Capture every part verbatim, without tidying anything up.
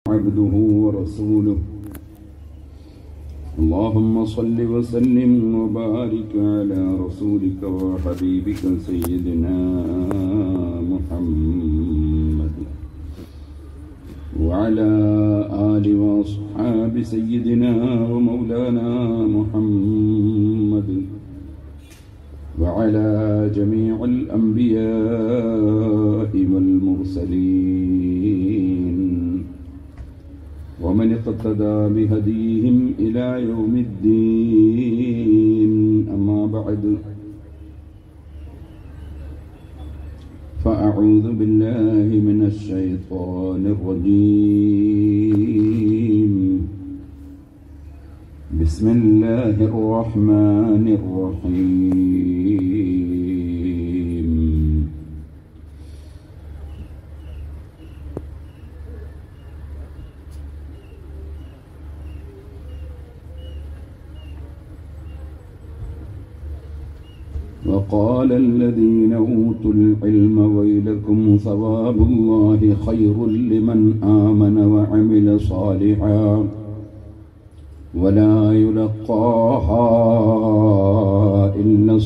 عبده ورسوله اللهم صل وسلم وبارك على رسولك وحبيبك سيدنا محمد وعلى آل وأصحاب سيدنا ومولانا محمد وعلى جميع الأنبياء والمرسلين ومن اقتدى بهديهم إلى يوم الدين. أما بعد، فأعوذ بالله من الشيطان الرجيم. بسم الله الرحمن الرحيم. وقال الذين أوتوا العلم ويلكم ثواب الله خير لمن آمن وعمل صالحا ولا يلقاها إلا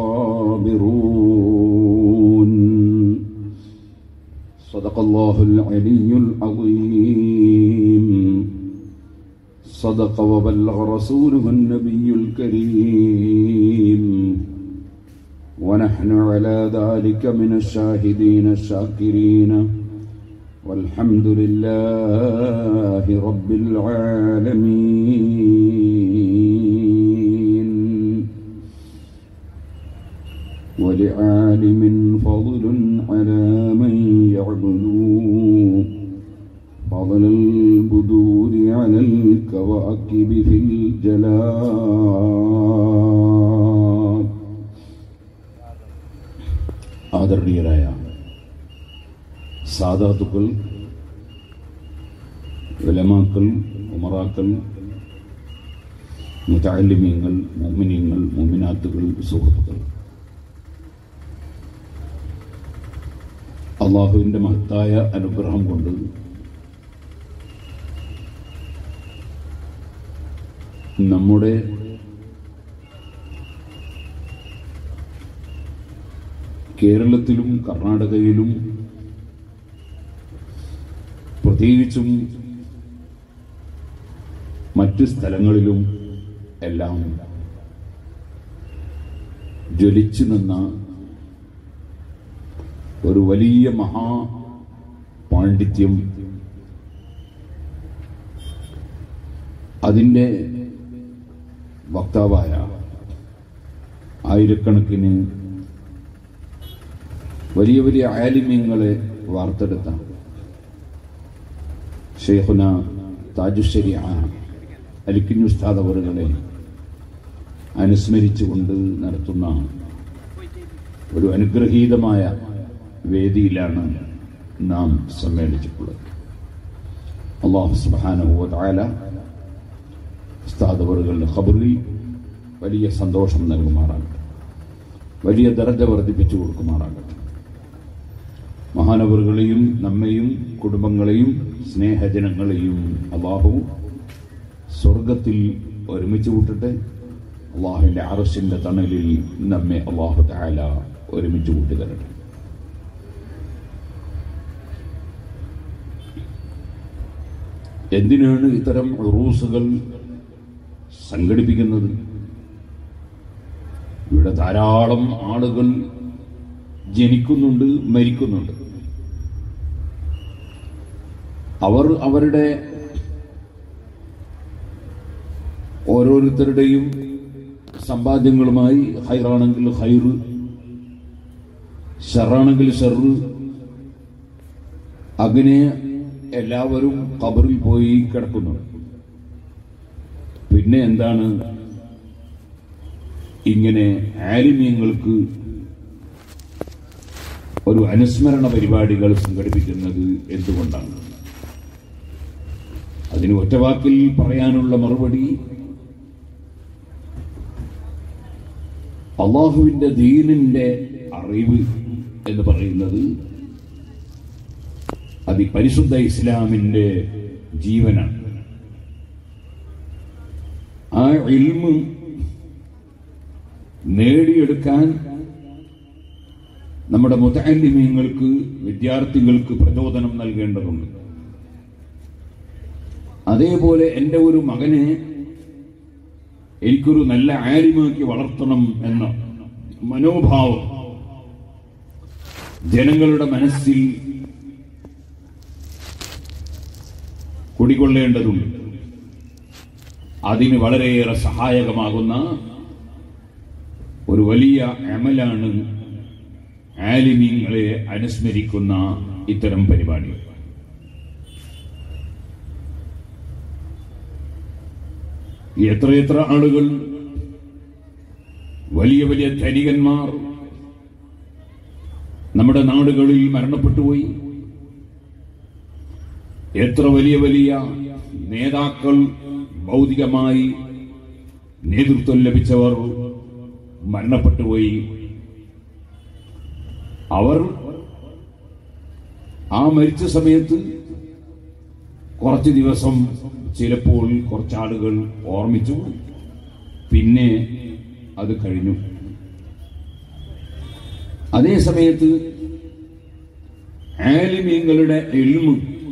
الصابرون. صدق الله العلي العظيم. صدق وبلغ رسوله النبي الكريم، ونحن على ذلك من الشاهدين الشاكرين، والحمد لله رب العالمين. ولعالم فضل على من يعبد فضل البدور على الكواكب في الجلال. ആദരണീയരായ സാദാത്തുക്കൾ, ഉലമാക്കൾ, ഉമറാക്കൾ, മുതഅല്ലിമീങ്ങൾ, മുഅ്മിനീങ്ങൾ, മുഅ്മിനാത്തുകൾ, സുഹൃത്തുക്കൾ, അല്ലാഹുവിൻ്റെ മഹത്തായ അനുഗ്രഹം കൊണ്ട് നമ്മുടെ കേരളത്തിലും കർണാടകയിലും പ്രത്യേകിച്ചും മറ്റ് സ്ഥലങ്ങളിലും എല്ലാം ജ്വലിച്ചു നിന്ന ഒരു വലിയ മഹാ പാണ്ഡിത്യം, അതിൻ്റെ വക്താവായ ആയിരക്കണക്കിന് വലിയ വലിയ ആലിമ്യങ്ങളെ വാർത്തെടുത്ത ഷെയ്ഖുന താജുശ്ശരീഅ അലിക്കുഞ്ഞി ഉസ്താദ് അവറുകളെ അനുസ്മരിച്ചുകൊണ്ട് നടത്തുന്ന ഒരു അനുഗ്രഹീതമായ വേദിയിലാണ് നാം സമ്മേളിച്ചിട്ടുള്ളത്. അല്ലാഹു സുബ്ഹാനഹു വ തആല ഉസ്താദ് അവറുകളുടെ ഖബറിൽ വലിയ സന്തോഷം നൽകുമാറാകട്ടെ, വലിയ ദർജ വർദ്ധിപ്പിച്ചു കൊടുക്കുമാറാകട്ടെ. മഹാനവറുകളെയും നമ്മെയും കുടുംബങ്ങളെയും സ്നേഹജനങ്ങളെയും അല്ലാഹു സ്വർഗത്തിൽ ഒരുമിച്ച് കൂട്ടട്ടെ. അല്ലാഹുവിൻ്റെ അർശിൻ്റെ തണലിൽ നമ്മെ അല്ലാഹു തആല ഒരുമിച്ച് കൂട്ടി തരട്ടെ. എന്തിനാണ് ഇത്തരം ഉറൂസുകൾ സംഘടിപ്പിക്കുന്നത്? ഇവിടെ ധാരാളം ആളുകൾ ജനിക്കുന്നുണ്ട്, മരിക്കുന്നുണ്ട്. അവർ അവരുടെ ഓരോരുത്തരുടെയും സമ്പാദ്യങ്ങളുമായി ഹൈറാണെങ്കിൽ ഹൈറ്, ഷറാണെങ്കിൽ ഷറ്, അങ്ങനെ എല്ലാവരും ഖബറിൽ പോയി കിടക്കുന്നു. പിന്നെ എന്താണ് ഇങ്ങനെ ആലിമ്യങ്ങൾക്ക് ഒരു അനുസ്മരണ പരിപാടികൾ സംഘടിപ്പിക്കുന്നത് എന്തുകൊണ്ടാണ്? അതിന് ഒറ്റവാക്കിൽ പറയാനുള്ള മറുപടി, അള്ളാഹുവിന്റെ ദീനിന്റെ അറിവ് എന്ന് പറയുന്നത് അത് പരിശുദ്ധ ഇസ്ലാമിന്റെ ജീവനാണ്. ആ ഇൽമ് നേടിയെടുക്കാൻ നമ്മുടെ മുതഅല്ലിമീങ്ങൾക്ക്, വിദ്യാർത്ഥികൾക്ക് പ്രചോദനം നൽകേണ്ടതുണ്ട്. അതേപോലെ എൻ്റെ ഒരു മകനെ എനിക്കൊരു നല്ല ആലിമാക്കി വളർത്തണം എന്ന മനോഭാവം ജനങ്ങളുടെ മനസ്സിൽ കുടികൊള്ളേണ്ടതുണ്ട്. അതിന് വളരെയേറെ സഹായകമാകുന്ന ഒരു വലിയ അമലാണ് ആലിമീങ്ങളെ അനുസ്മരിക്കുന്ന ഇത്തരം പരിപാടികൾ. എത്രയെത്ര ആളുകൾ, വലിയ വലിയ ധനികന്മാർ നമ്മുടെ നാടുകളിൽ മരണപ്പെട്ടുപോയി. എത്ര വലിയ വലിയ നേതാക്കൾ, ഭൗതികമായി നേതൃത്വം ലഭിച്ചവർ മരണപ്പെട്ടുപോയി. അവർ ആ മരിച്ച സമയത്ത് കുറച്ച് ദിവസം ചിലപ്പോൾ കുറച്ചാളുകൾ ഓർമ്മിച്ചു, പിന്നെ അത് കഴിഞ്ഞു. അതേ സമയത്ത് ആലിമീങ്ങളുടെ ഇൽമ്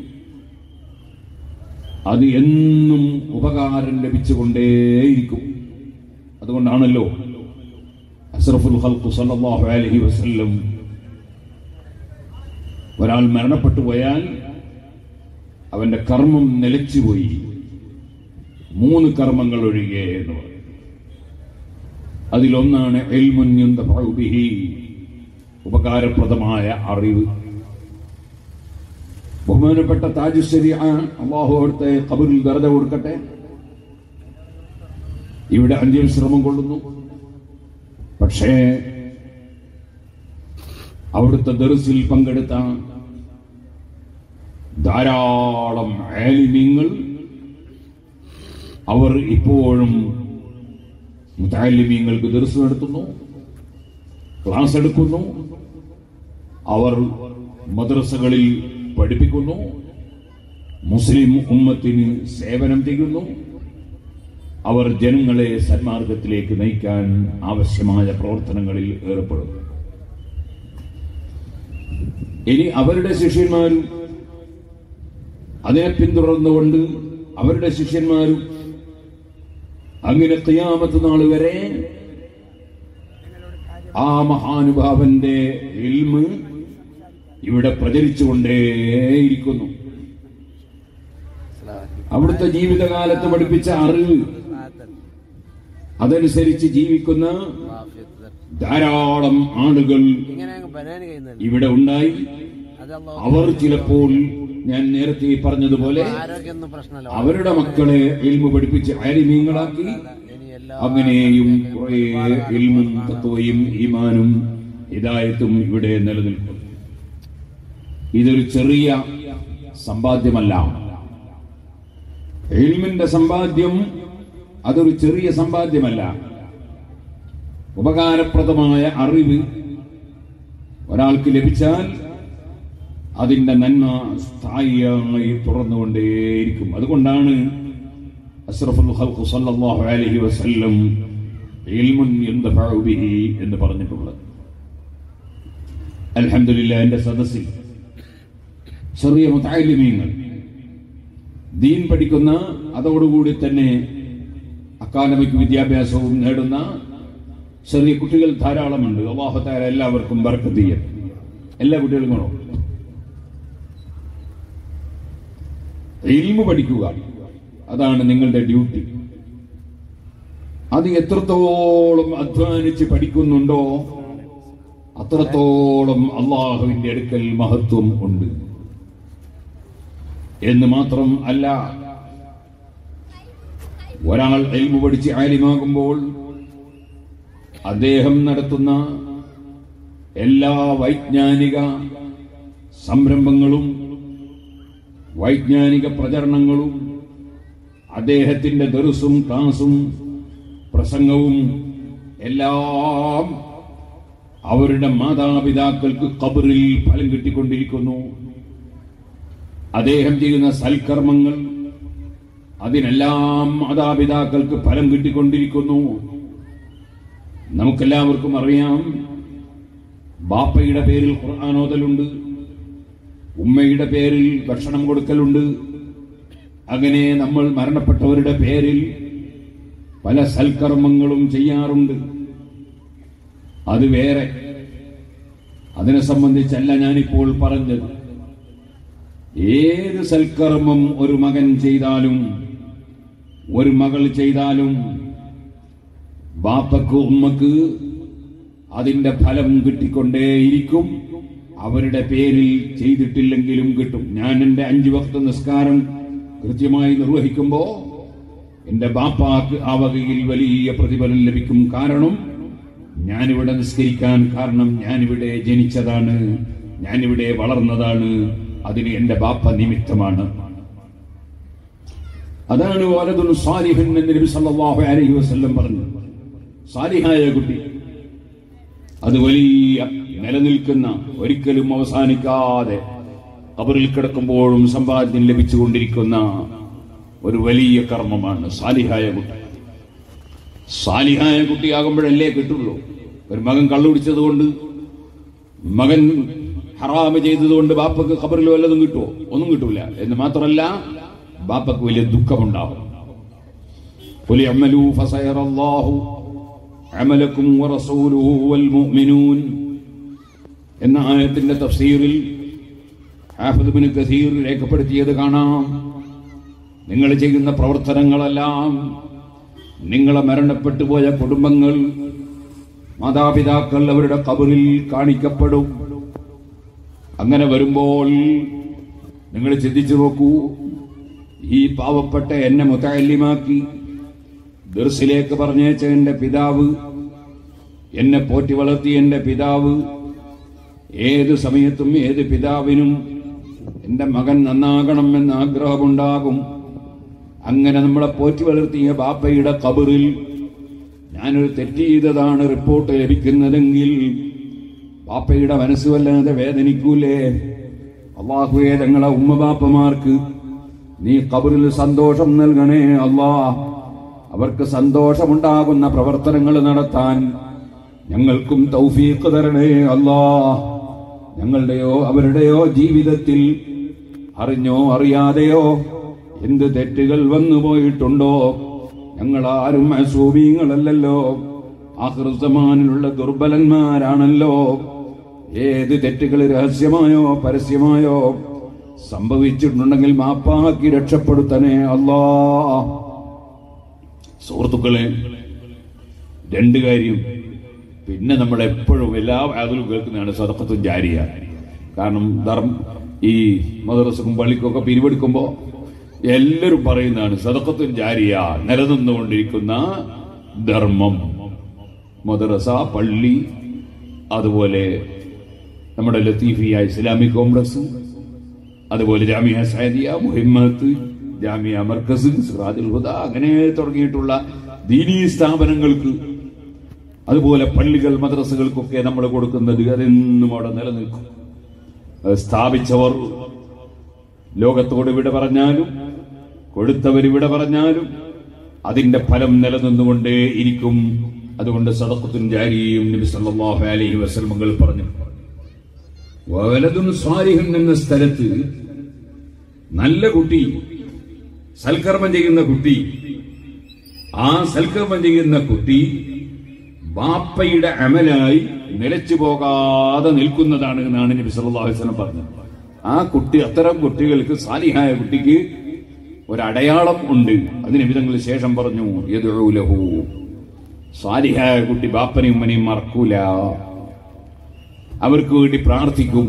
അത് എന്നും ഉപകാരം ലഭിച്ചുകൊണ്ടേയിരിക്കും. അതുകൊണ്ടാണല്ലോ അഷ്റഫുൽ ഖൽഖ് സല്ലല്ലാഹു അലൈഹി വസല്ലം ഒരാൾ മരണപ്പെട്ടു പോയാൽ അവന്റെ കർമ്മം നിലച്ചുപോയി, മൂന്ന് കർമ്മങ്ങൾ ഒഴികെ എന്ന് പറയും. അതിലൊന്നാണ് ഇൽമുൻ യുന്തഫഉ ബിഹി, ഉപകാരപ്രദമായ അറിവ്. ബഹുമാനപ്പെട്ട താജു ശരീഅ, അല്ലാഹു അവിടുത്തെ ഖബറിൽ ദർജ കൊടുക്കട്ടെ, ഇവിടെ അന്ത്യവിശ്രമം കൊള്ളുന്നു. പക്ഷേ അവിടുത്തെ ദർസിൽ പങ്കെടുത്ത ധാരാളം ആലിമീങ്ങൾ അവർ ഇപ്പോഴും മുതഅല്ലിമീങ്ങൾക്ക് ദർസ് നടത്തുന്നു, ക്ലാസ് എടുക്കുന്നു, അവർ മദ്രസകളിൽ പഠിപ്പിക്കുന്നു, മുസ്ലിം ഉമ്മത്തിന് സേവനം ചെയ്യുന്നു. അവർ ജനങ്ങളെ സന്മാർഗത്തിലേക്ക് നയിക്കാൻ ആവശ്യമായ പ്രവർത്തനങ്ങളിൽ ഏർപ്പെടുന്നു. ഇനി അവരുടെ ശിഷ്യന്മാരും അതിനെ പിന്തുടർന്നുകൊണ്ട് അവരുടെ ശിഷ്യന്മാരും അങ്ങനെ ഖിയാമത്ത് നാൾ വരെ ആ മഹാനുഭാവന്റെ ഇൽമ് ഇവിടെ പ്രചരിച്ചുകൊണ്ടേയിരിക്കുന്നു. അവിടുത്തെ ജീവിതകാലത്ത് പഠിപ്പിച്ച അറിവ് അതനുസരിച്ച് ജീവിക്കുന്ന ധാരാളം ആളുകൾ ഇവിടെ ഉണ്ടായി. അവർ ചിലപ്പോൾ ഞാൻ നേരത്തെ പറഞ്ഞതുപോലെ അവരുടെ മക്കളെ ഇൽമു പഠിപ്പിച്ച് ആലിമീങ്ങളാക്കി. അങ്ങനെയും കുറെ ഇൽമും തത്വയും ഈമാനും ഹിദായത്തും ഇവിടെ നിലനിൽക്കും. ഇതൊരു ചെറിയ സമ്പാദ്യമല്ല. ഇൽമിന്റെ സമ്പാദ്യം അതൊരു ചെറിയ സമ്പാദ്യമല്ല. ഉപകാരപ്രദമായ അറിവ് ഒരാൾക്ക് ലഭിച്ചാൽ അതിന്റെ നന്മ സ്ഥായിയായി തുറന്നുകൊണ്ടേയിരിക്കും. അതുകൊണ്ടാണ് അഷ്റഫുൽ ഖൽഖ് സല്ലല്ലാഹു അലൈഹി വസല്ലം ഇൽമുൻ യുന്തഫഉ ബിഹി എന്ന് പറഞ്ഞിട്ടുള്ളത്. അൽഹംദുലില്ലാഹ്, എന്റെ സദസ്സിൽ ചെറിയ മുതഅല്ലിമീങ്ങൾ ദീൻ പഠിക്കുന്ന, അതോടുകൂടി തന്നെ അക്കാദമിക് വിദ്യാഭ്യാസവും നേടുന്ന ചെറിയ കുട്ടികൾ ധാരാളമുണ്ട്. അല്ലാഹു തആല എല്ലാവർക്കും ബർക്കത്ത് ചെയ്യട്ടെ. എല്ലാ കുട്ടികളും ഇൽമു പഠിക്കുക, അതാണ് നിങ്ങളുടെ ഡ്യൂട്ടി. അത് എത്രത്തോളം അധ്വാനിച്ച് പഠിക്കുന്നുണ്ടോ അത്രത്തോളം അള്ളാഹുവിന്റെ അടുക്കൽ മഹത്വം ഉണ്ട് എന്ന് മാത്രം അല്ല. ഒരാൾ ഇൽമു പഠിച്ച് ആലിമാകുമ്പോൾ അദ്ദേഹം നടത്തുന്ന എല്ലാ വൈജ്ഞാനിക സംരംഭങ്ങളും വൈജ്ഞാനിക പ്രചരണങ്ങളും അദ്ദേഹത്തിന്റെ ദർസും ക്ലാസും പ്രസംഗവും എല്ലാം അവരുടെ മാതാപിതാക്കൾക്ക് ഖബറിൽ ഫലം കിട്ടിക്കൊണ്ടിരിക്കുന്നു. അദ്ദേഹം ചെയ്യുന്ന സൽക്കർമ്മങ്ങൾ അതിനെല്ലാം മാതാപിതാക്കൾക്ക് ഫലം കിട്ടിക്കൊണ്ടിരിക്കുന്നു. നമുക്കെല്ലാവർക്കും അറിയാം, ബാപ്പയുടെ പേരിൽ ഖുർആൻ ഓതലുണ്ട്, ഉമ്മയുടെ പേരിൽ ഭക്ഷണം കൊടുക്കലുണ്ട്. അങ്ങനെ നമ്മൾ മരണപ്പെട്ടവരുടെ പേരിൽ പല സൽക്കർമ്മങ്ങളും ചെയ്യാറുണ്ട്. അത് വേറെ, അതിനെ സംബന്ധിച്ചല്ല ഞാനിപ്പോൾ പറഞ്ഞത്. ഏത് സൽക്കർമ്മം ഒരു മകൻ ചെയ്താലും ഒരു മകൾ ചെയ്താലും ബാപ്പക്ക് ഉമ്മക്ക് അതിന്റെ ഫലം കിട്ടിക്കൊണ്ടേയിരിക്കും. അവരുടെ പേരിൽ ചെയ്തിട്ടില്ലെങ്കിലും കിട്ടും. ഞാൻ എന്റെ അഞ്ചു വക്ത നിസ്കാരം കൃത്യമായി നിർവഹിക്കുമ്പോ എന്റെ ബാപ്പാക്ക് ആ വകയിൽ വലിയ പ്രതിഫലം ലഭിക്കും. കാരണം ഞാനിവിടെ നിസ്കരിക്കാൻ കാരണം ഞാനിവിടെ ജനിച്ചതാണ്, ഞാനിവിടെ വളർന്നതാണ്. അതിന് എന്റെ ബാപ്പ നിമിത്തമാണ്. അതാണ് വലദുൻ സാലിഹൻ എന്ന് നബി സല്ലല്ലാഹു അലൈഹി വസല്ലം പറഞ്ഞു. സാലിഹായ കുട്ടി അത് വലിയ നിലനിൽക്കുന്ന, ഒരിക്കലും അവസാനിക്കാതെ ഖബറിൽ കിടക്കുമ്പോഴും സമ്പാദ്യം ലഭിച്ചുകൊണ്ടിരിക്കുന്ന ഒരു വലിയ കർമ്മമാണ് സാലിഹായ കുട്ടി. സാലിഹായ കുട്ടിയാകുമ്പോഴല്ലേ കിട്ടുള്ളൂ. ഒരു മകൻ കള്ളുപിടിച്ചത് കൊണ്ട്, മകൻ ഹറാമ് ചെയ്തതുകൊണ്ട് ബാപ്പക്ക് ഖബറിൽ വല്ലതും കിട്ടുമോ? ഒന്നും കിട്ടൂല. എന്ന് മാത്രമല്ല, ബാപ്പക്ക് വലിയ ദുഃഖമുണ്ടാകും. ഖുലി അമലു ഫസയറല്ലാഹു അമലക്കും വറസൂലുഹു വൽ മുഅ്മിനൂൻ എന്ന ആയത്തിന്റെ തഫ്സീറിൽ ഹാഫിദ് ഇബ്നു കസീർ രേഖപ്പെടുത്തിയത് കാണാം. നിങ്ങൾ ചെയ്യുന്ന പ്രവർത്തനങ്ങളെല്ലാം നിങ്ങളെ മരണപ്പെട്ടു പോയ കുടുംബങ്ങൾ, മാതാപിതാക്കൾ അവരുടെ ഖബറിൽ കാണിക്കപ്പെടും. അങ്ങനെ വരുമ്പോൾ നിങ്ങൾ ചിന്തിച്ചു നോക്കൂ, ഈ പാവപ്പെട്ട എന്നെ മുതഅല്ലിമാക്കി ദർസിലേക്ക് പറഞ്ഞേച്ച എന്റെ പിതാവ്, എന്നെ പോറ്റി വളർത്തിയ എന്റെ പിതാവ്, ഏത് സമയത്തും ഏത് പിതാവിനും എന്റെ മകൻ നന്നാകണമെന്ന് ആഗ്രഹമുണ്ടാകും. അങ്ങനെ നമ്മളെ പോറ്റി വളർത്തിയ ബാപ്പയുടെ ഖബറിൽ ഞാനൊരു തെറ്റ് ചെയ്തതാണ് റിപ്പോർട്ട് ലഭിക്കുന്നതെങ്കിൽ ബാപ്പയുടെ മനസ്സ് വല്ലാതെ വേദനിക്കൂലേ? അല്ലാഹുവേ, തങ്ങളെ ഉമ്മ ബാപ്പമാർക്ക് നീ ഖബറിൽ സന്തോഷം നൽകണേ അല്ലാ. അവർക്ക് സന്തോഷമുണ്ടാകുന്ന പ്രവർത്തനങ്ങൾ നടത്താൻ ഞങ്ങൾക്കും തൗഫീഖ് തരണേ അല്ലാ. ഞങ്ങളുടെയോ അവരുടെയോ ജീവിതത്തിൽ അറിഞ്ഞോ അറിയാതെയോ എന്ത് തെറ്റുകൾ വന്നുപോയിട്ടുണ്ടോ? ഞങ്ങളാരും മഅസൂമീങ്ങളല്ലല്ലോ, ആഖിറുസ്സമാനിലുള്ള ദുർബലന്മാരാണല്ലോ. ഏത് തെറ്റുകൾ രഹസ്യമായോ പരസ്യമായോ സംഭവിച്ചിട്ടുണ്ടെങ്കിൽ മാപ്പാക്കി രക്ഷപ്പെടുത്തണേ അല്ലാ. സുഹൃത്തുക്കളെ, രണ്ട് കാര്യം പിന്നെ നമ്മൾ എപ്പോഴും എല്ലാ ആളുകളും കേൾക്കുന്നതാണ് സദഖത്തുൻ ജാരിയ. കാരണം ധർമ്മ ഈ മദ്രസക്കും പള്ളിക്കൊക്കെ പിരിവെടുക്കുമ്പോൾ എല്ലാവരും പറയുന്നതാണ് സദഖത്തുൻ ജാരിയ, നിലനിന്നുകൊണ്ടിരിക്കുന്ന ധർമ്മം. മദ്രസ, പള്ളി, അതുപോലെ നമ്മുടെ ലത്തീഫിയ ഇസ്ലാമിക് കോംപ്ലക്സ്, അതുപോലെ ജാമിയ സഅദിയ, മുഹിമ്മത്ത്, ജാമിയ മർക്കസ്, സിറാജുൽ ഹുദ, അങ്ങനെ തുടങ്ങിയിട്ടുള്ള ദീനീ സ്ഥാപനങ്ങൾക്ക്, അതുപോലെ പള്ളികൾ മദ്രസകൾക്കൊക്കെ നമ്മൾ കൊടുക്കുന്നത് അതെന്നും അവിടെ നിലനിൽക്കും. സ്ഥാപിച്ചവർ ലോകത്തോട് വിട പറഞ്ഞാലും കൊടുത്തവർ വിട പറഞ്ഞാലും അതിന്റെ ഫലം നിലനിന്നുകൊണ്ടേ ഇരിക്കും. അതുകൊണ്ട് സദഖത്തുൻ ജാരിയയും നബി സല്ലല്ലാഹു അലൈഹി വസല്ലം പറഞ്ഞു. വലദുൻ സാലിഹൻ എന്ന സ്ഥലത്ത് നല്ല കുട്ടി, സൽക്കർമ്മം ചെയ്യുന്ന കുട്ടി, ആ സൽക്കർമ്മം ചെയ്യുന്ന കുട്ടി ബാപ്പയുടെ അമലായി നിലച്ചു പോകാതെ നിൽക്കുന്നതാണ് എന്നാണ് നബി സല്ലല്ലാഹു അലൈഹി വസല്ലം പറഞ്ഞത്. ആ കുട്ടി, അത്തരം കുട്ടികൾക്ക്, സാലിഹായ കുട്ടിക്ക് ഒരടയാളം ഉണ്ട്. അതിന് നബി തങ്ങൾ ശേഷം പറഞ്ഞു, യദ്ഉ ലഹു, സാലിഹായ കുട്ടി ബാപ്പനെയും ഉമ്മനെയും മറക്കൂല, അവർക്ക് വേണ്ടി പ്രാർത്ഥിക്കും,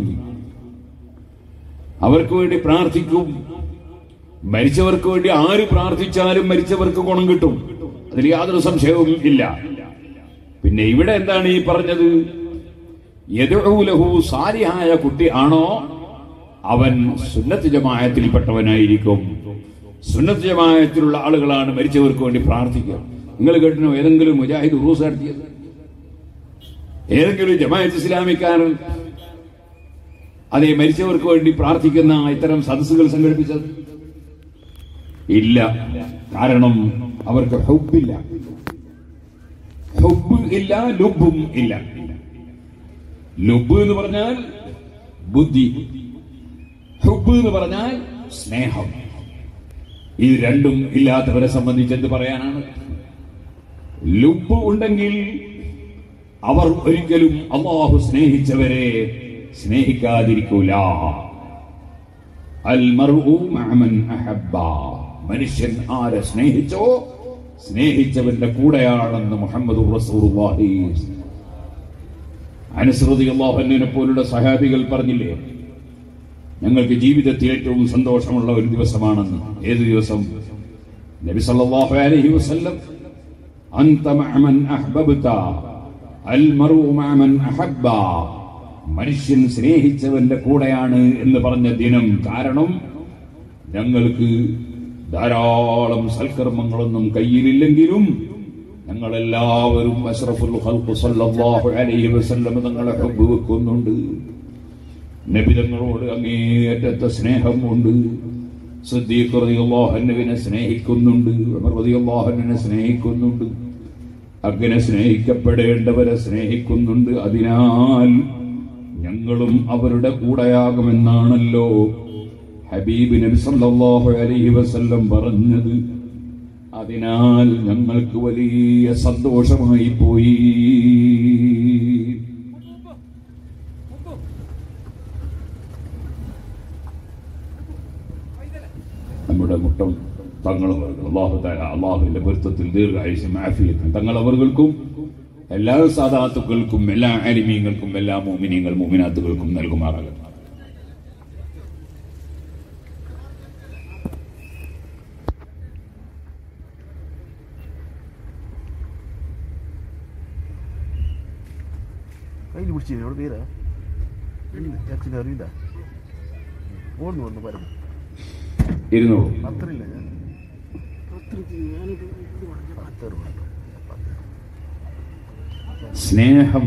അവർക്ക് വേണ്ടി പ്രാർത്ഥിക്കും. മരിച്ചവർക്ക് വേണ്ടി ആര് പ്രാർത്ഥിച്ചാലും മരിച്ചവർക്ക് ഗുണം കിട്ടും, അതിൽ യാതൊരു സംശയവും ഇല്ല. പിന്നെ ഇവിടെ എന്താണ് ഈ പറഞ്ഞത്? യദ്ഉ ലഹു, സാലിഹായ കുട്ടി ആണോ അവൻ സുന്നത്ത് ജമാഅത്തിൽപ്പെട്ടവനായിരിക്കും. സുന്നത്ത് ജമാഅത്തിലുള്ള ആളുകളാണ് മരിച്ചവർക്ക് വേണ്ടി പ്രാർത്ഥിക്കുക. നിങ്ങൾ കേട്ടിനോ ഏതെങ്കിലും മുജാഹിദ് ഉറൂസ് നടത്തിയത്? ഏതെങ്കിലും ജമാഅത്ത് ഇസ്ലാമിക്കാരൻ അതേ മരിച്ചവർക്ക് വേണ്ടി പ്രാർത്ഥിക്കുന്ന ഇത്തരം സദസ്സുകൾ സംഘടിപ്പിച്ചത്? ഇല്ല. കാരണം അവർക്ക് ഹുബ്ബില്ല. ഹുബ്ബ് ഇല്ല, ലുബ്ബും ഇല്ല. ലുബ്ബ് എന്ന് പറഞ്ഞാൽ ബുദ്ധി, ഹുബ്ബ് എന്ന് പറഞ്ഞാൽ സ്നേഹം. ഈ രണ്ടും ഇല്ലാത്തവരെ സംബന്ധിച്ച് എന്ത് പറയാനാണ്? ലുബ്ബ് ഉണ്ടെങ്കിൽ അവർ ഒരിക്കലും അല്ലാഹു സ്നേഹിച്ചവരെ സ്നേഹിക്കാതിരിക്കൂല. അൽ മർഉ മഅ മൻ അഹബ്ബ. മനുഷ്യൻ ആരെ സ്നേഹിച്ചോ സ്നേഹിച്ചവന്റെ കൂടെയാണെന്ന് മുഹമ്മദ് റസൂലുള്ളാഹി. അനസ് റളിയല്ലാഹു അൻഹുവിനെ പോലുള്ള സഹാബികൾ പറഞ്ഞില്ലേ, ഞങ്ങൾക്ക് ജീവിതത്തിൽ ഏറ്റവും സന്തോഷമുള്ള ഒരു ദിവസമാണെന്ന്. ഏത് ദിവസം? നബി സല്ലല്ലാഹു അലൈഹി വസല്ലം അൻത മഅ മൻ അഹ്ബബ്ത അൽ മർഉ മഅ മൻ അഹബ്ബ. മനുഷ്യൻ സ്നേഹിച്ചവന്റെ കൂടെയാണ് എന്ന് പറഞ്ഞ ദിനം. കാരണം ഞങ്ങൾക്ക് ധാരാളം സൽക്കർമ്മങ്ങളൊന്നും കയ്യിലില്ലെങ്കിലും ഞങ്ങളെല്ലാവരും അഷ്റഫുൽ ഖൽഖ് സല്ലല്ലാഹു അലൈഹി വസല്ലം തങ്ങളെ ഹബ്ബ് വെക്കുന്നുണ്ട്. നബി തങ്ങളോട് അങ്ങേയറ്റത്തെ സ്നേഹമുണ്ട്. സിദ്ദീഖ് റളിയല്ലാഹു അൻഹുവിനെ സ്നേഹിക്കുന്നുണ്ട്. ഉമർ റളിയല്ലാഹു അൻഹുവിനെ സ്നേഹിക്കുന്നുണ്ട്. അങ്ങനെ സ്നേഹിക്കപ്പെടേണ്ടവരെ സ്നേഹിക്കുന്നുണ്ട്. അതിനാൽ ഞങ്ങളും അവരുടെ കൂടെയാകുമെന്നാണല്ലോ ഹബീബ് നബി സല്ലല്ലാഹു അലൈഹി വസല്ലം പറഞ്ഞത്. അതിനാൽ ഞങ്ങൾക്ക് വലിയ സന്തോഷമായി പോയി. നമ്മുടെ മുട്ടം തങ്ങളവർകൾ അല്ലാഹു തആല അല്ലാഹുവിന്റെ പൊരുത്തത്തിൽ ദീർഘായുസ്സും ആഫിയത്തും തങ്ങളവർകൾക്കും എല്ലാ സാദാത്തുക്കൾക്കും എല്ലാ ആലിമീങ്ങൾക്കും എല്ലാ മുഅ്മിനീങ്ങൾ മുഅ്മിനാത്തുകൾക്കും നൽകുമാറാകട്ടെ. കയ്യിൽ പിടിച്ചില്ല ഇവിടെ പേരാ ആക്ച്വലി അറിയില്ല. ഓടുന്നു വന്നു പറഞ്ഞു ഇരുന്നോളൂ. അത്രയില്ല ഞാൻ സ്നേഹം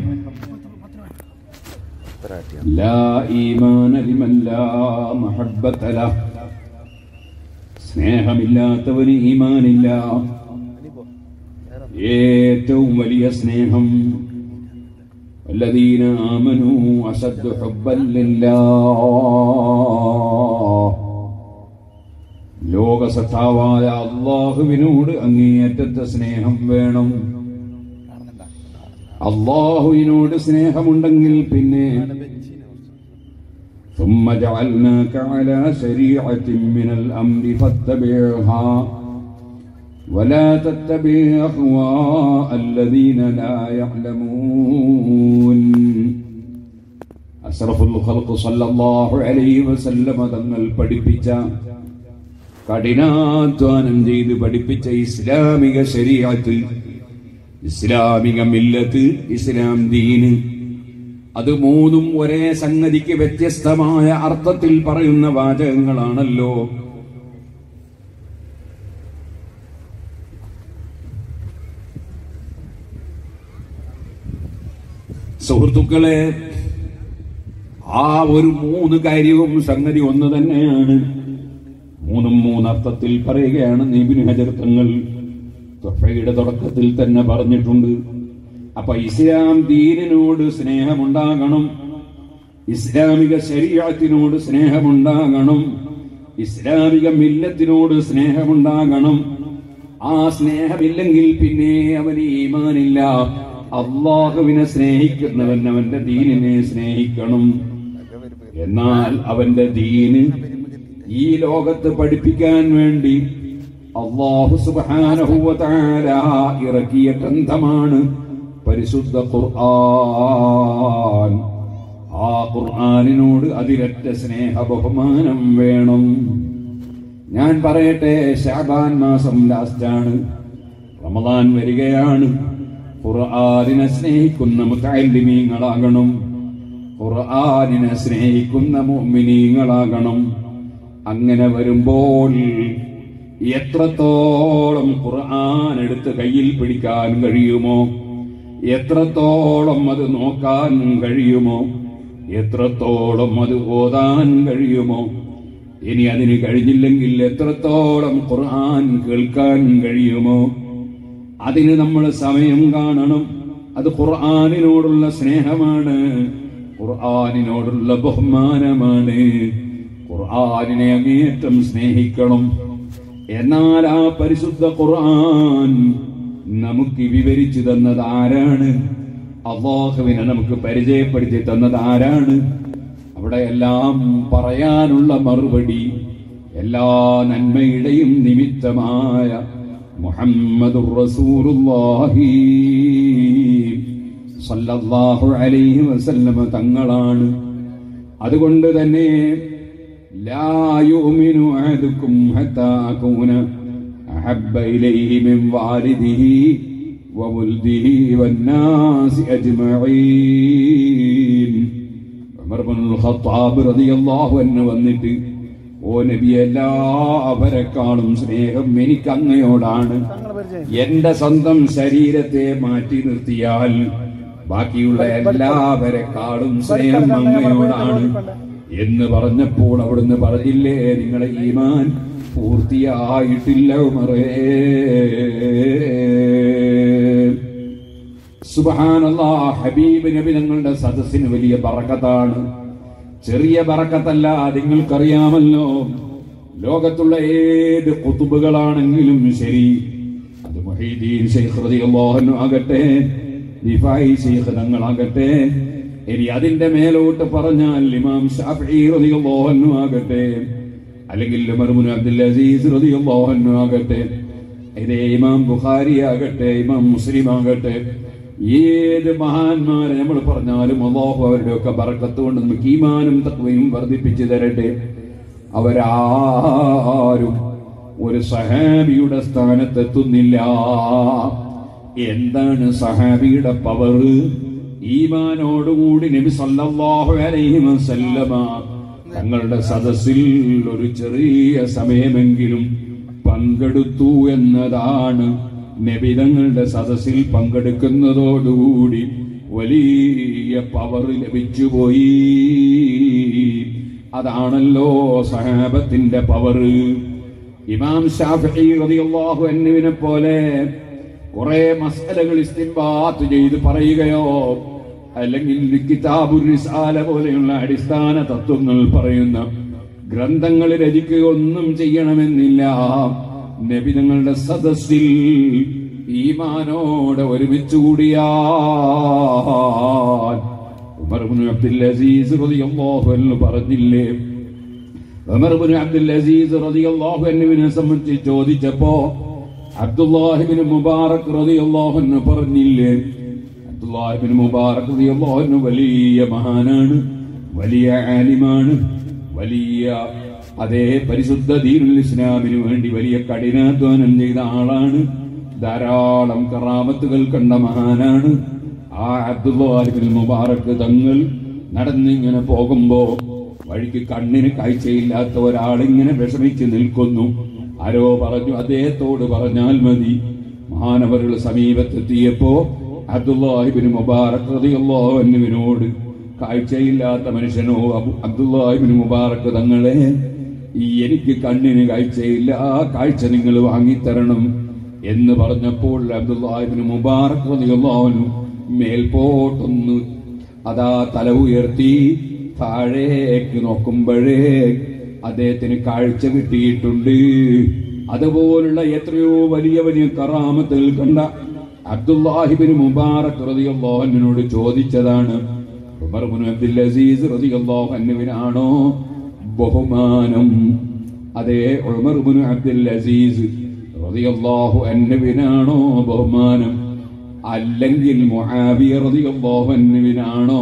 ലാ ഈമാന ലിമൻ ലാ മഹബ്ബത ലഹ്. സ്നേഹമില്ലാത്തവന് ഈമാനില്ല. ഏറ്റവും വലിയ സ്നേഹം الذين آمنوا أشد حبا لله. ലോകസത്താവായ അല്ലാഹുവിനോട് അങ്ങേയറ്റത്തെ സ്നേഹം വേണം. അല്ലാഹുവിനോട് സ്നേഹമുണ്ടെങ്കിൽ പിന്നെ ثم جعلناك على شريعة من الأمر فاتبعها ولا تتبع أهواء الذين لا يعلمون. അഷ്റഫുൽ ഖൽഖ് സല്ലല്ലാഹു അലൈഹി വസല്ലം തങ്ങൾ പഠിപ്പിച്ച, കഠിനാധ്വാനം ചെയ്ത് പഠിപ്പിച്ച ഇസ്ലാമിക ശരീഅത്ത്, ഇസ്ലാമിക മില്ലത്ത്, ഇസ്ലാം ദീന്, അത് മൂന്നും ഒരേ സംഗതിക്ക് വ്യത്യസ്തമായ അർത്ഥത്തിൽ പറയുന്ന വാചകങ്ങളാണല്ലോ. സുഹൃത്തുക്കളെ, ആ ഒരു മൂന്ന് കാര്യവും സംഗതി ഒന്ന് തന്നെയാണ്. മൂന്നും മൂന്നർത്ഥത്തിൽ പറയുകയാണ് ഇബ്നു ഹജർ തങ്ങൾ തുഹഫയുടെ തുടക്കത്തിൽ തന്നെ പറഞ്ഞിട്ടുണ്ട്. അപ്പൊ ഇസ്ലാം ദീനിനോട് സ്നേഹമുണ്ടാകണം, ഇസ്ലാമിക ശരീഅത്തിനോട് സ്നേഹമുണ്ടാകണം, ഇസ്ലാമിക മില്ലത്തിനോട് സ്നേഹമുണ്ടാകണം. ആ സ്നേഹമില്ലെങ്കിൽ പിന്നെ അവന് ഈമാനില്ല. അല്ലാഹുവിനെ സ്നേഹിക്കുന്നവൻ അവന്റെ ദീനിനെ സ്നേഹിക്കണം. എന്നാൽ അവന്റെ ദീന് ഈ ലോകത്ത് പഠിപ്പിക്കാൻ വേണ്ടി അല്ലാഹു സുബ്ഹാനഹു വ തആല ഇറക്കിയ ഗ്രന്ഥമാണ് പരിശുദ്ധ ഖുർആൻ. ആ ഖുർആനിനോട് അതിരറ്റ സ്നേഹ ബഹുമാനം വേണം. ഞാൻ പറയട്ടെ, ശഅബാൻ മാസം ലാസ്റ്റാണ്, റമദാൻ വരികയാണ്. ഖുർആനിനെ സ്നേഹിക്കുന്ന മുതഅല്ലിമീങ്ങളാകണം, ഖുർആനിനെ സ്നേഹിക്കുന്ന മുഅ്മിനീങ്ങളാകണം. അങ്ങനെ വരുമ്പോൾ എത്രത്തോളം ഖുർആൻ എടുത്ത് കയ്യിൽ പിടിക്കാൻ കഴിയുമോ, എത്രത്തോളം അത് നോക്കാൻ കഴിയുമോ, എത്രത്തോളം അത് ഓതാൻ കഴിയുമോ, ഇനി അതിന് കഴിഞ്ഞില്ലെങ്കിൽ എത്രത്തോളം ഖുർആൻ കേൾക്കാൻ കഴിയുമോ, അതിന് നമ്മൾ സമയം കാണണം. അത് ഖുർആനിനോടുള്ള സ്നേഹമാണ്, ഖുർആനിനോടുള്ള ബഹുമാനമാണ്. ഖുർആനിനെ അങ്ങേയറ്റം സ്നേഹിക്കണം. എന്നാൽ ആ പരിശുദ്ധ ഖുർആൻ നമുക്ക് വിവരിച്ചു തന്നത് ആരാണ്? അല്ലാഹുവിനെ നമുക്ക് പരിചയപ്പെടുത്തി തന്നത് ആരാണ്? അവിടെയെല്ലാം പറയാനുള്ള മറുപടി എല്ലാ നന്മയുടെയും നിമിത്തമായ മുഹമ്മദുർ റസൂലുള്ളാഹി സല്ലല്ലാഹു അലൈഹി വസല്ലമ തങ്ങളാണ്. അതുകൊണ്ട് തന്നെ ലാ യുഅ്മിനു അഹദുക്കും ഹത്താ അകൂന അഹബ്ബ ഇലൈഹി മിൻ വാലിദിഹി വവൽദിഹി വന്നാസി അജ്മഈൻ. ഉമർ ഇബ്നുൽ ഖത്താബ് റളിയല്ലാഹു അൻഹു വന്നിട്ട്, ഓ നബി, എല്ലാവരെക്കാളും സ്നേഹം എനിക്ക് അങ്ങയോടാണ്. എന്റെ സ്വന്തം ശരീരത്തെ മാറ്റി നിർത്തിയാൽ ബാക്കിയുള്ള എല്ലാവരെക്കാളും സ്നേഹം അങ്ങയോടാണ് എന്ന് പറഞ്ഞപ്പോൾ അവിടുന്ന് പറഞ്ഞില്ലേ, നിങ്ങളെ ഈമാൻ പൂർത്തിയായിട്ടില്ല ഉമറേ. സുബ്ഹാനല്ലാഹ്, ഹബീബ് നബി തങ്ങളുടെ സദസ്സിന് വലിയ ബറക്കത്താണ്. ചെറിയ ബറക്കത്തല്ല, നിങ്ങൾക്കറിയാമല്ലോ. ലോകത്തുള്ള ഏത് ഖുതുബുകളാണെങ്കിലും ശരി, അത് മുഹീദ്ദീൻ ശൈഖ് റളിയല്ലാഹു അൻഹു ആകട്ടെ, ദിഫായി ശൈഖ് തങ്ങളാകട്ടെ, ഇനി അതിന്റെ മേലോട്ട് പറഞ്ഞാൽ ഇമാം ശാഫിഈ റളിയല്ലാഹു അൻഹു ആകട്ടെ, അല്ലെങ്കിൽ ഉമർ ഇബ്നു അബ്ദുൽ അസീസ് റളിയല്ലാഹു അൻഹു ആകട്ടെ, ഇതേ ഇമാം ബുഖാരി ആകട്ടെ, ഇമാം മുസ്ലിം ആകട്ടെ, ഏത് മഹാന്മാരെ നമ്മൾ പറഞ്ഞാലും അല്ലാഹു അവരുടെ ഒക്കെ ബറക്കത്ത് കൊണ്ട് നമുക്ക് ഈമാനും തഖ്വയും വർദ്ധിപ്പിച്ചു തരട്ടെ. അവരാരും ഒരു സഹാബിയുടെ സ്ഥാനത്തെത്തുന്നില്ല. എന്താണ് സഹാബിയുടെ പവർ? ഈമാനോടുകൂടി നബി സല്ലല്ലാഹു അലൈഹി വസല്ലമ തങ്ങളുടെ സദസ്സിൽ ഒരു ചെറിയ സമയമെങ്കിലും പങ്കെടുത്തു എന്നതാണ്. നബി തങ്ങളുടെ സദസ്സിൽ പങ്കെടുക്കുന്നതോടുകൂടി വലിയ പവർ ലഭിച്ചുപോയി. അതാണല്ലോ സഹാബത്തിന്റെ പവർ. ഇമാം ശാഫിഈ റളിയല്ലാഹു അൻഹുവിനെ പോലെ കുറെ മസ്അലകൾ ഇസ്തിൻബാത്ത് ചെയ്ത് പറയുകയോ അല്ലെങ്കിൽ കിതാബുർ റിസാല പോലെയുള്ള അടിസ്ഥാന തത്വങ്ങൾ പറയുന്ന ഗ്രന്ഥങ്ങൾ രചിക്കുക ഒന്നും ചെയ്യണമെന്നില്ല. നബി തങ്ങളുടെ സദസ്സിൽ ഈമാനോടെ ഒരുമിച്ച് കൂടിയാൽ ഉമർ ഇബ്നു അബ്ദുൽ അസീസ് റളിയല്ലാഹു അൻഹു പറഞ്ഞില്ലേ, ഉമർ ഇബ്നു അബ്ദുൽ അസീസ് റളിയല്ലാഹു അൻഹുവിനെ സംബന്ധിച്ച് ചോദിച്ചപ്പോ അബ്ദുല്ലാഹി ഇബ്നു മുബാറക് റളിയല്ലാഹു അൻഹു പറഞ്ഞില്ലേ, അബ്ദുല്ലാഹി ഇബ്നു മുബാറക് റളിയല്ലാഹു അൻഹു വലിയ മഹാനാണ്, വലിയ ആലിമാണ്, വലിയ അതേ പരിശുദ്ധ ദീനുൽ ഇസ്ലാമിന് വേണ്ടി വലിയ കഠിനാധ്വാനം ചെയ്ത ആളാണ്, ധാരാളം കറാമത്തുകൾ കണ്ട മഹാനാണ്. ആ അബ്ദുല്ലാഹി ഇബ്നു മുബാറക് തങ്ങൾ നടന്നിങ്ങനെ പോകുമ്പോ വഴിക്ക് കണ്ണിന് കാഴ്ചയില്ലാത്ത ഒരാളിങ്ങനെ വിഷമിച്ച് നിൽക്കുന്നു. ആരോ പറഞ്ഞു, അദ്ദേഹത്തോട് പറഞ്ഞാൽ മതി. മഹാനവറുകൾ സമീപത്തെത്തിയപ്പോ അബ്ദുല്ലാഹി ഇബ്നു മുബാറക് റളിയല്ലാഹു അൻഹുവിനോട്, കാഴ്ചയില്ലാത്ത മനുഷ്യനോ അബ്ദുല്ലാഹി ഇബ്നു മുബാറക് തങ്ങളെ, എനിക്ക് കണ്ണിന് കാഴ്ചയില്ല, ആ കാഴ്ച നിങ്ങൾ വാങ്ങിത്തരണം എന്ന് പറഞ്ഞപ്പോൾ അബ്ദുല്ലാഹി ഇബ്നു മുബാറക് റളിയല്ലാഹു അൻഹു മേൽപോട്ടൊന്ന് അതാ തല ഉയർത്തി താഴേക്ക് നോക്കുമ്പോഴേ അദ്ദേഹത്തിന് കാഴ്ച കിട്ടിയിട്ടുണ്ട്. അതുപോലുള്ള എത്രയോ വലിയ വലിയ കറാമത്തുകൾ കണ്ട അബ്ദുല്ലാഹി ഇബ്നു മുബാറക് റളിയല്ലാഹു അൻഹുവിനോട് ചോദിച്ചതാണ്, ഉമർ ഇബ്നു അബ്ദുൽ അസീസ് റളിയല്ലാഹു അൻഹുവിനാണോ ബഹുമാനം? അതേ, ഉമർ ഇബ്നു അബ്ദുൽ അസീസ് റളിയല്ലാഹു അൻഹുവിനാണോ ബഹുമാനം, അല്ലെങ്കിൽ മുആവിയ റളിയല്ലാഹു അൻഹുവിനാണോ?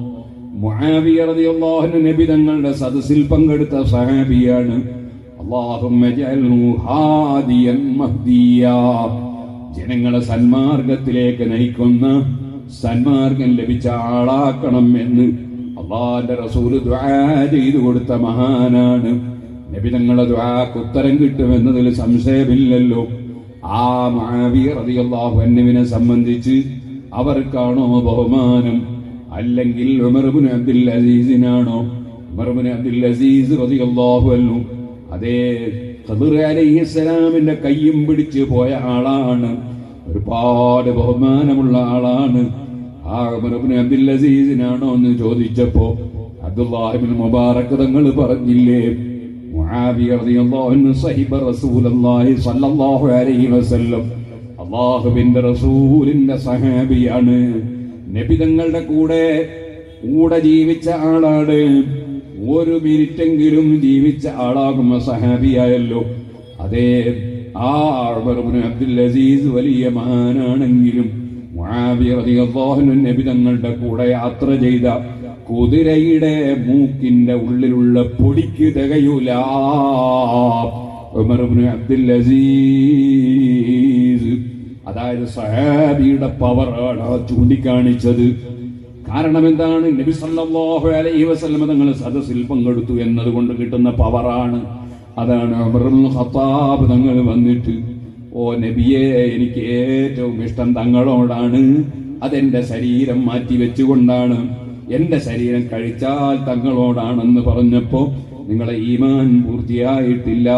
മുആവിയ റളിയല്ലാഹു അൻഹു നബി തങ്ങളുടെ സദസ്സിൽ പങ്കെടുത്ത സഹാബിയാണ്. അല്ലാഹുമ്മ ജഅൽഹു ഹാദിയൻ മഹ്ദിയാ, ജനങ്ങളെ സന്മാർഗത്തിലേക്ക് നയിക്കുന്ന സന്മാർഗം ലഭിച്ച ആളാക്കണം എന്ന് അല്ലാഹുവിന്റെ റസൂല് ദുആ ചെയ്തു കൊടുത്ത മഹാനാണ്. നബി തങ്ങളുടെ ദുആക്ക് ഉത്തരം കിട്ടുമെന്നതിൽ സംശയമില്ലല്ലോ. ആ മുആവിയ റളിയല്ലാഹു അൻഹുവിനെ സംബന്ധിച്ച് അവർക്കാണോ ബഹുമാനം? അല്ലെങ്കിൽ ഉമർ ഇബ്നു അബ്ദുൽ അസീസിനാണോ? ഉമർ ഇബ്നു അബ്ദുൽ അസീസ് റളിയല്ലാഹു അൻഹു അതേ ഖദർ അലൈഹിസ്സലാമിന്റെ കയ്യും പിടിച്ച് പോയ ആളാണ്, ഒരുപാട് ബഹുമാനമുള്ള ആളാണ്. ആ ഉമർ ഇബ്നു അബ്ദുൽ അസീസിനാണോ എന്ന് ചോദിച്ചപ്പോ അബ്ദുല്ലാഹി ഇബ്നു മുബാറക് തങ്ങൾ പറഞ്ഞില്ലേ, മുആവിയ റളിയല്ലാഹു അൻഹു സഹിബ റസൂലുള്ളാഹി സ്വല്ലല്ലാഹു അലൈഹി വസല്ലം, അല്ലാഹുവിന്റെ റസൂലിന്റെ സഹാബിയാണ്, നബി തങ്ങളുടെ കൂടെ കൂടെ ജീവിച്ച ആളാണ്. ഒരു മിനിറ്റെങ്കിലും ജീവിച്ച ആളാകുമ്പോ സഹാബിയായല്ലോ. അതേ ആ ഉമർ ഇബ്നു അബ്ദുൽ അസീസ് വലിയ മഹാനാണെങ്കിലും മുആവിയ റളിയല്ലാഹു അൻഹു നബി തങ്ങളുടെ കൂടെ യാത്ര ചെയ്ത കുതിരയുടെ മൂക്കിന്റെ ഉള്ളിലുള്ള പൊടിക്ക് തികയൂല. ഉമർ ഇബ്നു അബ്ദുൽ അസീസ് അതായത് സഹാബിയുടെ പവറാണ് ചൂണ്ടിക്കാണിച്ചത്. കാരണം എന്താണ്? നബി സല്ലല്ലാഹു അലൈഹി വസല്ലം തങ്ങൾ സദസ്സിൽ പങ്കെടുത്തു എന്നതുകൊണ്ട് കിട്ടുന്ന പവറാണ്. അതാണ് ഉമർ ഇബ്നുൽ ഖത്താബ് തങ്ങൾ വന്നിട്ട്, ഓ നബിയെ, എനിക്ക് ഏറ്റവും ഇഷ്ടം തങ്ങളോടാണ്, അതെന്റെ ശരീരം മാറ്റി വെച്ചുകൊണ്ടാണ്, എന്റെ ശരീരം കഴിച്ചാൽ തങ്ങളോടാണെന്ന് പറഞ്ഞപ്പോ നിങ്ങളെ ഈമാൻ പൂർത്തിയായിട്ടില്ല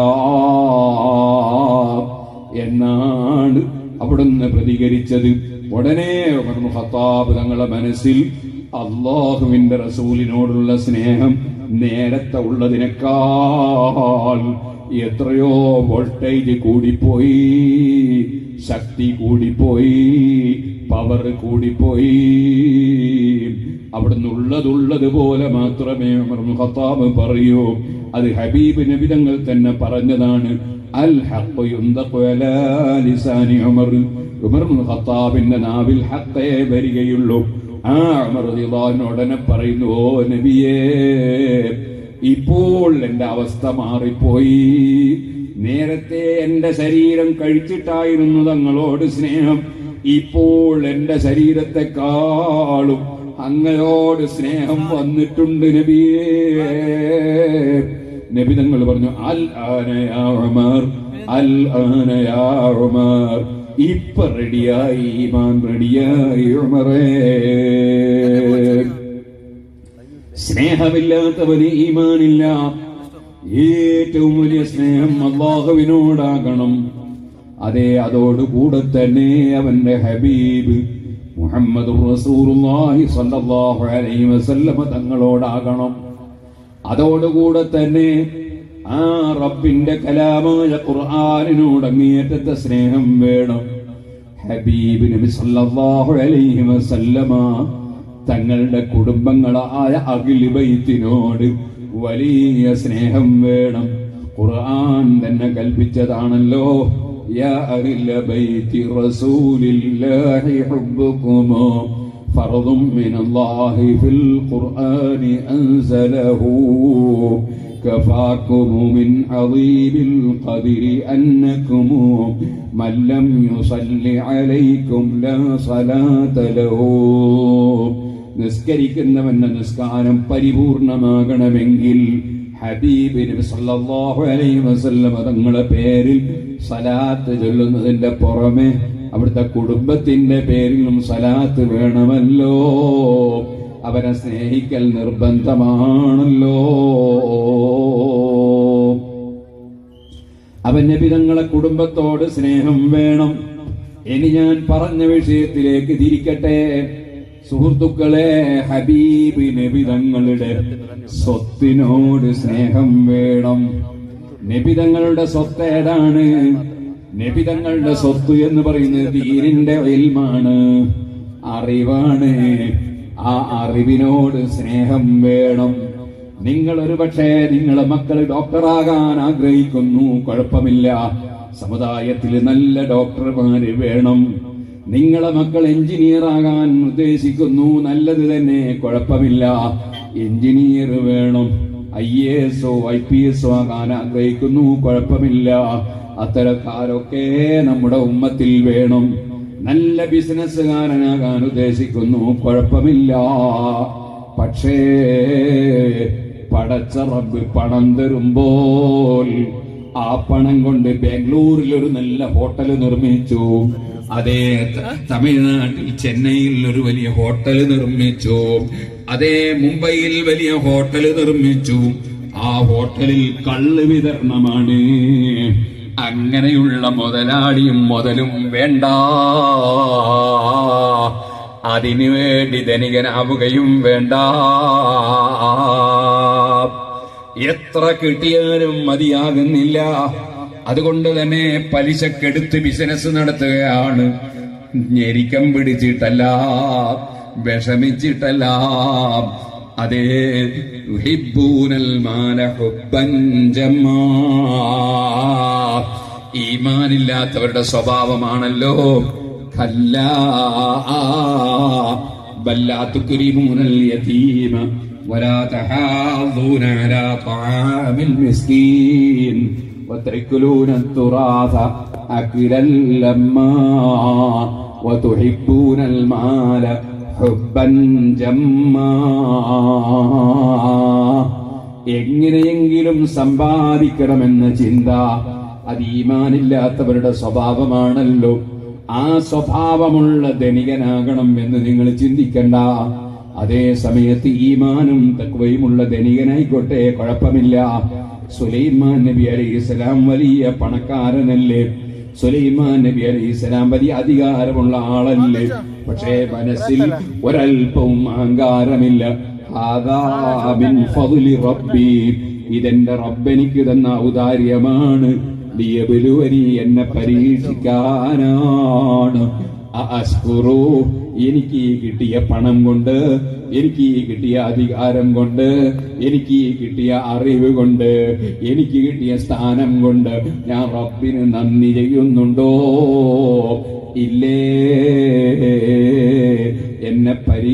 എന്നാണ് അവിടുന്ന് പ്രതികരിച്ചത്. ഉടനെ ഉമർ ഇബ്നുൽ ഖത്താബ് തങ്ങളുടെ മനസ്സിൽ അല്ലാഹുവിന്റെ റസൂലിനോടുള്ള സ്നേഹം നേരത്തെ ഉള്ളതിനേക്കാൾ എത്രയോ വോൾട്ടേജ് കൂടിപ്പോയി, ശക്തി കൂടിപ്പോയി, പവർ കൂടിപ്പോയി. അവിടുന്ന് ഉള്ളതുള്ളതുപോലെ മാത്രമേ ഉമർ ഇബ്നുൽ ഖത്താബ് പറയൂ. അത് ഹബീബ് നബി തങ്ങൾ തന്നെ പറഞ്ഞതാണ്. അൽ ഹഖ് യുൻദഖു അലാ ലിസാനി ഉമർ. ഉമർ ഇബ്നുൽ ഖത്താബിന്റെ നാവിൽ ഹഖേ വരികയുള്ളൂ. ആ ഉമർ റളിയല്ലാഹു അൻഹു ഉടനെ പറയുന്നു, ഓ നബിയേ, ഇപ്പോൾ എന്റെ അവസ്ഥ മാറിപ്പോയി. നേരത്തെ എന്റെ ശരീരം കഴിച്ചിട്ടായിരുന്നു തങ്ങളോട് സ്നേഹം, ഇപ്പോൾ എന്റെ ശരീരത്തെക്കാളും അങ്ങയോട് സ്നേഹം വന്നിട്ടുണ്ട് നബിയേ. നബി തങ്ങൾ പറഞ്ഞു, അൽ ആന യാ ഉമർ, അൽ ആന യാ ഉമർ, ഇപ്പൊ റെഡിയായി, ഈമാൻ റെഡിയായി ഉമറേ. സ്നേഹമില്ലാത്തവന് ഈമാനില്ല. ഏറ്റവും വലിയ സ്നേഹം അല്ലാഹുവിനോടാകണം. അതേ, അതോടുകൂടെ തന്നെ അവന്റെ ഹബീബ് മുഹമ്മദുർ റസൂലുള്ളാഹി സ്വല്ലല്ലാഹു അലൈഹി വസല്ലം തങ്ങളോടാകണം. അതോടുകൂടെ തന്നെ ആ റബ്ബിന്റെ കലാമായ ഖുർആനിനോട് അങ്ങേയറ്റത്തെ സ്നേഹം വേണം. ഹബീബ് നബി സല്ലല്ലാഹു അലൈഹി വസല്ലമ തങ്ങളുടെ കുടുംബങ്ങളായ അഹ്ലു ബൈത്തിനോട് വലിയ സ്നേഹം വേണം. ഖുർആൻ തന്നെ കൽപ്പിച്ചതാണല്ലോ, യാ അഹ്ല ബൈത്തി റസൂലില്ലാഹി ഹുബ്ബുകും ഫർദും മിനല്ലാഹി ഫിൽ ഖുർആനി അൻസലഹു كفاكم من عظيم القدر أنكم من لم يصل عليكم لا صلاة له. നിസ്കരിക്കുന്നവന്റെ നിസ്കാരം പരിപൂർണമാകണമെങ്കിൽ ഹബീബ് നബി സല്ലല്ലാഹു അലൈഹി വസല്ലം തങ്ങളുടെ പേരിൽ സലാത്ത് ചൊല്ലുന്നതിന്റെ പുറമെ അവിടുത്തെ കുടുംബത്തിന്റെ പേരിലും സലാത്ത് വേണമല്ലോ. അവരെ സ്നേഹിക്കൽ നിർബന്ധമാണല്ലോ. അവൻ നബി തങ്ങളെ കുടുംബത്തോട് സ്നേഹം വേണം. ഇനി ഞാൻ പറഞ്ഞ വിഷയത്തിലേക്ക് തിരിക്കട്ടെ സുഹൃത്തുക്കളെ. ഹബീബ് നബി തങ്ങളുടെ സ്വത്തിനോട് സ്നേഹം വേണം. നബി തങ്ങളുടെ സ്വത്ത് ഏതാണ്? നബി തങ്ങളുടെ സ്വത്ത് എന്ന് പറയുന്നത് ദീനിന്റെ ഇൽമാണ്, അറിവാണ്. ആ അറിവിനോട് സ്നേഹം വേണം. നിങ്ങൾ ഒരു പക്ഷേ നിങ്ങളെ മക്കൾ ഡോക്ടറാകാൻ ആഗ്രഹിക്കുന്നു, കുഴപ്പമില്ല. സമുദായത്തിൽ നല്ല ഡോക്ടർമാര് വേണം. നിങ്ങളെ മക്കൾ എഞ്ചിനീയർ ആകാൻ ഉദ്ദേശിക്കുന്നു, നല്ലത് തന്നെ, കുഴപ്പമില്ല. എഞ്ചിനീയർ വേണം. ഐ എ എസോ ഐ പി എസോ ആകാൻ ആഗ്രഹിക്കുന്നു, കുഴപ്പമില്ല. അത്തരക്കാരൊക്കെ നമ്മുടെ ഉമ്മത്തിൽ വേണം. നല്ല ബിസിനസ്സുകാരനാകാൻ ഉദ്ദേശിക്കുന്നു, കുഴപ്പമില്ല. പക്ഷേ പടച്ച റബ്ബ് പണം തരുമ്പോൾ ആ പണം കൊണ്ട് ബാംഗ്ലൂരിൽ ഒരു നല്ല ഹോട്ടൽ നിർമ്മിച്ചു, അതേ തമിഴ്നാട്ടിൽ ചെന്നൈയിൽ ഒരു വലിയ ഹോട്ടൽ നിർമ്മിച്ചു. അതേ മുംബൈയിൽ വലിയ ഹോട്ടൽ നിർമ്മിച്ചു. ആ ഹോട്ടലിൽ കള്ള് വിതരണമാണ്. അങ്ങനെയുള്ള മുതലാളിയും മുതലും വേണ്ട, അതിനുവേണ്ടി ധനികനാവുകയും വേണ്ട. എത്ര കിട്ടിയാലും മതിയാകുന്നില്ല. അതുകൊണ്ട് തന്നെ പലിശക്കെടുത്ത് ബിസിനസ് നടത്തുകയാണ്. ഞെരിക്കം പിടിച്ചിട്ടല്ല, വിഷമിച്ചിട്ടല്ല. അതേ യുഹിബ്ബൂനൽ മാല ഹുബ്ബൻ ജമ്മാ. ഈമാനില്ലാത്തവരുടെ സ്വഭാവമാണല്ലോ. കല്ലാ ബല്ലാ തുക്രിമൂനൽ യതീമ വലാ തഹാദൂന അലാ തആമിൽ മിസ്കീൻ വതഅകുലൂന തുറാസ അക്ലൻ ലമ്മാ വതുഹിബ്ബൂനൽ മാല ഹുബ്ബൻ ജമ്മാ. എങ്ങനെയെങ്കിലും സമ്പാദിക്കണമെന്ന ചിന്ത അത് ഈമാനില്ലാത്തവരുടെ സ്വഭാവമാണല്ലോ. ആ സ്വഭാവമുള്ള ധനികനാകണം എന്ന് നിങ്ങൾ ചിന്തിക്കണ്ട. അതേ സമയത്ത് ഈമാനും തഖ്വയുമുള്ള ധനികനായിക്കോട്ടെ, കുഴപ്പമില്ല. സുലൈമാൻ നബി അലൈഹിസ്സലാം വലിയ പണക്കാരനല്ലേ? സുലൈമാൻ നബി അലൈഹിസ്സലാം വലിയ അധികാരമുള്ള ആളല്ലേ? പക്ഷേ മനസ്സിൽ ഒരൽപ്പവും അഹങ്കാരമില്ല. ഹാദാ മിൻ ഫദ്ലി റബ്ബി, ഇതെന്റെ റബ്ബെനിക്ക് തന്ന ഔദാര്യമാണ്. ലിയബ്ലുവനി, എന്നെ പരീക്ഷിക്കാനാണ്. അസ്കുറു, എനിക്ക് ഈ കിട്ടിയ പണം കൊണ്ട്, എനിക്ക് ഈ കിട്ടിയ അധികാരം കൊണ്ട്, എനിക്ക് ഈ കിട്ടിയ അറിവ് കൊണ്ട്, എനിക്ക് കിട്ടിയ സ്ഥാനം കൊണ്ട് ഞാൻ റബ്ബിന് നന്ദി ചെയ്യുന്നുണ്ടോ? ഇല്ലേ, എന്നെ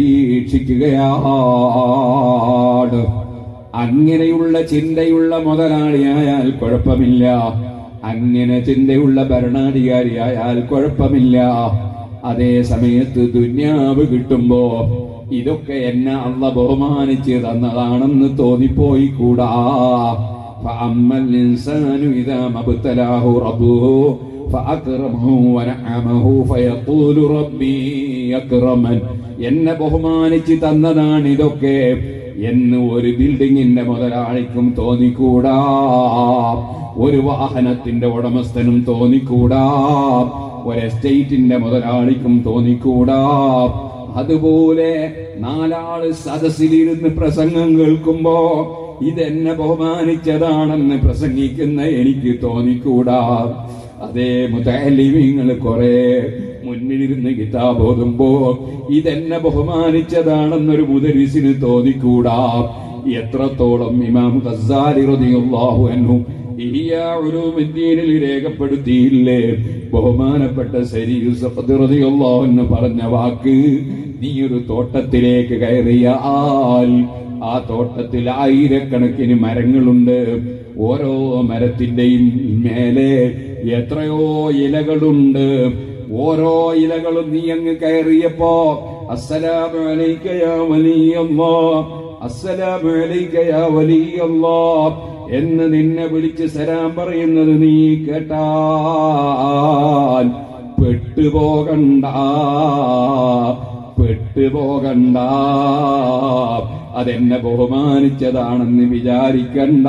പരീക്ഷിക്കുകയാണ്. അങ്ങനെയുള്ള ചിന്തയുള്ള മുതലാളിയായാൽ കുഴപ്പമില്ല. അങ്ങനെ ചിന്തയുള്ള ഭരണാധികാരിയായാൽ കുഴപ്പമില്ല. അതേ സമയത്ത് ദുന്യാവ് കിട്ടുമ്പോ ഇതൊക്കെ എന്നെ അള്ള ബഹുമാനിച്ച് തന്നതാണെന്ന് തോന്നിപ്പോയി കൂടാ. ഫഅമ്മൽ ഇൻസാനു ഇദാ മബ്തലാഹു റബ്ബുഹു ഫഅക്റമഹു വനഅമഹു ഫയഖൂലു റബ്ബി അക്റമൻ. എന്നെ ബഹുമാനിച്ച് തന്നതാണ് ഇതൊക്കെ എന്ന് ഒരു ബിൽഡിങ്ങിന്റെ മുതലാളിക്കും തോന്നിക്കൂടാ, ഒരു വാഹനത്തിന്റെ ഉടമസ്ഥനും തോന്നിക്കൂടാ, ഒരു എസ്റ്റേറ്റിന്റെ മുതലാളിക്കും തോന്നിക്കൂടാ. അതുപോലെ നാലാള് സദസ്സിലിരുന്ന് പ്രസംഗം കേൾക്കുമ്പോ ഇതെന്നെ ബഹുമാനിച്ചതാണെന്ന് പ്രസംഗിക്കുന്ന എനിക്ക് തോന്നിക്കൂടാ. അതേ മുതഅല്ലിമീങ്ങൾ കുറെ മുന്നിലിരുന്ന് കിതാബ് ഓതുമ്പോ ഇതെന്നെ ബഹുമാനിച്ചതാണെന്നൊരു മുദരിസിന് തോന്നിക്കൂടാ. എത്രത്തോളം ഇമാം ഗസ്സാലി റളിയല്ലാഹു അൻഹു ഇഹ്യാ ഉലൂമുദ്ദീനിൽ രേഖപ്പെടുത്തിയില്ലേ, ബഹുമാനപ്പെട്ട സരീഉ സഖദ് റളിയല്ലാഹു അൻഹു പറഞ്ഞ വാക്ക്, നീ ഒരു തോട്ടത്തിലേക്ക് കയറിയാൽ ആ തോട്ടത്തിൽ ആയിരക്കണക്കിന് മരങ്ങളുണ്ട്. ഓരോ മരത്തിന്റെയും മേലെ എത്രയോ ഇലകളുണ്ട്. ഓരോ ഇലകളും നീ അങ്ങ് കയറിയപ്പോ അസ്സലാമു അലൈക യാ വലിയല്ലാഹ്, അസ്സലാമു അലൈക യാ വലിയല്ലാഹ് എന്ന് നിന്നെ വിളിച്ച് സലാം പറയുന്നത് നീ കേട്ടാൽ പെട്ടുപോകണ്ട, പെട്ടുപോകണ്ട. അതെന്നെ ബഹുമാനിച്ചതാണെന്ന് വിചാരിക്കണ്ട.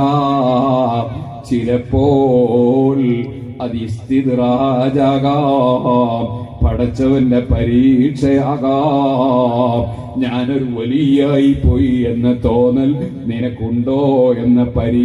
ചിലപ്പോൾ അത് ഇസ്തിദ്റാജാകാം, പടച്ചവന്റെ പരീക്ഷയാകാം. ഞാനൊരു വലിയായി പോയി എന്ന തോന്നൽ നിനക്കുണ്ടോ എന്ന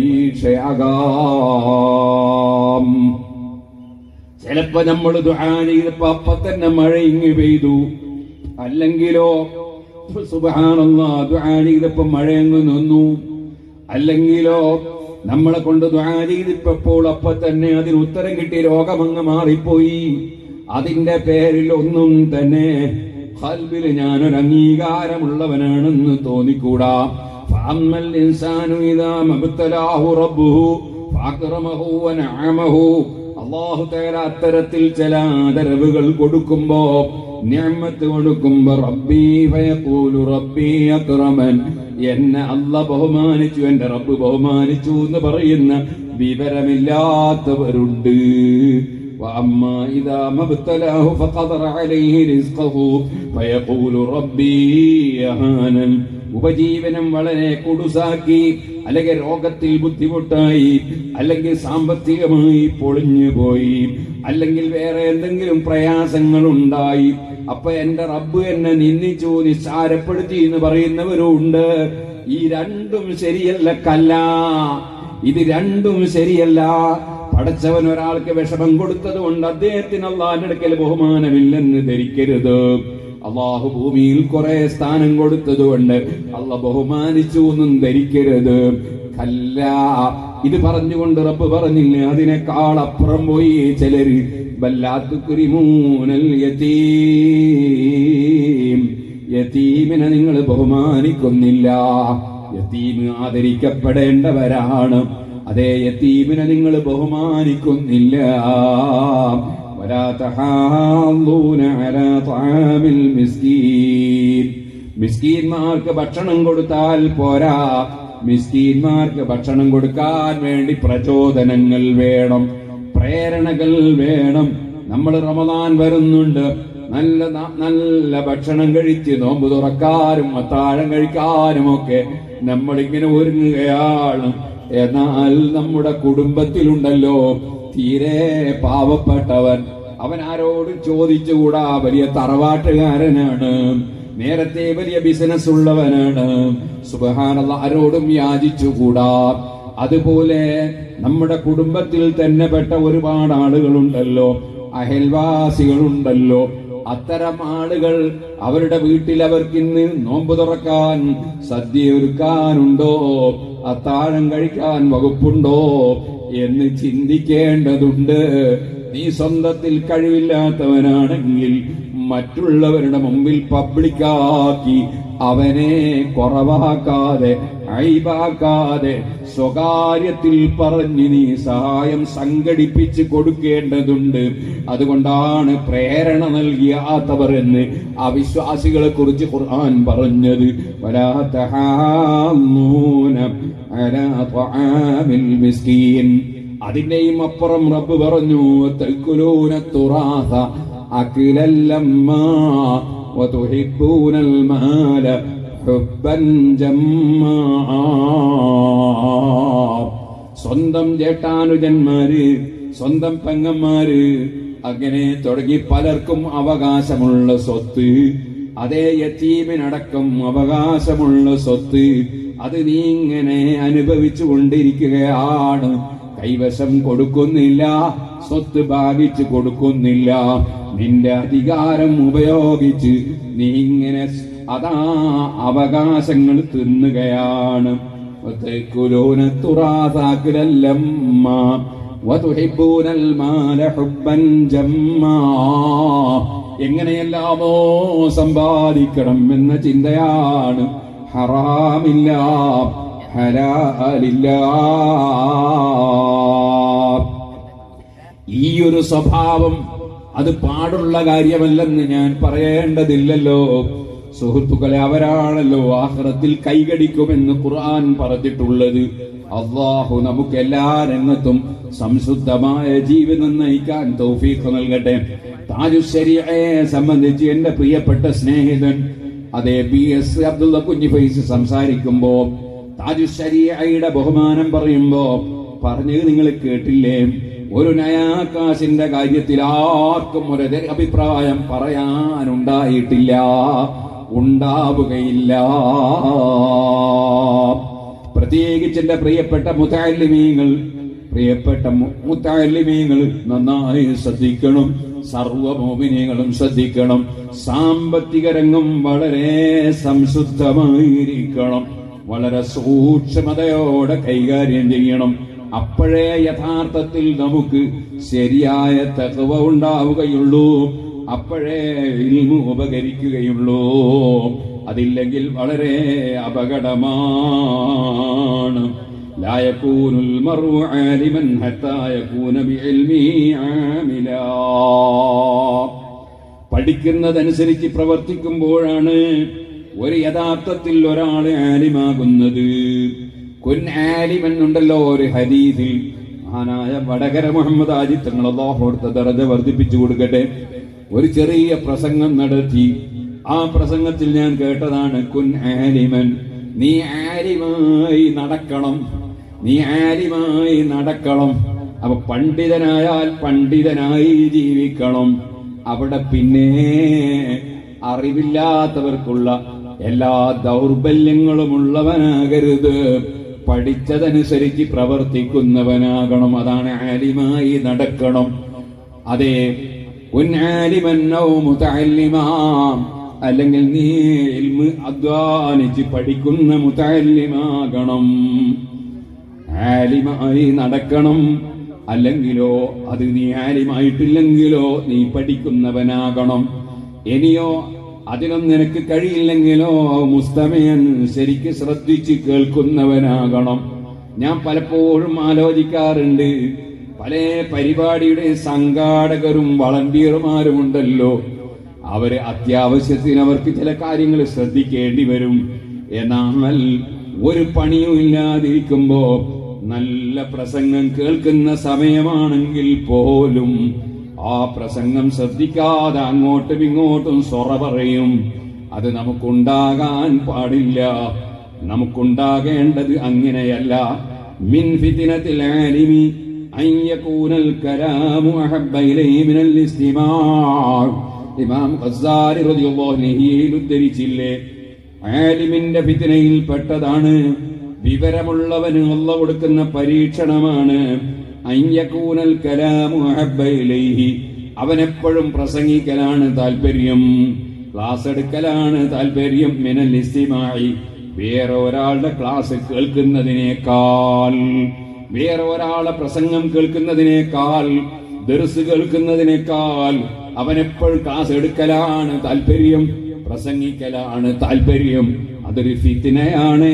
പരീക്ഷയാകാം. ചിലപ്പോ നമ്മൾ ദുആ ചെയ്തപ്പോ അപ്പ തന്നെ മഴ ഇങ്ങ് പെയ്തു. അല്ലെങ്കിലോ സുബ്ഹാനല്ലാഹ് ദുആ ചെയ്തപ്പോ മഴയങ്ങ് നിന്നു. അല്ലെങ്കിലോ നമ്മളെ കൊണ്ട് ദുആ ചെയ്തിപ്പോൾ അപ്പൊ തന്നെ അതിന് ഉത്തരം കിട്ടി, രോഗമങ്ങ് മാറിപ്പോയി. അതിന്റെ പേരിൽ ഒന്നും തന്നെ ഖൽബിൽ ഞാനൊരു അംഗീകാരമുള്ളവനാണെന്ന് തോന്നിക്കൂടാ. ഫഅമ്മൽ ഇൻസാനു ഇദാ മബ്തലാഹു റബ്ബുഹു ഫഅക്റമഹു വനഅമഹു. അല്ലാഹു തആല അത്തരത്തിൽ ചില ആദരവുകൾ കൊടുക്കുമ്പോ, നിഅമത്ത് കൊടുക്കുമ്പോ റബ്ബി ഫയഖൂലു റബ്ബി അക്റമൻ, എന്നെ അല്ല ബഹുമാനിച്ചു, എന്റെ റബ്ബ് ബഹുമാനിച്ചു എന്ന് പറയുന്ന വിവരമില്ലാത്തവരുണ്ട്. വഅമ്മാ إذا ما ابتلاه فقدر عليه رزقه فيقول ربي أهانن. ഉപജീവനം വളരെ കുടുസാക്കി, അല്ലെങ്കിൽ രോഗത്തിൽ ബുദ്ധിമുട്ടായി, അല്ലെങ്കിൽ സാമ്പത്തികമായി പൊളിഞ്ഞു പോയി, അല്ലെങ്കിൽ വേറെ എന്തെങ്കിലും പ്രയാസങ്ങൾ ഉണ്ടായി, അപ്പൊ എന്റെ റബ്ബ് എന്നെ നിന്ദിച്ചു, നിസ്സാരപ്പെടുത്തി എന്ന് പറയുന്നവരുണ്ട്. ഈ രണ്ടും ശരിയല്ല കല്ല, ഇത് രണ്ടും ശരിയല്ല. പടച്ചവൻ ഒരാൾക്ക് വിഷമം കൊടുത്തത് കൊണ്ട് അദ്ദേഹത്തിന് അള്ളാഹിന്റെ അടുക്കൽ ബഹുമാനമില്ലെന്ന് ധരിക്കരുത്. അള്ളാഹു ഭൂമിയിൽ കുറെ സ്ഥാനം കൊടുത്തതുകൊണ്ട് അള്ളാഹ് ബഹുമാനിച്ചു എന്നും ധരിക്കരുത്. കല്ല, ഇത് പറഞ്ഞുകൊണ്ട് റബ്ബ് പറഞ്ഞില്ല, അതിനേക്കാൾ അപ്പുറം പോയി ചിലര്. ബല്ലാത്തുക്രിമൂനൽ യതീം, യതീമിനെ നിങ്ങൾ ബഹുമാനിക്കുന്നില്ല. യതീം ആദരിക്കപ്പെടേണ്ടവരാണ്, അതേ യതീമിനെ നിങ്ങൾ ബഹുമാനിക്കുന്നില്ല. ولا تحاضون على طعام المسكين. മിസ്കീന്മാർക്ക് ഭക്ഷണം കൊടുത്താൽ പോരാ, മിസ്കീന്മാർക്ക് ഭക്ഷണം കൊടുക്കാൻ വേണ്ടി പ്രചോദനങ്ങൾ വേണം, പ്രേരണകൾ വേണം. നമ്മൾ റമദാൻ വരുന്നുണ്ട്, നല്ല നല്ല ഭക്ഷണം കഴിച്ച് നോമ്പ് തുറക്കാനും അത്താഴം കഴിക്കാനും ഒക്കെ നമ്മളിങ്ങനെ ഒരുങ്ങുകയാണ്. എന്നാൽ നമ്മുടെ കുടുംബത്തിലുണ്ടല്ലോ തീരെ പാവപ്പെട്ടവൻ, അവൻ ആരോടും ചോദിച്ചുകൂടാ, വലിയ തറവാട്ടുകാരനാണ്, നേരത്തെ വലിയ ബിസിനസ് ഉള്ളവനാണ്, സുബ്ഹാനല്ലാഹ്, ആരോടും യാചിച്ചുകൂടാ. അതുപോലെ നമ്മുടെ കുടുംബത്തിൽ തന്നെ പെട്ട ഒരുപാട് ആളുകളുണ്ടല്ലോ, അയൽവാസികളുണ്ടല്ലോ. അത്തരം ആളുകൾ അവരുടെ വീട്ടിൽ അവർക്കിന്ന് നോമ്പ് തുറക്കാൻ സദ്യ ഒരുക്കാനുണ്ടോ, അത്താഴം കഴിക്കാൻ വകുപ്പുണ്ടോ എന്ന് ചിന്തിക്കേണ്ടതുണ്ട്. നീ സ്വന്തത്തിൽ കഴിവില്ലാത്തവനാണെങ്കിൽ മറ്റുള്ളവരുടെ മുമ്പിൽ പബ്ലിക്കാക്കി അവനെ കുറവാക്കാതെ ഐബാക്കാതെ സ്വകാര്യത്തിൽ പറഞ്ഞ് നീ സഹായം സംഘടിപ്പിച്ച് കൊടുക്കേണ്ടതുണ്ട്. അതുകൊണ്ടാണ് പ്രേരണ നൽകിയാത്തവർ എന്ന് അവിശ്വാസികളെ കുറിച്ച് ഖുർആൻ പറഞ്ഞത്. വലാ തഹാന്നൂന അലാ ത്വആമിൽ മിസ്കീൻ. അതിന്റെയും അപ്പുറം റബ്ബ് പറഞ്ഞു, തഅകുലൂന തുറാസ അക്ലൻ ലമ്മാ വതുഹിബ്ബൂനൽ മാല ഹുബ്ബൻ ജമ്മാ. സ്വന്തം ജേഷ്ഠാനുജന്മാര്, സ്വന്തം പെങ്ങന്മാര്, അങ്ങനെ തുടങ്ങി പലർക്കും അവകാശമുള്ള സ്വത്ത്, അതേ യതീമിനടക്കം അവകാശമുള്ള സ്വത്ത്, അത് നീ ഇങ്ങനെ അനുഭവിച്ചു കൊണ്ടിരിക്കുകയാണ്. കൈവശം കൊടുക്കുന്നില്ല, സ്വത്ത് ഭാഗിച്ചു കൊടുക്കുന്നില്ല, നിന്റെ അധികാരം ഉപയോഗിച്ച് നീ ഇങ്ങനെ അതാ അവകാശങ്ങൾ തിന്നുകയാണ്. എങ്ങനെയെല്ലാമോ സമ്പാദിക്കണം എന്ന ചിന്തയാണ്. ഹറാമില്ല, ഹലാലില്ല. ഈ ഒരു സ്വഭാവം അത് പാടുള്ള കാര്യമല്ലെന്ന് ഞാൻ പറയേണ്ടതില്ലല്ലോ. സുഹൃത്തുക്കളെ, അവരാണല്ലോ ആഖിറത്തിൽ കൈകടിക്കുമെന്ന് ഖുർആൻ പറഞ്ഞിട്ടുള്ളത്. അല്ലാഹു നമുക്ക് എല്ലാ രംഗത്തും സംശുദ്ധമായ ജീവിതം നയിക്കാൻ തൗഫീഖ് നൽകട്ടെ. താജുസ് ശരീഅയെ സംബന്ധിച്ച് എന്റെ പ്രിയപ്പെട്ട സ്നേഹിതൻ അതേ ബി എസ് അബ്ദുള്ള കുഞ്ഞി ഫൈസ് സംസാരിക്കുമ്പോ താജുസ് ശരീഅയുടെ ബഹുമാനം പറയുമ്പോ പറഞ്ഞത് നിങ്ങൾ കേട്ടില്ലേ? ഒരു നയാകാശിന്റെ കാര്യത്തിൽ ആർക്കും ഒരു അഭിപ്രായം പറയാനുണ്ടായിട്ടില്ല, ഉണ്ടാവുകയില്ല. പ്രത്യേകിച്ച് എന്റെ പ്രിയപ്പെട്ട മുതഅല്ലിമീങ്ങൾ, പ്രിയപ്പെട്ട മുതഅല്ലിമീങ്ങൾ നന്നായി ശ്രദ്ധിക്കണം. സർവ്വ മുഅ്മിനീങ്ങളും ശ്രദ്ധിക്കണം. സാമ്പത്തിക രംഗം വളരെ സംശുദ്ധമായിരിക്കണം, വളരെ സൂക്ഷ്മതയോടെ കൈകാര്യം ചെയ്യണം. അപ്പോഴേ യഥാർത്ഥത്തിൽ നമുക്ക് ശരിയായ തഖ്വ ഉണ്ടാവുകയുള്ളൂ, അപ്പോഴേ ഇൽമു ഉപകരിക്കുകയുള്ളൂ. അതില്ലെങ്കിൽ വളരെ അപകടമാണ്. ലാ യകൂനുൽ മർഉ ആലിമൻ ഹത്താ യകൂന ബിഇൽമിഹി ആമിലാ. പഠിക്കുന്നതനുസരിച്ച് പ്രവർത്തിക്കുമ്പോഴാണ് ഒരു യഥാർത്ഥത്തിൽ ഒരാൾ ആലിമാകുന്നത്. കുൻ ആലിമൻ ഉണ്ടല്ലോ ഒരു ഹദീസിൽ, മഹാനായ വടകര മുഹമ്മദ് ആജി തങ്ങൾ അല്ലാഹു അവിടുത്തെ ദറജ വർദ്ധിപ്പിച്ചു കൊടുക്കട്ടെ. ഒരു ചെറിയ പ്രസംഗം നടത്തി. ആ പ്രസംഗത്തിൽ ഞാൻ കേട്ടതാണ്, കുൻ ആലിമൻ, നീ ആലിമായി നടക്കണം, നീ ആലിമായി നടക്കണം. അപ്പൊ പണ്ഡിതനായാൽ പണ്ഡിതനായി ജീവിക്കണം. അവിടെ പിന്നെ അറിവില്ലാത്തവർക്കുള്ള എല്ലാ ദൗർബല്യങ്ങളും ഉള്ളവനാകരുത്, പഠിച്ചതനുസരിച്ച് പ്രവർത്തിക്കുന്നവനാകണം. അതാണ് ആലിമായി നടക്കണം. അതെ, അല്ലെങ്കിൽ നീ ഇൽമ് അധ്വാനിച്ച് പഠിക്കുന്ന മുതഅല്ലിമാകണം, ആലിമായി നടക്കണം. അല്ലെങ്കിലോ അത് നീ ആലിമായിട്ടില്ലെങ്കിലോ നീ പഠിക്കുന്നവനാകണം. ഇനിയോ അതിനൊന്നും നിനക്ക് കഴിയില്ലെങ്കിലോ മുസ്തമയൻ, ശരിക്ക് ശ്രദ്ധിച്ച് കേൾക്കുന്നവനാകണം. ഞാൻ പലപ്പോഴും ആലോചിക്കാറുണ്ട്, പല പരിപാടിയുടെ സംഘാടകരും വളണ്ടിയർമാരും ഉണ്ടല്ലോ, അവര് അത്യാവശ്യത്തിന് അവർക്ക് ചില കാര്യങ്ങൾ ശ്രദ്ധിക്കേണ്ടി വരും. എന്നാൽ ഒരു പണിയും ഇല്ലാതിരിക്കുമ്പോ നല്ല പ്രസംഗം കേൾക്കുന്ന സമയമാണെങ്കിൽ പോലും ആ പ്രസംഗം ശ്രദ്ധിക്കാതെ അങ്ങോട്ടും ഇങ്ങോട്ടും സൊറ പറയും. അത് നമുക്കുണ്ടാകാൻ പാടില്ല. നമുക്കുണ്ടാകേണ്ടത് അങ്ങനെയല്ല. മിൻ ഫിത്നത്തിൽ ആലിമി അൻ യകൂനൽ കലാമു അഹബ്ബ ഇലൈഹി മിനൽ ഇസ്തിമാഅ്. ഇമാം ഖസ്സാലി റളിയല്ലാഹു അൻഹു ഉദ്ധരിച്ചില്ലേ, ആലിമിന്റെ ഫിത്നയിൽ പെട്ടതാണ്, വിവരമുള്ളവന് അല്ലാഹു കൊടുക്കുന്ന പരീക്ഷണമാണ് അൻ യകൂനൽ കലാമു അഹബ്ബ ഇലൈഹി. അവനെപ്പോഴും പ്രസംഗിക്കലാണ് താല്പര്യം, ക്ലാസ് എടുക്കലാണ് താല്പര്യം, മിനൽ ഇസ്തിമാഇ, വേറെ ഒരാളുടെ ക്ലാസ് കേൾക്കുന്നതിനേക്കാൾ, വേറെ ഒരാളെ പ്രസംഗം കേൾക്കുന്നതിനേക്കാൾ, ദർസ് കേൾക്കുന്നതിനേക്കാൾ അവനെപ്പോഴും ക്ലാസ് എടുക്കലാണ് താല്പര്യം, പ്രസംഗിക്കലാണ് താല്പര്യം. അതൊരു ഫിത്നയാണ്.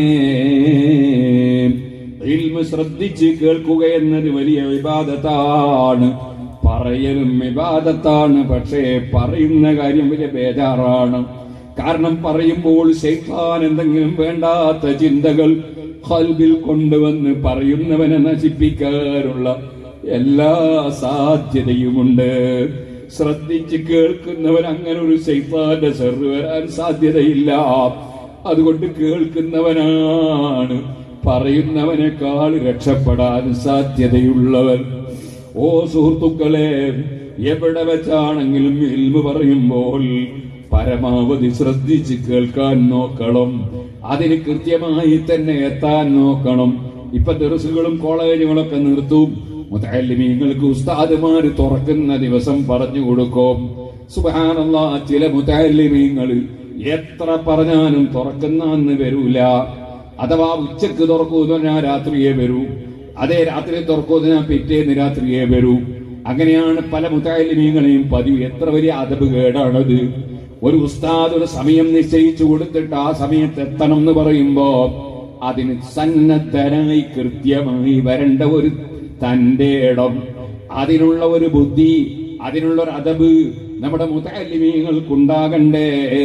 ഇൽമ് ശ്രദ്ധിച്ച് കേൾക്കുക എന്നത് വലിയ ഇബാദത്താണ്, പറയലും ഇബാദത്താണ്. പക്ഷേ പറയുന്ന കാര്യം വലിയ ബേജാറാണ്. കാരണം പറയുമ്പോൾ ശൈത്താൻ എന്തെങ്കിലും വേണ്ടാത്ത ചിന്തകൾ ഖൽബിൽ കൊണ്ടുവന്ന് പറയുന്നവനെ നശിപ്പിക്കാനുള്ള എല്ലാ സാധ്യതയുമുണ്ട്. ശ്രദ്ധിച്ച് കേൾക്കുന്നവൻ അങ്ങനെ ഒരു ശൈത്താന്റെ ശർറ് വരാൻ സാധ്യതയില്ല. അതുകൊണ്ട് കേൾക്കുന്നവനാണ് പറയുന്നവനേക്കാൾ രക്ഷപ്പെടാൻ സാധ്യതയുള്ളവൻ. ഓ സുഹൃത്തുക്കളെ, എവിടെ വെച്ചാണെങ്കിലും ഇൽമു പറയുമ്പോൾ പരമാവധി ശ്രദ്ധിച്ച് കേൾക്കാൻ നോക്കണം. അതിന് കൃത്യമായി തന്നെ എത്താൻ നോക്കണം. ഇപ്പൊ ദർസുകളും കോളേജുകളൊക്കെ നിർത്തും. മുതഅല്ലിമീങ്ങൾക്ക് ഉസ്താദുമാര് തുറക്കുന്ന ദിവസം പറഞ്ഞു കൊടുക്കും. സുബ്ഹാനല്ലാഹ്, ചില മുതഅല്ലിമീങ്ങൾ എത്ര പറഞ്ഞാലും തുറക്കുന്ന അന്ന് വരൂല. അഥവാ ഉച്ചക്ക് തുറക്കുന്ന ഞാൻ രാത്രിയെ വരൂ, അതേ രാത്രി തുറക്കുന്ന പിറ്റേന്ന് രാത്രിയെ വരൂ. അങ്ങനെയാണ് പല മുതഅല്ലിമീങ്ങളെയും പതിവ്. എത്ര വലിയ അദബ് കേടാണത്. ഒരു ഉസ്താദ് ഒരു സമയം നിശ്ചയിച്ചു കൊടുത്തിട്ട് ആ സമയത്ത് എത്തണം എന്ന് പറയുമ്പോ അതിന് സന്നദ്ധനായി കൃത്യമായി വരേണ്ട ഒരു തന്റെ ഇടം, അതിനുള്ള ഒരു ബുദ്ധി, അതിനുള്ള ഒരു അദബ് നമ്മുടെ മുതഅല്ലിമീങ്ങൾക്കുണ്ടാകണ്ടേ.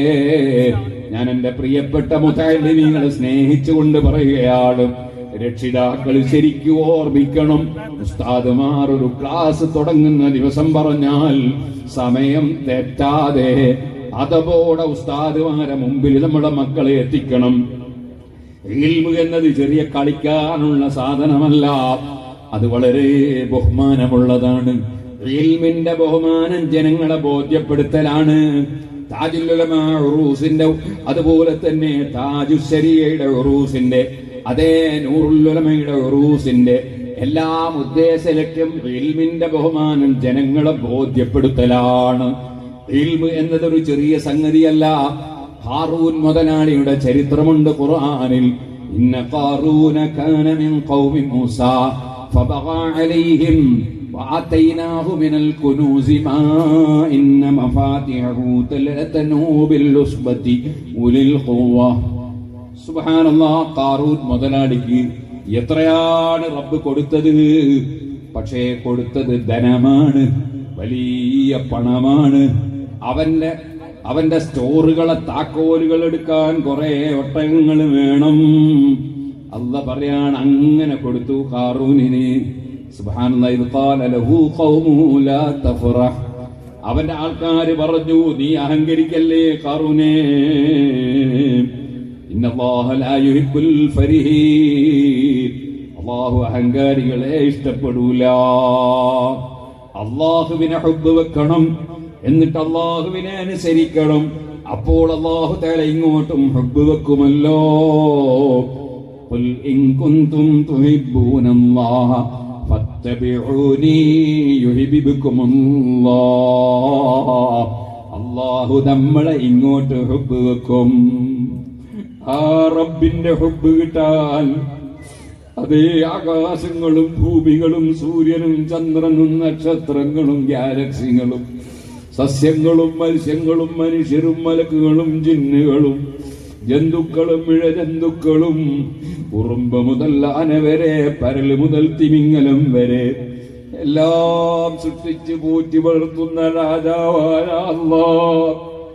ഞാൻ എന്റെ പ്രിയപ്പെട്ട മുതഅല്ലിമീങ്ങളെ സ്നേഹിച്ചുകൊണ്ട് പറയുകയാണ്, രക്ഷിതാക്കൾ ശരിക്കും ഓർമ്മിക്കണം. ഉസ്താദുമാർ ഒരു ക്ലാസ് തുടങ്ങുന്ന ദിവസം പറഞ്ഞാൽ സമയം തെറ്റാതെ അതപോടെ ഉസ്താദുമാരെ മുമ്പിൽ നമ്മുടെ മക്കളെ എത്തിക്കണം. ഇൽമു എന്നത് ചെറിയ കളിക്കാനുള്ള സാധനമല്ല, അത് വളരെ ബഹുമാനമുള്ളതാണ്. ഇൽമിന്റെ ബഹുമാനം ജനങ്ങളെ ബോധ്യപ്പെടുത്തലാണ്. താജുൽ ഉലമാ ഉറൂസിന്റെ, അതുപോലെ തന്നെ താജു ശരീഅയുടെ ഉറൂസിന്റെ, അതേ നൂറുൽ ഉലമയുടെ ഉറൂസിന്റെ എല്ലാം ഉദ്ദേശ ലക്ഷ്യം ഇൽമിന്റെ ബഹുമാനം ജനങ്ങളെ ബോധ്യപ്പെടുത്തലാണ്. ഇൽമ് എന്നതൊരു ചെറിയ സംഗതിയല്ല. ഹാറൂൻ മുതലാളിയുടെ ചരിത്രമുണ്ട് ഖുർആനിൽ. ഇന്ന ഖാറൂന കാന മിൻ ഖൗമി മൂസാ ഫബഗാ അലൈഹിം വആതൈനാഹു മിനൽ കുനൂസി മാ ഇന്ന മഫാതിഹു തലതനൂ ബിൽ ഉസ്ബതി ഉലിൽ ഖുവ. സുബ്ഹാനല്ലാഹ്, ഖാറൂൻ മുതലാളിക്ക് എത്രയാണ് റബ്ബ് കൊടുത്തത്. പക്ഷേ കൊടുത്തത് ധനമാണ്, വലിയ പണമാണ്. അവന്റെ അവന്റെ സ്റ്റോറുകളെ താക്കോലുകൾ എടുക്കാൻ കുറെ ഒട്ടകങ്ങൾ വേണം. അല്ലാഹ് പറയാണ് അങ്ങനെ കൊടുത്തു ഖാറൂനിന്. സുബ്ഹാനല്ലാഹി ഇദ് ഖാല ലഹു ഖൗമുഹു ലാ തഫറഹ്. അവന്റെ ആൾക്കാര് പറഞ്ഞു, നീ അഹങ്കരിക്കല്ലേ ഖാറൂനേ, ഇന്നല്ലാഹ ലാ യുഹിബ്ബുൽ ഫരിഹീൻ. അല്ലാഹു അഹങ്കാരികളെ ഇഷ്ടപ്പെടൂല. അല്ലാഹുവിനെ ഹുബ്ബ് വെക്കണം, എന്നിട്ട് അല്ലാഹുവിനെ അനുസരിക്കണം. അപ്പോൾ അല്ലാഹു തആല ഇങ്ങോട്ടും ഹുബ്ബ് വെക്കുമല്ലോ. ഖുൽ ഇൻ കുൻതും തുഹിബ്ബൂനല്ലാഹ ഫത്തബിഊനി യുഹിബ്ബുകുമുല്ലാഹ്. അല്ലാഹു നമ്മളെ ഇങ്ങോട്ട് ഹുബ്ബ് വെക്കും. ആ റബ്ബിന്റെ ഹുബ്ബ് കിട്ടാൻ അതേ ആകാശങ്ങളും ഭൂമികളും സൂര്യനും ചന്ദ്രനും നക്ഷത്രങ്ങളും ഗാലക്സികളും സസ്യങ്ങളും മത്സ്യങ്ങളും മനുഷ്യരും മലക്കുകളും ജിന്നുകളും ജന്തുക്കളും ഇഴജന്തുക്കളും ഉറുമ്പ് മുതൽ ആന വരെ പരല് മുതൽ തിമിംഗലം വരെ എല്ലാം സൃഷ്ടിച്ച് പോറ്റി വളർത്തുന്ന രാജാവായ അല്ലാഹ്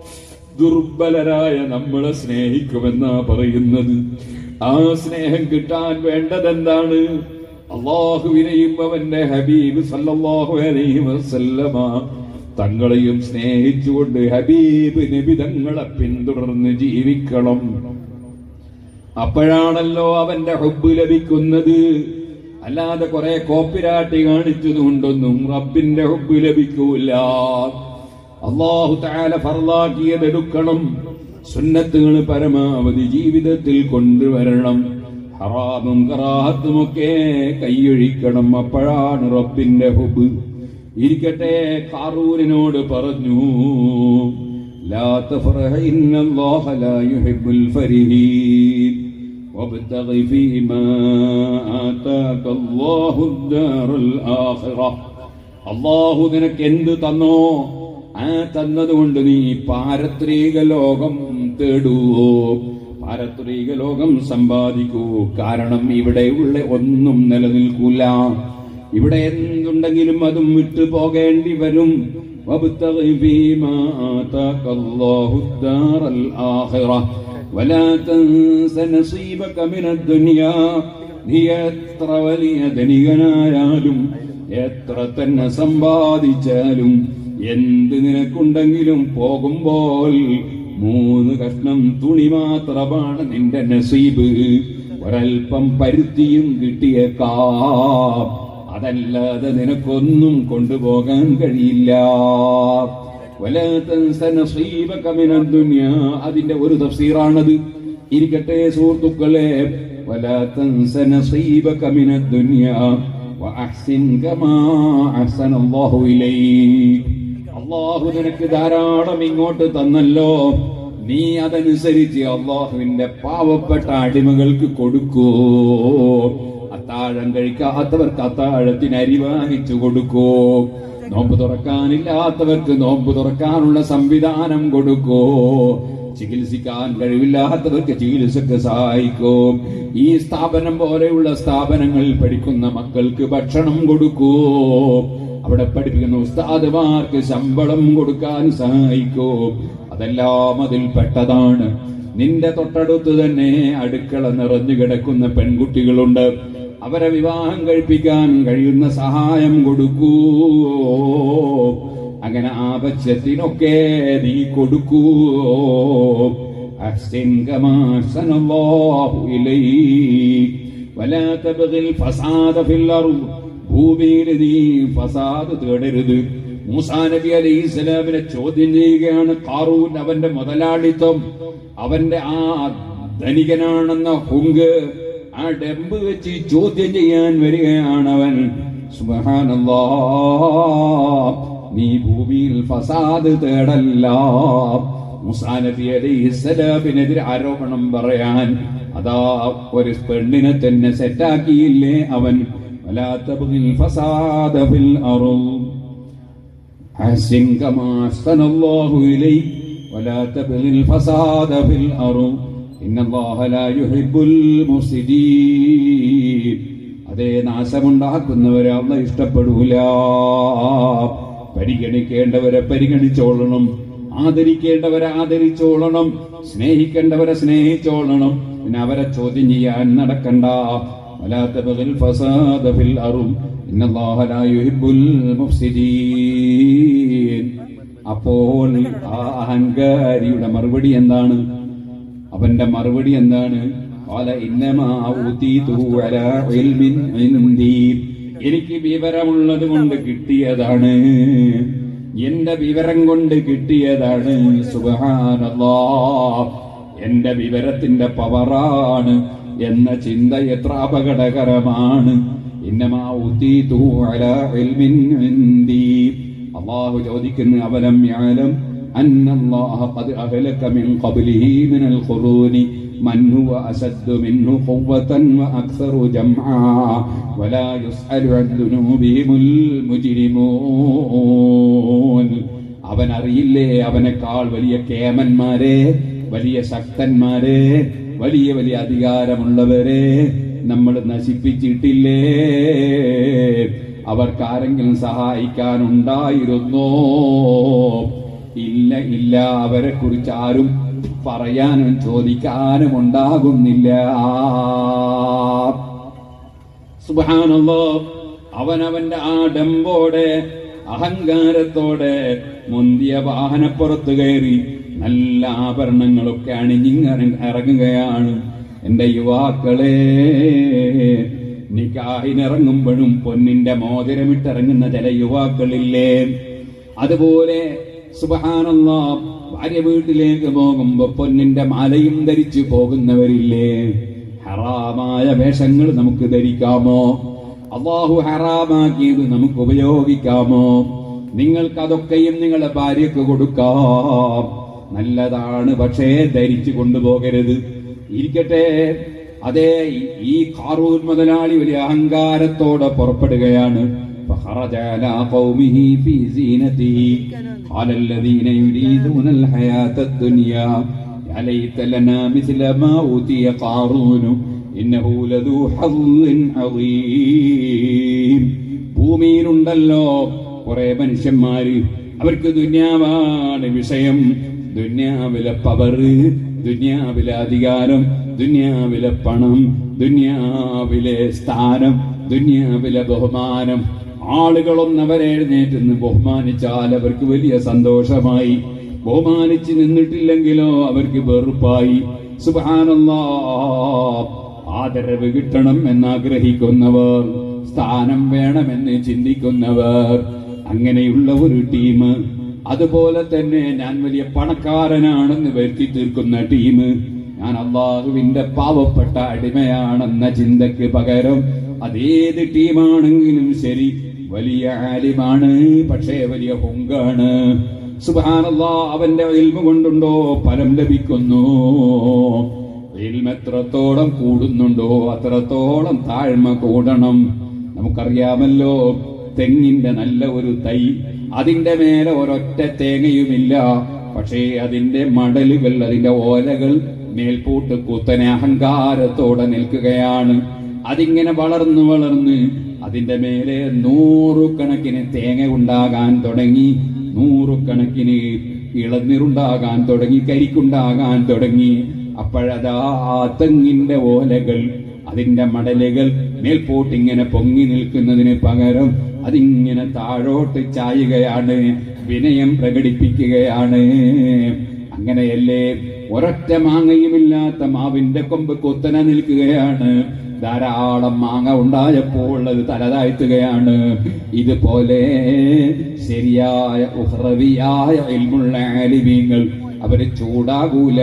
ദുർബലരായ നമ്മളെ സ്നേഹിക്കുമെന്നാ പറയുന്നത്. ആ സ്നേഹം കിട്ടാൻ വേണ്ടതെന്താണ്? അല്ലാഹുവിനെയും അവന്റെ ഹബീബ് സല്ലല്ലാഹു അലൈഹി വസല്ലമ തങ്ങളെയും സ്നേഹിച്ചുകൊണ്ട് ഹബീബ് നബി തങ്ങളെ പിന്തുടർന്ന് ജീവിക്കണം. അപ്പോഴാണല്ലോ അവന്റെ ഹുബ്ബ് ലഭിക്കുന്നത്. അല്ലാതെ കുറെ കോപ്പിരാട്ടി കാണിച്ചതുകൊണ്ടൊന്നും റബ്ബിന്റെ ഹുബ്ബ് ലഭിക്കൂല. അല്ലാഹു തആല ഫർളാക്കിയതെടുക്കണം. സുന്നത്തുകൾ പരമാവധി ജീവിതത്തിൽ കൊണ്ടുവരണം. ഹറാമും കറാഹത്തുമൊക്കെ കൈയൊഴിക്കണം. അപ്പോഴാണ് റബ്ബിന്റെ ഹുബ്ബ്. ഇരിക്കട്ടെ, ഖാറൂനിനോട് പറഞ്ഞു, ലാ തഫറഹ് ഇന്നല്ലാഹ ലാ യുഹിബ്ബുൽ ഫരിഹീൻ വബ്തഗി ഫീമാ ആതാകല്ലാഹു ദാറുൽ ആഖിറ. അല്ലാഹു നിനക്ക് എന്ത് തന്നോ ആ തന്നതുകൊണ്ട് നീ പാരത്രിക ലോകം തേടൂ, പാരത്രിക ലോകം സമ്പാദിക്കൂ. കാരണം ഇവിടെയുള്ള ഒന്നും നിലനിൽക്കൂല. ഇവിടെ എന്തുണ്ടെങ്കിലും അതും വിട്ടു പോകേണ്ടി വരും. വബ്തഗി ഫീമാ ആതാകല്ലാഹു ദാറൽ ആഖിറ വലാ തൻസ നസീബക മിനദ് ദുനിയാ. നീ എത്ര വലിയ ധനികനായാലും എത്ര തന്നെ സമ്പാദിച്ചാലും എന്ത് നിനക്കുണ്ടെങ്കിലും പോകുമ്പോൾ മൂന്ന് കഷ്ണം തുണി മാത്രമാണ് നിന്റെ നസീബ്. ഒരൽപ്പം പരുത്തിയും കിട്ടിയേക്കാം, അതല്ലാതെ നിനക്കൊന്നും കൊണ്ടുപോകാൻ കഴിയില്ല. വലാ തൻസ നസീബക മിനദ് ദുനിയാ, അതിന്റെ ഒരു തഫ്സീറാണത്. ഇരിക്കട്ടെ സുഹൃത്തുക്കളെ, വലാ തൻസ നസീബക മിനദ് ദുനിയാ വഅഹ്സിൻ കമാ അഹ്സനല്ലാഹു ഇലൈക്. അല്ലാഹു നിനക്ക് ധാരാളം ഇങ്ങോട്ട് തന്നല്ലോ, നീ അതനുസരിച്ച് അല്ലാഹുവിന്റെ പാവപ്പെട്ട അടിമകൾക്ക് കൊടുക്കൂ. അത്താഴം കഴിക്കാത്തവർക്ക് അത്താഴത്തിന് അരി വാങ്ങിച്ചു കൊടുക്കൂ. നോമ്പ് തുറക്കാനില്ലാത്തവർക്ക് നോമ്പ് തുറക്കാനുള്ള സംവിധാനം കൊടുക്കൂ. ചികിത്സിക്കാൻ കഴിവില്ലാത്തവർക്ക് ചികിത്സക്ക് സഹായിക്കും. ഈ സ്ഥാപനം പോലെയുള്ള സ്ഥാപനങ്ങളിൽ പഠിക്കുന്ന മക്കൾക്ക് ഭക്ഷണം കൊടുക്കൂ. അവിടെ പഠിപ്പിക്കുന്ന ഉസ്താദുമാർക്ക് ശമ്പളം കൊടുക്കാൻ സഹായിക്കൂ. അതെല്ലാം അതിൽ പെട്ടതാണ്. നിന്റെ തൊട്ടടുത്ത് തന്നെ അടുക്കള നിറഞ്ഞു കിടക്കുന്ന പെൺകുട്ടികളുണ്ട്. അവരെ വിവാഹം കഴിപ്പിക്കാൻ കഴിയുന്ന സഹായം കൊടുക്കൂ. അങ്ങനെ ആവശ്യത്തിനൊക്കെ നീ കൊടുക്കൂ. അഹ്സിൻ കമാ അഹ്സനല്ലാഹു ഇലൈക് വലാ തബ്ഗിൽ ഫസാദ ഫിൽ അർദ്. ഭൂമിയിൽ നീ ഫസാദ് തേടരുത്. മൂസാ നബി അലൈഹിസ്സലാമിനെ ചോദ്യം ചെയ്യുകയാണ് ഖാറൂൻ. അവന്റെ മുതലാളിത്തം, അവന്റെ ആ ധനികനാണെന്ന ഹുങ്ക്, ആ ഡെമ്പ് വെച്ച് ചോദ്യം ചെയ്യാൻ വരികയാണ് അവൻ. സുബ്ഹാനല്ലാഹ്, നീ ഭൂമിയിൽ ഫസാദ് തേടല്ല. മൂസാ നബി അലൈഹിസ്സലാമിനെതിരെ ആരോപണം പറയാൻ അതാ ഒരു പെണ്ണിനെ തന്നെ സെറ്റാക്കിയില്ലേ അവൻ. വലാ തബ്ഗിൽ ഫസാദ ഫിൽ അർദ് അഹ്സിൻ കമാ അഹ്സനല്ലാഹു ഇലൈക് വലാ തബ്ഗിൽ ഫസാദ ഫിൽ അർദ് ഇന്നല്ലാഹ ലാ യുഹിബ്ബുൽ മുഫ്സിദീൻ. അതേ, നാശമുണ്ടാക്കുന്നവരെ അല്ലാഹു ഇഷ്ടപ്പെടൂല. പരിഗണിക്കേണ്ടവരെ പരിഗണിച്ചോളണം, ആദരിക്കേണ്ടവരെ ആദരിച്ചോളണം, സ്നേഹിക്കേണ്ടവരെ സ്നേഹിച്ചോളണം. പിന്നെ അവരെ ചോദ്യം ചെയ്യാൻ നടക്കണ്ട. വലാ തബ്ഗിൽ ഫസാദ ഫിൽ അർദ് ഇന്നല്ലാഹ ലാ യുഹിബ്ബുൽ മുഫ്സിദീൻ. അപ്പോൾ ആ അഹങ്കാരിയുടെ മറുപടി എന്താണ്? അവന്റെ മറുപടി എന്താണ്? ഖാല ഇന്നമാ ഊതീതുഹു അലാ ഇൽമിൻ ഇൻദീ. എനിക്ക് വിവരമുള്ളത് കൊണ്ട് കിട്ടിയതാണ്, എന്റെ വിവരം കൊണ്ട് കിട്ടിയതാണ്. സുബ്ഹാനല്ലാഹ്, എന്റെ വിവരത്തിന്റെ പവറാണ് എന്ന ചിന്ത എത്ര അപകടകരമാണ്. ഇന്നമാ ഊതീതുഹു അലാ ഇൽമിൻ ഇൻദീ. അല്ലാഹു ചോദിക്കുന്നു, അവലം യഅലം അന്നല്ലാഹ ഖദ് അഹ്ലക മിൻ ഖബ്ലിഹി മിനൽ ഖുറൂനി മൻ ഹുവ അശദ്ദു മിൻഹു ഖുവ്വതൻ വഅക്സറു ജംആ വലാ യുസ്അലു അൻ ദുനൂബിഹിമുൽ മുജ്രിമൂൻ. അവൻ അറിയില്ലേ അവനേക്കാൾ വലിയ കേമന്മാരെ, വലിയ ശക്തന്മാരെ, വലിയ വലിയ അധികാരമുള്ളവരെ നമ്മൾ നശിപ്പിച്ചിട്ടില്ലേ? അവർക്കാരെങ്കിലും സഹായിക്കാനുണ്ടായിരുന്നോ? ഇല്ല ഇല്ല, അവരെ കുറിച്ച് ആരും പറയാനും ചോദിക്കാനും ഉണ്ടാകുന്നില്ല. സുബ്ഹാനല്ലാഹ്, അവനവന്റെ ആ ഡംബോടെ അഹങ്കാരത്തോടെ മുന്തിയ വാഹനപ്പുറത്ത് കയറി നല്ല ആഭരണങ്ങളൊക്കെ അണിഞ്ഞിങ്ങനെ ഇറങ്ങുകയാണ്. എന്റെ യുവാക്കളെ, നിക്കാഹിനിറങ്ങുമ്പോഴും പൊന്നിന്റെ മോതിരമിട്ടിറങ്ങുന്ന ചില യുവാക്കളില്ലേ? അതുപോലെ സുബ്ഹാനല്ലാഹ്, ഭാര്യ വീട്ടിലേക്ക് പോകുമ്പോ പൊന്നിന്റെ മാലയും ധരിച്ചു പോകുന്നവരില്ലേ? ഹറാമായ വേഷങ്ങൾ നമുക്ക് ധരിക്കാമോ? അല്ലാഹു ഹറാമാക്കിയത് നമുക്ക് ഉപയോഗിക്കാമോ? നിങ്ങൾക്കതൊക്കെയും നിങ്ങളുടെ ഭാര്യക്ക് കൊടുക്കാം, നല്ലതാണ്. പക്ഷേ ധരിച്ചു കൊണ്ടുപോകരുത്. ഇരിക്കട്ടെ, അതേ ഈ ഖാറൂൻ മുതലാളി വലിയ അഹങ്കാരത്തോടെ പുറപ്പെടുകയാണ്. فخرج على قومه في زينته قال الذين يريدون الحياة الدنيا يا ليت لنا مثل ما أوتي قارون إنه لذو حظ عظيم. ഭൂമിയിലുണ്ടല്ലോ കുറെ മനുഷ്യന്മാര്, അവർക്ക് ദുന്യാവാണ് വിഷയം. ദുന്യാവിലെ പവറ്, ദുന്യാവിലെ അധികാരം, ദുന്യാവിലെ പണം, ദുന്യാവിലെ സ്ഥാനം, ദുന്യാവിലെ ബഹുമാനം. ആളുകളൊന്നും അവരെ എഴുന്നേറ്റ് ബഹുമാനിച്ചാൽ അവർക്ക് വലിയ സന്തോഷമായി, ബഹുമാനിച്ച് നിന്നിട്ടില്ലെങ്കിലോ അവർക്ക് വെറുപ്പായി. സുബ്ഹാനല്ലാഹ്, ആദരവ് കിട്ടണം എന്നാഗ്രഹിക്കുന്നവർ, സ്ഥാനം വേണമെന്ന് ചിന്തിക്കുന്നവർ, അങ്ങനെയുള്ള ഒരു ടീം. അതുപോലെ തന്നെ ഞാൻ വലിയ പണക്കാരനാണെന്ന് വരുത്തി തീർക്കുന്ന ടീം, ഞാൻ അള്ളാഹുവിന്റെ പാവപ്പെട്ട അടിമയാണെന്ന ചിന്തക്ക് പകരം അതേത് ടീമാണെങ്കിലും ശരി, വലിയ ആലിമാണ്, പക്ഷേ വലിയ ഹുങ്കാണ്. സുബ്ഹാനല്ലാഹ്, അവന്റെ ഇൽമു കൊണ്ടുണ്ടോ ഫലം ലഭിക്കുന്നു? ഇൽമ് എത്രത്തോളം കൂടുന്നുണ്ടോ അത്രത്തോളം താഴ്മ കൂടണം. നമുക്കറിയാമല്ലോ, തെങ്ങിന്റെ നല്ല ഒരു തൈ, അതിന്റെ മേലെ ഒരൊറ്റ തേങ്ങയുമില്ല, പക്ഷേ അതിന്റെ മടലുകൾ, അതിന്റെ ഓലകൾ മേൽപോട്ട് കുത്തനെ അഹങ്കാരത്തോടെ നിൽക്കുകയാണ്. അതിങ്ങനെ വളർന്നു വളർന്ന് അതിന്റെ മേലെ നൂറുകണക്കിന് തേങ്ങ ഉണ്ടാകാൻ തുടങ്ങി, നൂറുകണക്കിന് ഇളനീരുണ്ടാകാൻ തുടങ്ങി, കരിക്കുണ്ടാകാൻ തുടങ്ങി. അപ്പോഴതാ തെങ്ങിന്റെ ഓലകൾ, അതിന്റെ മടലുകൾ മേൽപോട്ടിങ്ങനെ പൊങ്ങി നിൽക്കുന്നതിന് പകരം അതിങ്ങനെ താഴോട്ട് ചായുകയാണ്, വിനയം പ്രകടിപ്പിക്കുകയാണ്. അങ്ങനെയല്ലേ ഒരൊറ്റ മാങ്ങയുമില്ലാത്ത മാവിന്റെ കൊമ്പ് കുത്തനെ നിൽക്കുകയാണ്. ധാരാളം മാങ്ങ ഉണ്ടായപ്പോൾ അത് തലതാഴ്ത്തുകയാണ്. ഇതുപോലെ ശരിയായ ഉഖ്റവിയായ ഇൽമുള്ള ആലിമീങ്ങൾ അവര് ചൂടാകൂല.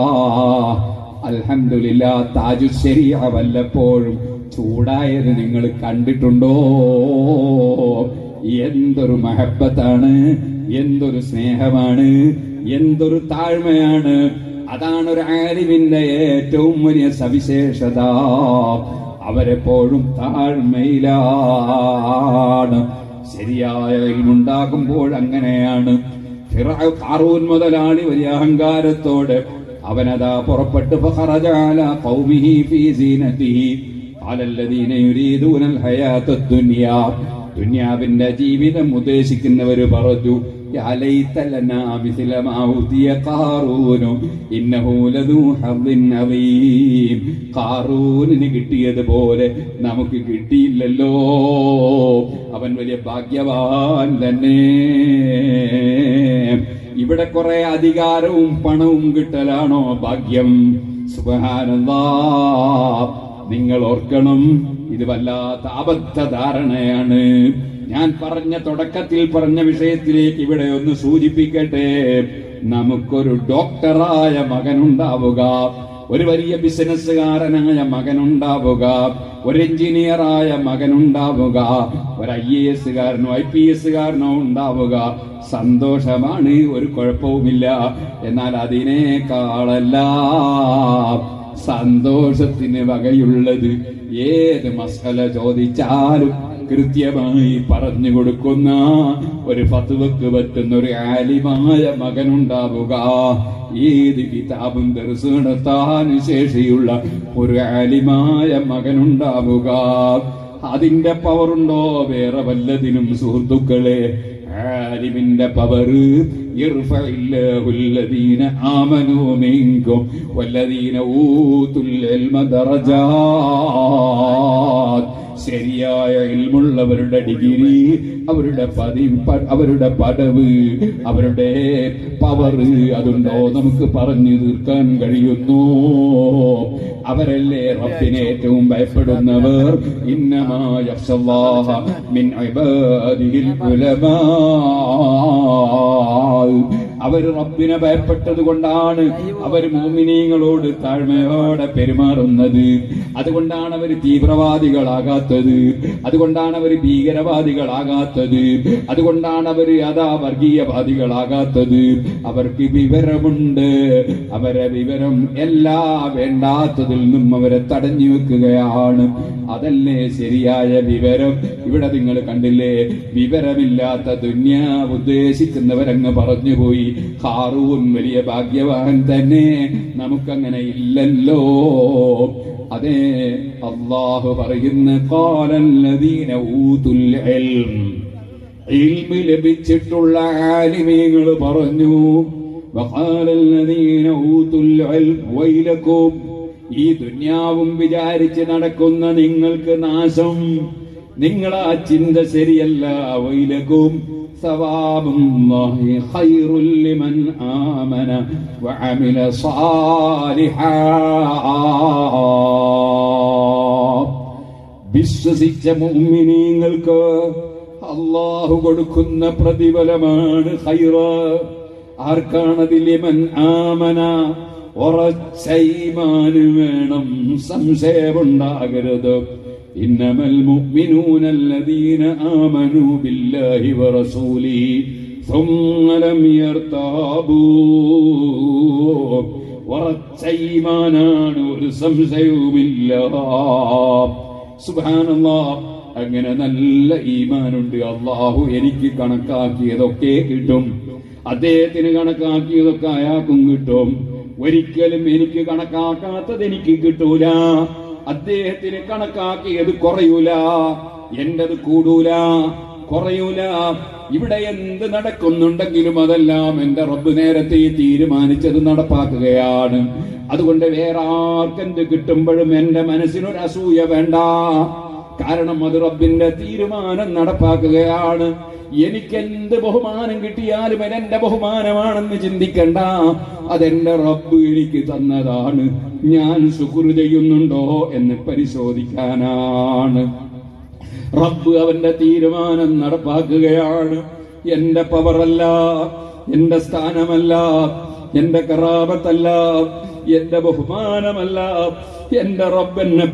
അൽഹംദുലില്ലാഹ്, താജു ശരീഅ വല്ലപ്പോഴും ചൂടായത് നിങ്ങൾ കണ്ടിട്ടുണ്ടോ? എന്തൊരു മഹബത്താണ്, എന്തൊരു സ്നേഹമാണ്, എന്തൊരു താഴ്മയാണ്. അതാണ് ഒരു ആലിമിന്റെ ഏറ്റവും വലിയ സവിശേഷത. അവരെപ്പോഴും താഴ്മയിലാണ്. ശരിയായ ഇൽമുണ്ടാകുമ്പോൾ അങ്ങനെയാണ്. ഖാറൂൻ മുതലാളി വലിയ അഹങ്കാരത്തോടെ അവനതാ പുറപ്പെട്ട് ഫഖറജ അലാ ഖൗമിഹി ഫീ സീനതിഹി ഖാല അൽദീന യുരീദൂന അൽ ഹയാത അദ്ദുനിയ ദുനിയാവിന്റെ ജീവിതം ഉദ്ദേശിക്കുന്നവര് പറഞ്ഞു ഖാറൂനിന് കിട്ടിയതുപോലെ നമുക്ക് കിട്ടിയില്ലല്ലോ. അവൻ വലിയ ഭാഗ്യവാൻ തന്നെ. ഇവിടെ കുറെ അധികാരവും പണവും കിട്ടലാണോ ഭാഗ്യം? സുബ്ഹാനല്ലാഹ്. നിങ്ങൾ ഓർക്കണം, ഇത് വല്ലാത്ത അബദ്ധ ധാരണയാണ്. ഞാൻ പറഞ്ഞ തുടക്കത്തിൽ പറഞ്ഞ വിഷയത്തിലേക്ക് ഇവിടെ ഒന്ന് സൂചിപ്പിക്കട്ടെ. നമുക്കൊരു ഡോക്ടറായ മകനുണ്ടാവുക, ഒരു വലിയ ബിസിനസ്സുകാരനായ മകനുണ്ടാവുക, ഒരു എഞ്ചിനീയറായ മകനുണ്ടാവുക, ഒരു ഐ എ എസുകാരനോ ഐ പി എസുകാരനോ ഉണ്ടാവുക. സന്തോഷമാണ്, ഒരു കുഴപ്പവുമില്ല. എന്നാൽ അതിനേക്കാളല്ല സന്തോഷത്തിന് വകയുള്ളത് ഏത് മസല ചോദിച്ചാലും കൃത്യമായി പറഞ്ഞു കൊടുക്കുന്ന ഒരു ഫത്വക്ക് പറ്റുന്ന ഒരു ആലിമായ മകനുണ്ടാവുക. ഏത് കിതാബും ദർസ് നടത്താൻ ശേഷിയുള്ള ഒരു ആലിമായ മകനുണ്ടാവുക. അതിന്റെ പവറുണ്ടോ വേറെ വല്ലതിനും? സുഹൃത്തുക്കളെ, ആലിമിന്റെ പവറ് യർഫഇല്ലാഹുല്ലദീന ആമനൂ മിൻകും വല്ലദീന ഊതുൽ ഇൽമ ദറജാത്ത്. ശരിയായ ഇൽമുള്ളവരുടെ ഡിഗ്രി, അവരുടെ പതി അവരുടെ പടവ്, അവരുടെ പവറ് അതുണ്ടോ നമുക്ക് പറഞ്ഞു തീർക്കാൻ കഴിയുന്നു? അവരല്ലേ റബ്ബിനെ ഏറ്റവും ഭയപ്പെടുന്നവർ. ഇന്നമാ യഖ്ശല്ലാഹ മിൻ ഇബാദിഹിൽ ഉലമാ. അവർ റബ്ബിനെ ഭയപ്പെട്ടത് കൊണ്ടാണ് അവർ മുഅ്മിനീങ്ങളോട് താഴ്മയോടെ പെരുമാറുന്നത്. അതുകൊണ്ടാണ് അവർ തീവ്രവാദികളാകാത്തത്. അതുകൊണ്ടാണ് അവർ ഭീകരവാദികളാകാത്തത്. അതുകൊണ്ടാണ് അവർ അതാ വർഗീയവാദികളാകാത്തത്. അവർക്ക് വിവരമുണ്ട്. അവരെ വിവരം എല്ലാ വേണ്ടാത്തതിൽ നിന്നും അവരെ തടഞ്ഞു വെക്കുകയാണ്. അതല്ലേ ശരിയായ വിവരം? ഇവിടെ നിങ്ങൾ കണ്ടില്ലേ, വിവരമില്ലാത്ത ദുനിയാവ് ഉദ്ദേശിക്കുന്നവരങ്ങ് പറഞ്ഞുപോയി. ഖാറൂൻ വലിയ ഭാഗ്യവാൻ തന്നെ, നമുക്കങ്ങനെ ഇല്ലല്ലോ. അതെ, അല്ലാഹു പറയുന്ന ഖാലല്ലദീന ഊതുൽ ഇൽം, ഇൽമ് ലഭിച്ചിട്ടുള്ള ആലിമീങ്ങൾ പറഞ്ഞു, വഖാലല്ലദീന ഊതുൽ ഇൽം വൈലകും, ഈ ദുനിയാവും വിചാരിച്ച് നടക്കുന്ന നിങ്ങൾക്ക് നാശം. നിങ്ങളാ ചിന്ത ശരിയല്ല. വൈലകും സവാബുല്ലാഹി ഖൈറുൽ ലിമൻ ആമന വഅമില സാലിഹാ. വിശ്വസിച്ച മുഅ്മിനീങ്ങൾക്ക് അല്ലാഹു കൊടുക്കുന്ന പ്രതിഫലമാണ് ഖൈറ്. ആർക്കാണത്? ലിമൻ ആമന, ഉറച്ച ഈമാൻ വേണം, സംശയമുണ്ടാകരുത്. ഇന്നമൽ മുഅ്മിനൂന അല്ലദീന ആമനൂ ബില്ലാഹി വറസൂലിഹി സുമ്മ ലം യർതാബൂ. ഉറച്ച ഈമാനാണ്, ഒരു സംശയവുമില്ല. സുബ്ഹാനല്ലാഹ്. അങ്ങനെ നല്ല ഈമാനുണ്ട്. അല്ലാഹു എനിക്ക് കണക്കാക്കിയതൊക്കെ കിട്ടും, അദ്ദേഹത്തിന് കണക്കാക്കിയതൊക്കെ അയാൾക്കും കിട്ടും. ഒരിക്കലും എനിക്ക് കണക്കാക്കാത്തത് എനിക്ക് കിട്ടൂല. അദ്ദേഹത്തിന് കണക്കാക്കിയത് കുറയൂല, എന്റത് കൂടൂല, കുറയൂല. ഇവിടെ എന്ത് നടക്കുന്നുണ്ടെങ്കിലും അതെല്ലാം എന്റെ റബ്ബ് നേരത്തെ തീരുമാനിച്ചത് നടപ്പാക്കുകയാണ്. അതുകൊണ്ട് വേറെ ആർക്കെന്ത് കിട്ടുമ്പോഴും എന്റെ മനസ്സിനൊരു അസൂയ വേണ്ട. കാരണം അത് റബ്ബിന്റെ തീരുമാനം നടപ്പാക്കുകയാണ്. എനിക്കെന്ത് ബഹുമാനം കിട്ടിയാലും അതെന്റെ ബഹുമാനമാണെന്ന് ചിന്തിക്കണ്ട. അതെന്റെ റബ്ബ് എനിക്ക് തന്നതാണ്. ഞാൻ ശുക്ർ ചെയ്യുന്നുണ്ടോ എന്ന് പരിശോധിക്കാനാണ്. റബ്ബ് അവന്റെ തീരുമാനം നടപ്പാക്കുകയാണ്. എന്റെ പവറല്ല, എന്റെ സ്ഥാനമല്ല, എന്റെ കറാബത്തല്ല, എന്റെ ബഹുമാനമല്ല, എന്റെ റബ്ബ് എന്നെ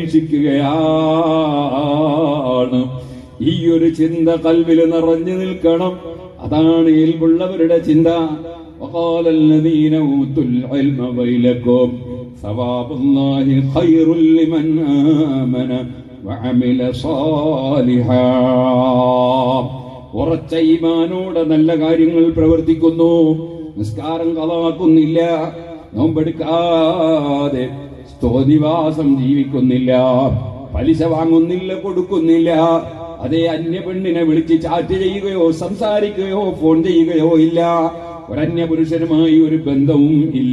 പരീക്ഷിക്കുകയാണ്. ഈ ഒരു ചിന്ത കൽബിൽ നിറഞ്ഞു നിൽക്കണം. അതാണ് ഇൽമുള്ളവരുടെ ചിന്ത. വഖാലല്ലദീന ഊതുൽ ഇൽമ വൈലകും സവാബുല്ലാഹി ഖൈറുൽ ലിമൻ ആമന വഅമില സാലിഹാ. ഉറച്ച ഈമാനോടെ നല്ല കാര്യങ്ങൾ പ്രവർത്തിക്കുന്നു, നിസ്കാരം കളവാക്കുന്നില്ല, നോമ്പെടുക്കാതെ തോന്നിവാസം ജീവിക്കുന്നില്ല, പലിശ വാങ്ങുന്നില്ല, കൊടുക്കുന്നില്ല, അതേ അന്യ പെണ്ണിനെ വിളിച്ച് ചാറ്റ് ചെയ്യുകയോ സംസാരിക്കുകയോ ഫോൺ ചെയ്യുകയോ ഇല്ല. ഒരന്യ പുരുഷനുമായി ഒരു ബന്ധവും ഇല്ല.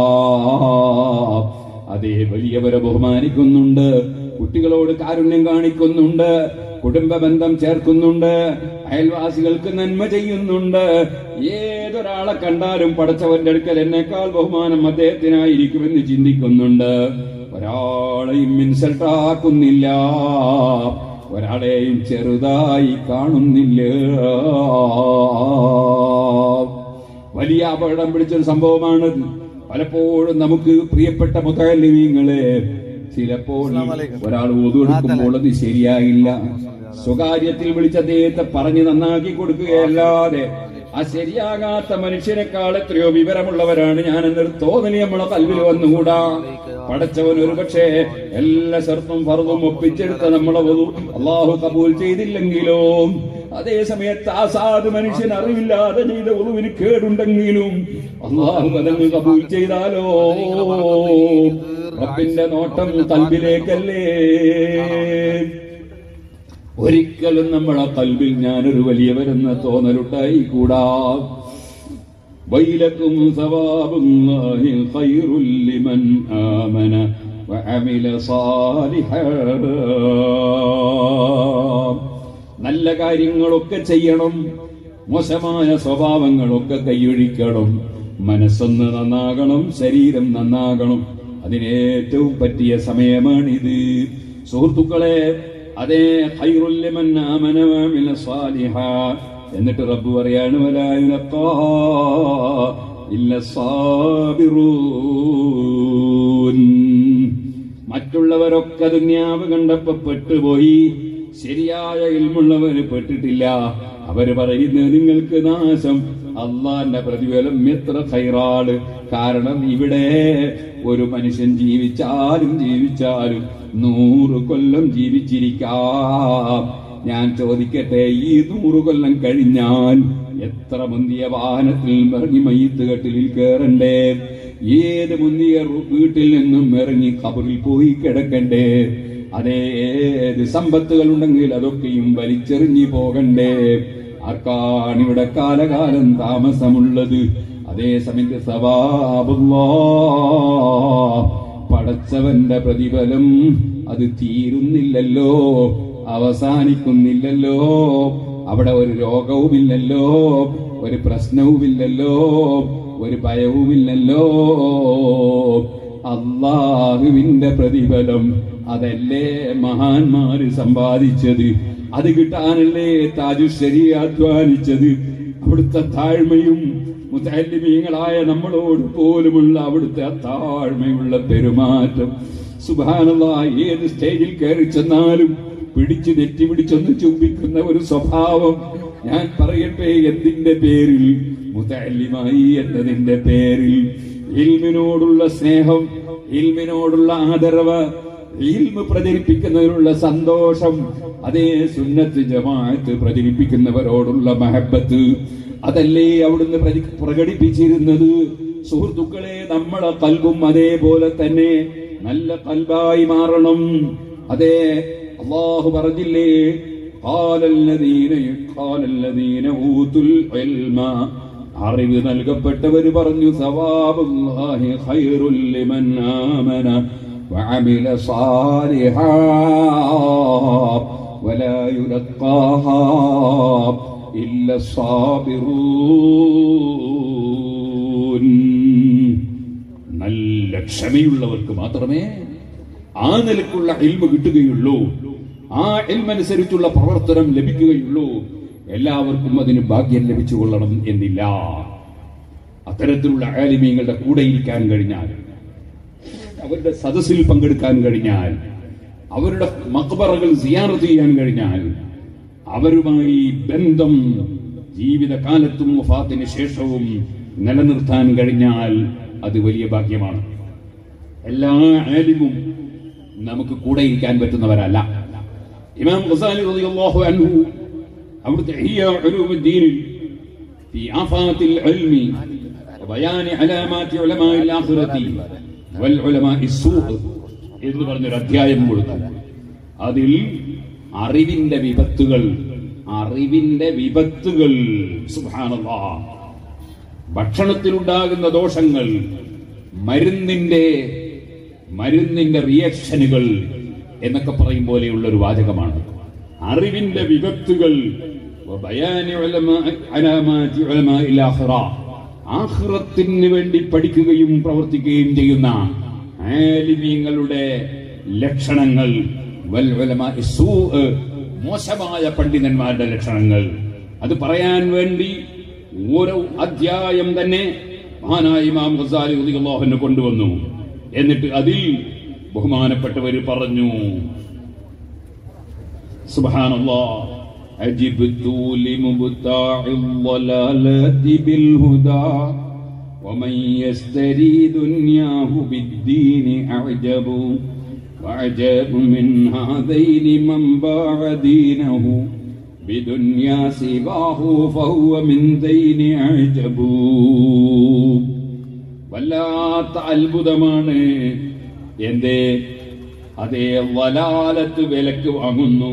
അതേ വലിയവരെ ബഹുമാനിക്കുന്നുണ്ട്, കുട്ടികളോട് കാരുണ്യം കാണിക്കുന്നുണ്ട്, കുടുംബ ബന്ധം ചേർക്കുന്നുണ്ട്, അയൽവാസികൾക്ക് നന്മ ചെയ്യുന്നുണ്ട്. ഏതൊരാളെ കണ്ടാലും പടച്ചവന്റെ അടുക്കൽ എന്നെക്കാൾ ബഹുമാനം അദ്ദേഹത്തിനായിരിക്കുമെന്ന് ചിന്തിക്കുന്നുണ്ട്. ഒരാളെയും ഇൻസൾട്ടാക്കുന്നില്ല, ഒരാളെയും ചെറുതായി കാണുന്നില്ല. വലിയ അപകടം പിടിച്ചൊരു സംഭവമാണത്. പലപ്പോഴും നമുക്ക് പ്രിയപ്പെട്ട മുതഅല്ലിമീങ്ങളെ, ചിലപ്പോൾ ഒരാൾ wudu എടുക്കുമ്പോൾ അത് ശരിയായില്ല, സ്വകാര്യത്തിൽ വിളിച്ച് അദ്ദേഹത്തെ പറഞ്ഞു നന്നാക്കി കൊടുക്കുകയല്ലാതെ ആ ശരിയാകാത്ത മനുഷ്യനേക്കാൾ എത്രയോ വിവരമുള്ളവരാണ് ഞാനെന്നൊരു തോന്നൽ നമ്മളെ കൽവിൽ വന്നുകൂടാ. പടച്ചവൻ ഒരു പക്ഷേ എല്ലാ ശർത്തും ഫർദും ഒപ്പിച്ചെടുത്ത നമ്മളെ wudu അല്ലാഹു കബൂൽ ചെയ്തില്ലെങ്കിലോ, അതേ സമയത്ത് ആ സാധു മനുഷ്യൻ അറിവില്ലാതെ ചെയ്ത wuduവിന് കേടുണ്ടെങ്കിലും അല്ലാഹു അതങ്ങ് കബൂൽ ചെയ്താലോ, റബ്ബിന്റെ നോട്ടം കൽബിലേക്കല്ലേ. ഒരിക്കലും നമ്മളെ കൽബിൽ ഞാനൊരു വലിയവരെന്ന തോന്നലുണ്ടായി കൂടാ. വൈലക്കും സവാബുല്ലാഹി ഖൈറുൽ ലിമൻ ആമന വഅമില സാലിഹാ. നല്ല കാര്യങ്ങളൊക്കെ ചെയ്യണം, മോശമായ സ്വഭാവങ്ങളൊക്കെ കൈയൊഴിക്കണം. മനസ്സൊന്ന് നന്നാകണം, ശരീരം നന്നാകണം. അതിനേറ്റവും പറ്റിയ സമയമാണിത് സുഹൃത്തുക്കളെ. അതേ ഖൈറുൽ ലിമൻ ആമന വഅമില സാലിഹാ. എന്നിട്ട് റബ്ബ് പറയാണ് വലാ യുലഖാ ഇല്ല സാബിറൂൻ. മറ്റുള്ളവരൊക്കെ ദുനിയാവ് കണ്ടപ്പോ പെട്ടുപോയി, ശരിയായ ഇൽമുള്ളവര് പെട്ടിട്ടില്ല. അവര് പറയുന്നത് നിങ്ങൾക്ക് നാശം, അള്ളാന്റെ പ്രതിഫലം എത്ര ഖൈറാണ്. കാരണം ഇവിടെ ഒരു മനുഷ്യൻ ജീവിച്ചാലും ജീവിച്ചാലും നൂറ് കൊല്ലം ജീവിച്ചിരിക്കാം. ഞാൻ ചോദിക്കട്ടെ, ഈ നൂറ് കൊല്ലം കഴിഞ്ഞാൽ എത്ര മുന്തിയ വാഹനത്തിൽ ഇറങ്ങി മയ്യിത്ത് കട്ടിലിൽ കയറണ്ടേ? ഏത് മുന്തിയ വീട്ടിൽ നിന്നും ഇറങ്ങി ഖബറിൽ പോയി കിടക്കണ്ടേ? അതേത് സമ്പത്തുകൾ ഉണ്ടെങ്കിൽ അതൊക്കെയും വലിച്ചെറിഞ്ഞു പോകണ്ടേ? ആർക്കാണ് ഇവിടെ കാലകാലം താമസമുള്ളത്? അതേ സമയത്ത് സവാബുല്ലാഹ്, പടച്ചവന്റെ പ്രതിഫലം അത് തീരുന്നില്ലല്ലോ, അവസാനിക്കുന്നില്ലല്ലോ. അവിടെ ഒരു രോഗവുമില്ലല്ലോ, ഒരു പ്രശ്നവുമില്ലല്ലോ, ഒരു ഭയവുമില്ലല്ലോ. അല്ലാഹുവിന്റെ പ്രതിഫലം അതല്ലേ മഹാന്മാര് സമ്പാദിച്ചത്. അത് കിട്ടാനല്ലേ താജുശ്ശേരി അധ്വാനിച്ചത്. അവിടുത്തെ താഴ്മയും മുതഅല്ലിമീങ്ങളായ നമ്മളോട് പോലുമുള്ള അവിടുത്തെ താഴ്മയുള്ള പെരുമാറ്റം, സുബ്ഹാനല്ലാഹ്, ഏത് സ്റ്റേജിൽ കയറി ചെന്നാലും പിടിച്ചു നെറ്റി പിടിച്ചൊന്ന് ചുംബിക്കുന്ന ഒരു സ്വഭാവം. ഞാൻ പറയട്ടെ, എന്തിന്റെ പേരിൽ? മുതഅല്ലിമായി എന്നതിന്റെ പേരിൽ. ഇൽമിനോടുള്ള സ്നേഹം, ഇൽമിനോടുള്ള ആദരവ്, ഇൽമ് പ്രചരിപ്പിക്കുന്നതിനുള്ള സന്തോഷം, അതേ സുന്നത്ത് ജമാഅത്ത് പ്രചരിപ്പിക്കുന്നവരോടുള്ള മഹബത്ത്, അതല്ലേ അവിടുന്ന് പ്രകടിപ്പിച്ചിരുന്നത്. സുഹൃത്തുക്കളെ, നമ്മളെ കൽബും അതേപോലെ തന്നെ നല്ല കൽബായി മാറണം. അതേ അല്ലാഹു പറഞ്ഞില്ലേ, ഖാലല്ലദീന ഖാലല്ലദീന ഊതുൽ ഇൽമ, അറിവ് നൽകപ്പെട്ടവർ പറഞ്ഞു സവാബുല്ലാഹി ഖൈറുൽ ലിമൻ ആമന വഅമില സാലിഹാ വലാ യുലഖാഹാ ഇല്ല സാബിറൂൻ. നല്ല ക്ഷമയുള്ളവർക്ക് മാത്രമേ ആ നിലക്കുള്ള ഇൽമ കിട്ടുകയുള്ളൂ, ആ ഇൽമനുസരിച്ചുള്ള പ്രവർത്തനം ലഭിക്കുകയുള്ളൂ. എല്ലാവർക്കും അതിന് ഭാഗ്യം ലഭിച്ചു കൊള്ളണം എന്നില്ല. അത്തരത്തിലുള്ള ആലിമീങ്ങളുടെ കൂടെ ഇരിക്കാൻ കഴിഞ്ഞാൽ, അവരുടെ സദസ്സിൽ പങ്കെടുക്കാൻ കഴിഞ്ഞാൽ, അവരുടെ മഖ്ബറകൾ സിയാറത്ത് ചെയ്യാൻ കഴിഞ്ഞാൽ, അവരുമായി ബന്ധം ജീവിതകാലത്തും വഫാത്തിന് ശേഷവും നിലനിർത്താൻ കഴിഞ്ഞാൽ അത് വലിയ ഭാഗ്യമാണ്. എല്ലാ ആലിമും നമുക്ക് കൂടെ ഇരിക്കാൻ പറ്റുന്നവരല്ല. ഇമാം ഗസാലി റളിയല്ലാഹു അൻഹു അവിടുത്തെ ഇഹ്യാ ഉലൂമുദ്ദീനിൽ ഫീ ആഫാത്തിൽ ഇൽമി വബയാനി അലാമാത്തി ഉലമാഇൽ ആഖിറതി വൽ ഉലമാഇ സൂഖ് എന്ന് പറഞ്ഞൊരു അധ്യായം കൊടുത്തു. അതിൽ അറിവിന്റെ വിപത്തുകൾ, അറിവിന്റെ വിപത്തുകൾ. സുബ്ഹാനല്ലാഹ്. ഭക്ഷണത്തിലുണ്ടാകുന്ന ദോഷങ്ങൾ, മരുന്നിന്റെ മരുന്നിന്റെ റിയാക്ഷനുകൾ എന്നൊക്കെ പറയും പോലെയുള്ള ഒരു വാചകമാണ്. അറിവിന്റെ വിപത്തുകൾ. ആഖിറത്തിന് വേണ്ടി പഠിക്കുകയും പ്രവർത്തിക്കുകയും ചെയ്യുന്ന ആലിമീങ്ങളുടെ ലക്ഷണങ്ങൾ. മോശമായ പണ്ഡിതന്മാരുടെ ലക്ഷണങ്ങൾ. അത് പറയാൻ വേണ്ടി ഓരോ അധ്യായം തന്നെ മഹാനായ ഇമാം ഗസാലി റളിയല്ലാഹു അൻഹു കൊണ്ടുവന്നു. എന്നിട്ട് അതിൽ ബഹുമാനപ്പെട്ടവർ പറഞ്ഞു, സുബ്ഹാനല്ലാഹ്, അജിബ്തു ലിമുബ്താഇൽ ളലാലതി ബിൽ ഹുദാ വമൻ യസ്തരി ദുനിയാഹു ബിദ്ദീനി അഅജബു വഅജബു മിൻ ഹാദൈനി മൻ ബാഅ ദീനഹു ബിദുനിയാ സിബാഹു ഫഹുവ മിൻ ദൈനി അഅജബു. വല്ലാത്ത അത്ഭുതമാണ്. എന്തേ? അതേ വലാലത്ത് വിലക്ക് വാങ്ങുന്നു.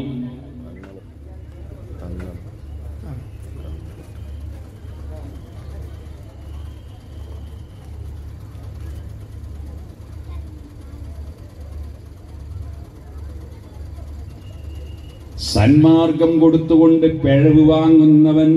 സന്മാർഗം കൊടുത്തുകൊണ്ട് പിഴവ് വാങ്ങുന്നവൻ.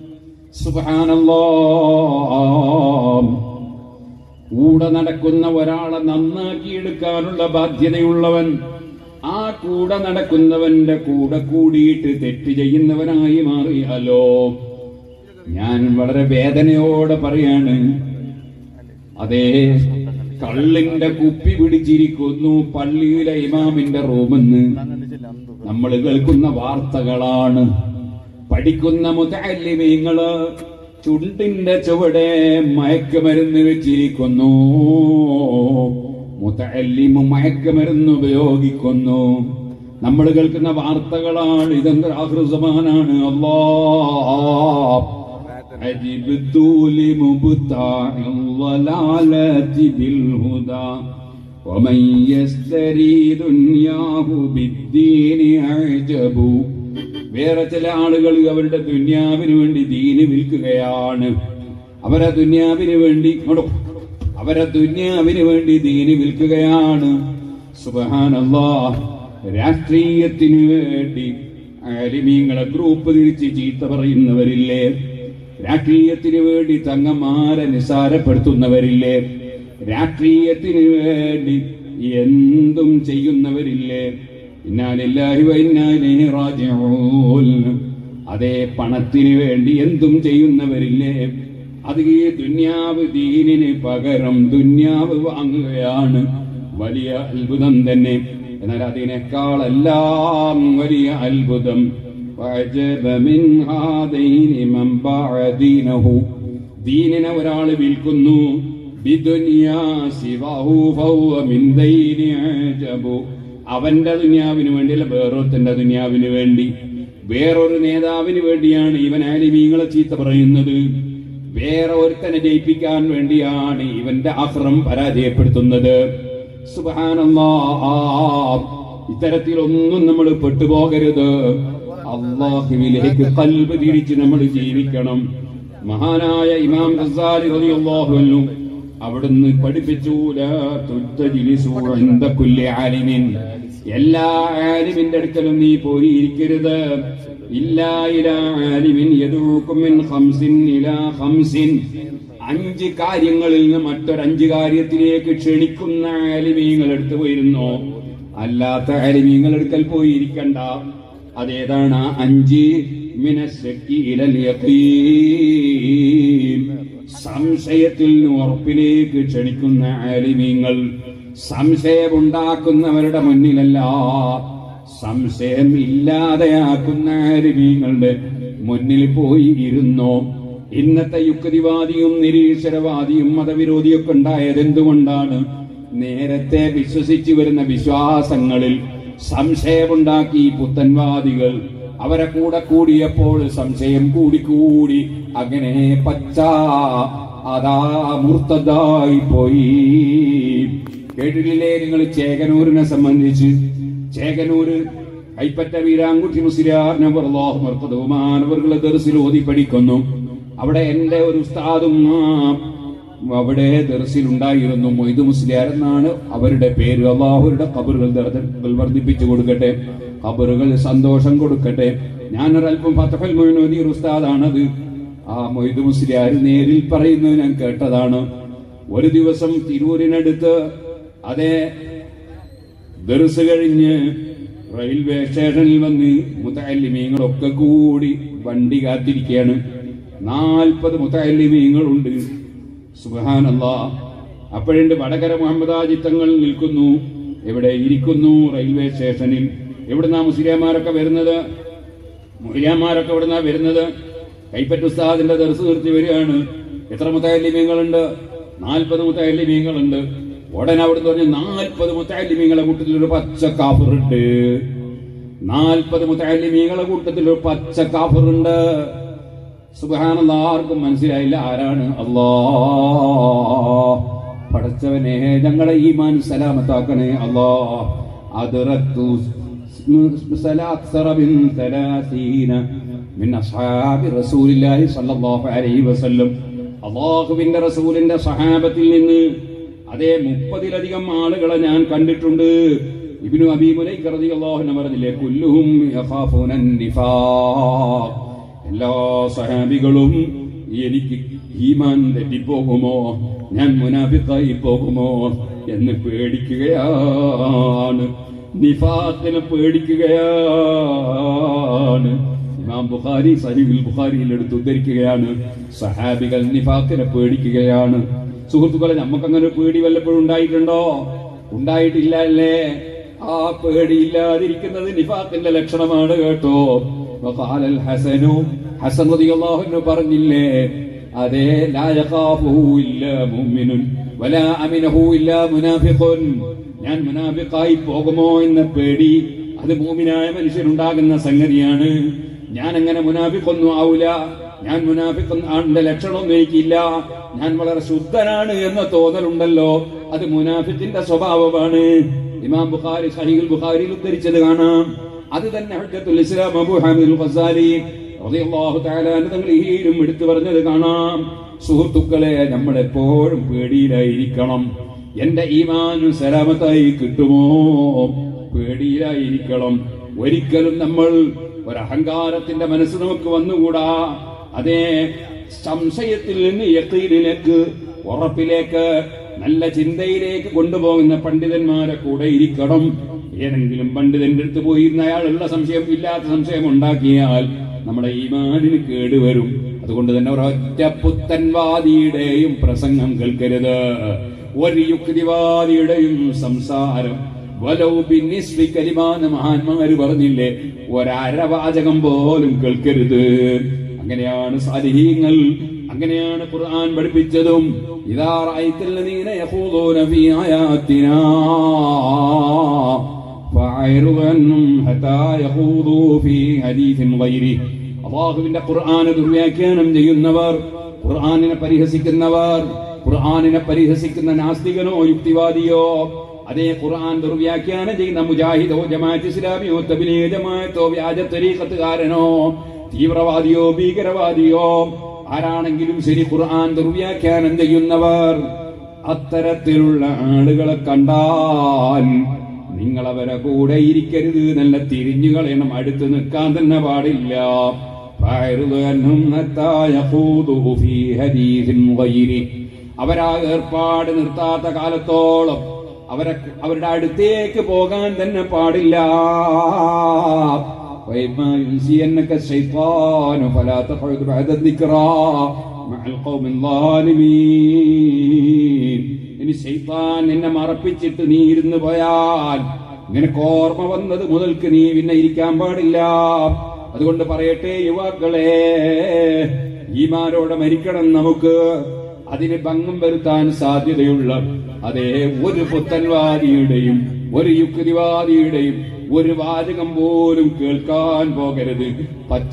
സുബ്ഹാനല്ലാഹ്. കൂടെ നടക്കുന്ന ഒരാളെ നന്നാക്കിയെടുക്കാനുള്ള ബാധ്യതയുള്ളവൻ ആ കൂടെ നടക്കുന്നവന്റെ കൂടെ കൂടിയിട്ട് തെറ്റ് ചെയ്യുന്നവനായി മാറിയാലോ? ഞാൻ വളരെ വേദനയോടെ പറയാണ്. അതേ, കള്ളിന്റെ കുപ്പി പിടിച്ചിരിക്കുന്നു പള്ളിയിലെ ഇമാമിന്റെ റൂമെന്ന് നമ്മൾ കേൾക്കുന്ന വാർത്തകളാണ്. പഠിക്കുന്ന മുതഅല്ലിമീങ്ങള് ചുണ്ടിന്റെ ചുവടെ മയക്കുമരുന്ന് വെച്ചിരിക്കുന്നു. മുതഅല്ലിമു മയക്കുമരുന്ന് ഉപയോഗിക്കുന്നു. നമ്മൾ കേൾക്കുന്ന വാർത്തകളാണ്. ഇതെന്തൊരു ആഖിറു സമാനാണ്. അല്ലാഹ് അജിബ്തു ലിമുബ്താഇൽ ളലാലതി ബിൽ ഹുദാ വമൻ യസ്തരി ദുനിയാഹു ബിദ്ദീനി അഅജബു. വേറെ ചില ആളുകൾ അവരുടെ ദുനിയാവിന് വേണ്ടി ദീന് വിൽക്കുകയാണ്. അവരെ ദുനിയാവിന് വേണ്ടി അവരെ ദുനിയാവിന് വേണ്ടി ദീന് വിൽക്കുകയാണ്. സുബ്ഹാനല്ലാഹ്. രാഷ്ട്രീയത്തിന് വേണ്ടി ആലിമീങ്ങളെ ഗ്രൂപ്പ് തിരിച്ച് ചീത്ത പറയുന്നവരില്ലേ? രാഷ്ട്രീയത്തിന് വേണ്ടി തങ്ങന്മാരെ നിസാരപ്പെടുത്തുന്നവരില്ലേ? രാഷ്ട്രീയത്തിന് വേണ്ടി എന്തും ചെയ്യുന്നവരില്ലേ? ഇന്നാ ലില്ലാഹി വ ഇന്നാ ഇലൈഹി റാജിഊൻ. അതേ, പണത്തിന് വേണ്ടി എന്തും ചെയ്യുന്നവരില്ലേ? അത് ഈ ദുന്യാവ് ദീനിന് പകരം ദുന്യാവ് വാങ്ങുകയാണ്. വലിയ അത്ഭുതം തന്നെ. എന്നാൽ അതിനേക്കാളെല്ലാം വലിയ അത്ഭുതം വഅജബ മിൻ ഹാദൈനി മൻ ബാഅ ദീനഹു. ദീനിനെ ഒരാൾ വിൽക്കുന്നു. ബിദുനിയാ സിവാഹു ഫഹുവ മിൻ ദൈനി അജബു. അവന്റെ ദുനിയാവിന് വേണ്ടിയല്ല, വേറൊരുത്തന്റെ ദുനിയാവിന് വേണ്ടി, വേറൊരു നേതാവിന് വേണ്ടിയാണ് ഇവൻ ആലിമീങ്ങളെ ചീത്ത പറയുന്നത്. വേറെ ഒരുത്തനെ ജയിപ്പിക്കാൻ വേണ്ടിയാണ് ഇവന്റെ ആഖിറം പരാജയപ്പെടുത്തുന്നത്. സുബ്ഹാനല്ലാഹ്. ഇത്തരത്തിലൊന്നും നമ്മൾ പെട്ടുപോകരുത്. അല്ലാഹുവിലേക്ക് ഖൽബ് തിരിച്ച് നമ്മൾ ജീവിക്കണം. മഹാനായ ഇമാം ഗസാലി റളിയല്ലാഹു അൻഹു അവിടുന്ന് പഠിപ്പിച്ചു, ലാ തുജ്ലിസു ഇൻദ കുല്ലി ആലിമിൻ. എല്ലാ ആലിമിന്റെ അടുക്കലും നീ പോയി ഇരിക്കരുത്. ഇല്ലാ ഇലാ ആലിമിൻ യദൂകും മിൻ ഖംസിൻ ഇലാ ഖംസിൻ. അഞ്ച് കാര്യങ്ങളിൽ നിന്ന് മറ്റൊരഞ്ച് കാര്യത്തിലേക്ക് ക്ഷണിക്കുന്ന ആലിമീങ്ങൾ എടുത്തു പോയിരുന്നോ? അല്ലാത്ത ആലിമീങ്ങൾ അടുക്കൽ പോയി ഇരിക്കണ്ട. അതേതാണ്? അഞ്ച് മിനശ്ശക്കി ഇലൽ യഖീൻ. സംശയത്തിൽ നിന്ന് ഉറപ്പിലേക്ക് ക്ഷണിക്കുന്ന ആലിമീങ്ങൾ. സംശയമുണ്ടാക്കുന്നവരുടെ മുന്നിലല്ല, സംശയം ഇല്ലാതെയാക്കുന്ന ആലിമീങ്ങളുടെ മുന്നിൽ പോയി ഇരുന്നോ. ഇന്നത്തെ യുക്തിവാദിയും നിരീശ്വരവാദിയും മതവിരോധിയൊക്കെ ഉണ്ടായത് എന്തുകൊണ്ടാണ്? നേരത്തെ വിശ്വസിച്ചു വരുന്ന വിശ്വാസങ്ങളിൽ സംശയമുണ്ടാക്കി പുത്തൻവാദികൾ. അവരെ കൂടെ കൂടിയപ്പോൾ സംശയം കൂടിക്കൂടി അങ്ങനെ പച്ച അതാ മുർത്തദായി പോയി. കേട്ടിട്ടില്ലേ നിങ്ങൾ ചേകനൂരിനെ സംബന്ധിച്ച്? ചേകനൂര് കൈപ്പറ്റ വീരാൻകുട്ടി മുസ്ലിയാർ നബറല്ലാഹു മർഖദുമാനവർകളെ ദർസിൽ ഓതി പഠിക്കുന്നു. അവിടെ എന്റെ ഒരു ഉസ്താദും അവിടെ ദർസിലുണ്ടായിരുന്നു. മൊയ്തു മുസ്ലിയാർ എന്നാണ് അവരുടെ പേര്. അള്ളാഹുരുടെ ഖബറുകൾ ദർജകൾ വർദ്ധിപ്പിച്ചു കൊടുക്കട്ടെ, ഖബറുകൾ സന്തോഷം കൊടുക്കട്ടെ. ഞാനൊരൽപ്പം ഫതഹുൽ മുഈൻ ഓതിയ ഉസ്താദാണത്. ആ മൊയ്തു മുസ്ലിയാർ നേരിൽ പറയുന്നത് ഞാൻ കേട്ടതാണ്. ഒരു ദിവസം തിരൂരിനടുത്ത് അതേ ദർസ് കഴിഞ്ഞ് റെയിൽവേ സ്റ്റേഷനിൽ വന്ന് മുതഅല്ലിമീങ്ങളൊക്കെ കൂടി വണ്ടി കാത്തിരിക്കുകയാണ്. നാൽപ്പത് മുതഅല്ലിമീങ്ങളുണ്ട്. സുബ്ഹാനല്ലാഹ്. അപ്പോഴുണ്ട് വടകര മുഹമ്മദ് ഹാജി തങ്ങൾ നിൽക്കുന്നു. എവിടെ ഇരിക്കുന്നു? റെയിൽവേ സ്റ്റേഷനിൽ. എവിടുന്നാ മുസ്ലിയാമാരൊക്കെ വരുന്നത്? മുസ്ലിയാമാരൊക്കെ എവിടുന്നാ വരുന്നത്? കൈപ്പറ്റ ഉസ്താദിന്റെ ദർസ് നിർത്തി വരികയാണ്. എത്ര മുതഅല്ലിമീങ്ങളുണ്ട്? നാൽപ്പത് മുതഅല്ലിമീങ്ങളുണ്ട്. ഉടനെ അവിടുന്ന് പറഞ്ഞു, നാൽപ്പത് മുതഅല്ലിമീങ്ങളെ കൂട്ടത്തിൽ ഒരു പച്ച കാഫിറുണ്ട്. നാൽപ്പത് മുതഅല്ലിമീങ്ങളെ കൂട്ടത്തിൽ ഒരു പച്ച കാഫിറുണ്ട്. സുബ്ഹാനല്ലാഹ്. ആർക്കും മനസ്സിലായില്ല ആരാണ്. അല്ലാഹ്. പടച്ചവനെ ഞങ്ങളെ ഈമാൻ സലാമത്താക്കണേ അല്ലാഹ്. അദ്റക്തു സലാസറ മിൻ സലാസീന മിൻ അസ്ഹാബി റസൂലില്ലാഹി സ്വല്ലല്ലാഹു അലൈഹി വസല്ലം. അല്ലാഹുവിന്റെ റസൂലിന്റെ സഹാബത്തിൽ നിന്ന് അതേ മുപ്പതിലധികം ആളുകളെ ഞാൻ കണ്ടിട്ടുണ്ട്. ഇബ്നു അബീ മുലൈക റളിയല്ലാഹു അൻഹു പറഞ്ഞില്ലേ, കുല്ലുഹും യഖാഫൂന നിഫാഖ്. എല്ലാ സഹാബികളും എനിക്ക് ഈമാൻ തെറ്റിപ്പോകുമോ, ഞാൻ മുനാഫിഖായി പോകുമോ എന്ന് പേടിക്കുകയാണ്. നിഫാഖിനെ പേടിക്കുകയാണ്. ഇമാം ബുഖാരി സഹീഹുൽ ബുഖാരിയിൽ എടുത്ത് ഉദ്ധരിക്കുകയാണ്, സഹാബികൾ നിഫാഖിനെ പേടിക്കുകയാണ്. സുഹൃത്തുക്കളെ, നമുക്കങ്ങനെ പേടി വല്ലപ്പോഴും ഉണ്ടായിട്ടുണ്ടോ? ഉണ്ടായിട്ടില്ല അല്ലേ? ആ പേടിയില്ലാതിരിക്കുന്നത് നിഫാഖിന്റെ ലക്ഷണമാണ് കേട്ടോ. വഖാലൽ ഹസനു, ഹസൻ റളിയല്ലാഹു അൻഹു പറഞ്ഞില്ലേ, അതേ ലാ യഖാഫുഹു ഇല്ലാ മുഅ്മിനുൻ വലാ അമിനഹു ഇല്ലാ മുനാഫിഖുൻ. ഞാൻ മുനാഫിഖായി പോകുമോ എന്ന പേടി അത് മുഅ്മിനായ മനുഷ്യനുണ്ടാകുന്ന സംഗതിയാണ്. ഞാൻ അങ്ങനെ മുനാഫിഖൊന്നും ആവൂല. ഞാൻ മുനാഫിഖ് ആണെന്റെ ലക്ഷണമൊന്നും എനിക്കില്ല. ഞാൻ വളരെ ശുദ്ധനാണ് എന്ന തോന്നലുണ്ടല്ലോ, അത് മുനാഫിഖിന്റെ സ്വഭാവമാണ്. ഇമാം ബുഖാരി സഹീഹുൽ ബുഖാരിയിൽ ഉദ്ധരിച്ചത് കാണാം. അത് തന്നെ ഹുജ്ജത്തുൽ ഇസ്ലാം അബൂ ഹാമിദുൽ ഖസാലി റളിയല്ലാഹു തആല അൻഹു തങ്ങൾ ഈരും എടുത്തു പറഞ്ഞത് കാണാം. സുഹൃത്തുക്കളെ, നമ്മൾ എപ്പോഴും പേടിയിലായിരിക്കണം. എന്റെ ഈമാൻ സലാമത്തായി കിട്ടുമോ? പേടിയിലായിരിക്കണം. ഒരിക്കലും നമ്മൾ ഒരഹങ്കാരത്തിന്റെ മനസ്സ് നമുക്ക് വന്നുകൂടാ. അതേ സംശയത്തിൽ നിന്ന് യഖീനിലേക്ക്, ഉറപ്പിലേക്ക്, നല്ല ചിന്തയിലേക്ക് കൊണ്ടുപോകുന്ന പണ്ഡിതന്മാരെ കൂടെ ഇരിക്കണം. ഏതെങ്കിലും പണ്ഡിതന്റെ അടുത്ത് പോയിരുന്ന അയാളുള്ള സംശയം ഇല്ലാത്ത സംശയം ഉണ്ടാക്കിയാൽ നമ്മുടെ ഈമാനിന് കേടുവരും. അതുകൊണ്ട് തന്നെ ഒരൊറ്റ പുത്തൻവാദിയുടെയും പ്രസംഗം കേൾക്കരുത്. ഒരു യുക്തിവാദിയുടെയും സംസാരം മഹാന്മാര് പറഞ്ഞില്ലേ, ഒരവാചകം പോലും കേൾക്കരുത്. അങ്ങനെയാണ് സാലിഹീങ്ങൾ, അങ്ങനെയാണ് ഖുർആൻ പഠിപ്പിച്ചതും. ഇദാ റഅയ്തല്ലദീന യഖൂദൂന ഫീ ആയാതിനാ ഫഅരിദ് അൻഹും ഹത്താ യഖൂദൂ ഫീ ഹദീസിൻ ഗൈരി. അല്ലാഹുവിന്റെ ഖുർആൻ ദുർവ്യാഖ്യാനം ചെയ്യുന്നവർ, ഖുർആനിനെ പരിഹസിക്കുന്നവർ, ഖുർആനിനെ പരിഹസിക്കുന്ന നാസ്തികനോ യുക്തിവാദിയോ, അതേ ഖുർആൻ ദുർവ്യാഖ്യാനം ചെയ്യുന്ന മുജാഹിദോ ജമാഅത്ത് ഇസ്ലാമിയോ തബ്ലീഗ് ജമാഅത്തോ വ്യാജ തരീഖത്തുകാരനോ തീവ്രവാദിയോ ഭീകരവാദിയോ ആരാണെങ്കിലും ശരി, ഖുർആൻ ദുർവ്യാഖ്യാനം ചെയ്യുന്നവർ, അത്തരത്തിലുള്ള ആളുകളെ കണ്ടാൽ നിങ്ങൾ അവരെ കൂടെ ഇരിക്കരുത്, നല്ല തിരിഞ്ഞു കളയണം, അടുത്ത് നിൽക്കാൻ തന്നെ പാടില്ല. അവരാ ഏർപ്പാട് നിർത്താത്ത കാലത്തോളം അവരെ അവരുടെ അടുത്തേക്ക് പോകാൻ തന്നെ പാടില്ല. ഇനി ശൈത്താൻ നിന്നെ മറപ്പിച്ചിട്ട് നീ ഇരുന്ന് പോയാൽ, നിനക്ക് ഓർമ്മ വന്നത് മുതൽക്ക് നീ പിന്നെ ഇരിക്കാൻ പാടില്ല. അതുകൊണ്ട് പറയട്ടെ യുവാക്കളെ, ഈമാനോടെ മരിക്കണം നമുക്ക്. അതിന് ഭംഗം വരുത്താൻ സാധ്യതയുള്ള അതേ ഒരു പുത്തൻവാദിയുടെയും ഒരു യുക്തിവാദിയുടെയും ഒരു വാചകം പോലും കേൾക്കാൻ പോകരുത്. പച്ച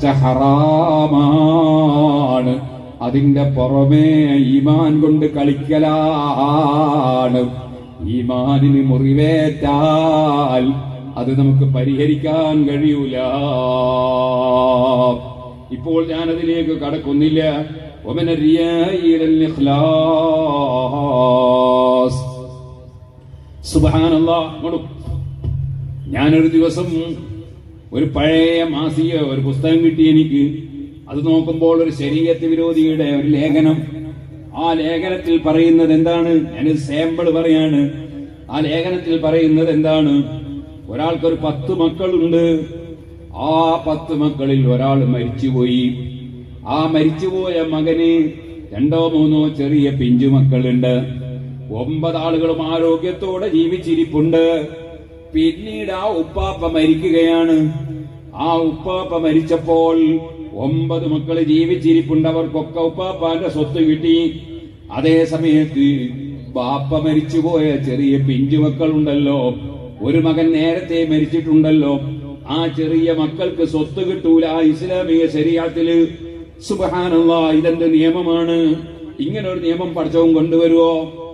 ഹറാമാണ്. അതിന്റെ പുറമേ ഈമാൻ കൊണ്ട് കളിക്കലാണ്. ഈമാനിന് മുറിവേറ്റാൽ അത് നമുക്ക് പരിഹരിക്കാൻ കഴിയൂല. ഇപ്പോൾ ഞാനതിലേക്ക് കടക്കുന്നില്ല. ومن الرياء إلى الإخلاص. സുബ്ഹാനല്ലാഹ്. ഞാനൊരു ദിവസം ഒരു പഴയ മാസിക ഒരു പുസ്തകം കിട്ടി എനിക്ക്. അത് നോക്കുമ്പോൾ ഒരു ശരീഅത്ത് വിരോധിയുടെ ഒരു ലേഖനം. ആ ലേഖനത്തിൽ പറയുന്നത് എന്താണ്? ഞാനൊരു സാമ്പിൾ പറയാണ്. ആ ലേഖനത്തിൽ പറയുന്നത് എന്താണ്? ഒരാൾക്കൊരു പത്ത് മക്കളുണ്ട്. ആ പത്ത് മക്കളിൽ ഒരാൾ മരിച്ചുപോയി. ആ മരിച്ചുപോയ മകന് രണ്ടോ മൂന്നോ ചെറിയ പിഞ്ചു മക്കളുണ്ട്. ഒമ്പതാളുകളും ആരോഗ്യത്തോടെ ജീവിച്ചിരിപ്പുണ്ട്. പിന്നീട് ആ ഉപ്പാപ്പ മരിക്കുകയാണ്. ആ ഉപ്പാപ്പ മരിച്ചപ്പോൾ ഒമ്പത് മക്കള് ജീവിച്ചിരിപ്പുണ്ട്. അവർക്കൊക്കെ ഉപ്പാപ്പാന്റെ സ്വത്ത് കിട്ടി. അതേ സമയത്ത് ബാപ്പ മരിച്ചുപോയ ചെറിയ പിഞ്ചു മക്കളുണ്ടല്ലോ, ഒരു മകൻ നേരത്തെ മരിച്ചിട്ടുണ്ടല്ലോ, ആ ചെറിയ മക്കൾക്ക് സ്വത്ത് കിട്ടൂല. ഇസ്ലാമിക ശരീഅത്തില് സുബ്ഹാനല്ലാഹ് ഇതെന്ത് നിയമമാണ്? ഇങ്ങനെ ഒരു നിയമം പഠിച്ചവും കൊണ്ടുവരുവോ?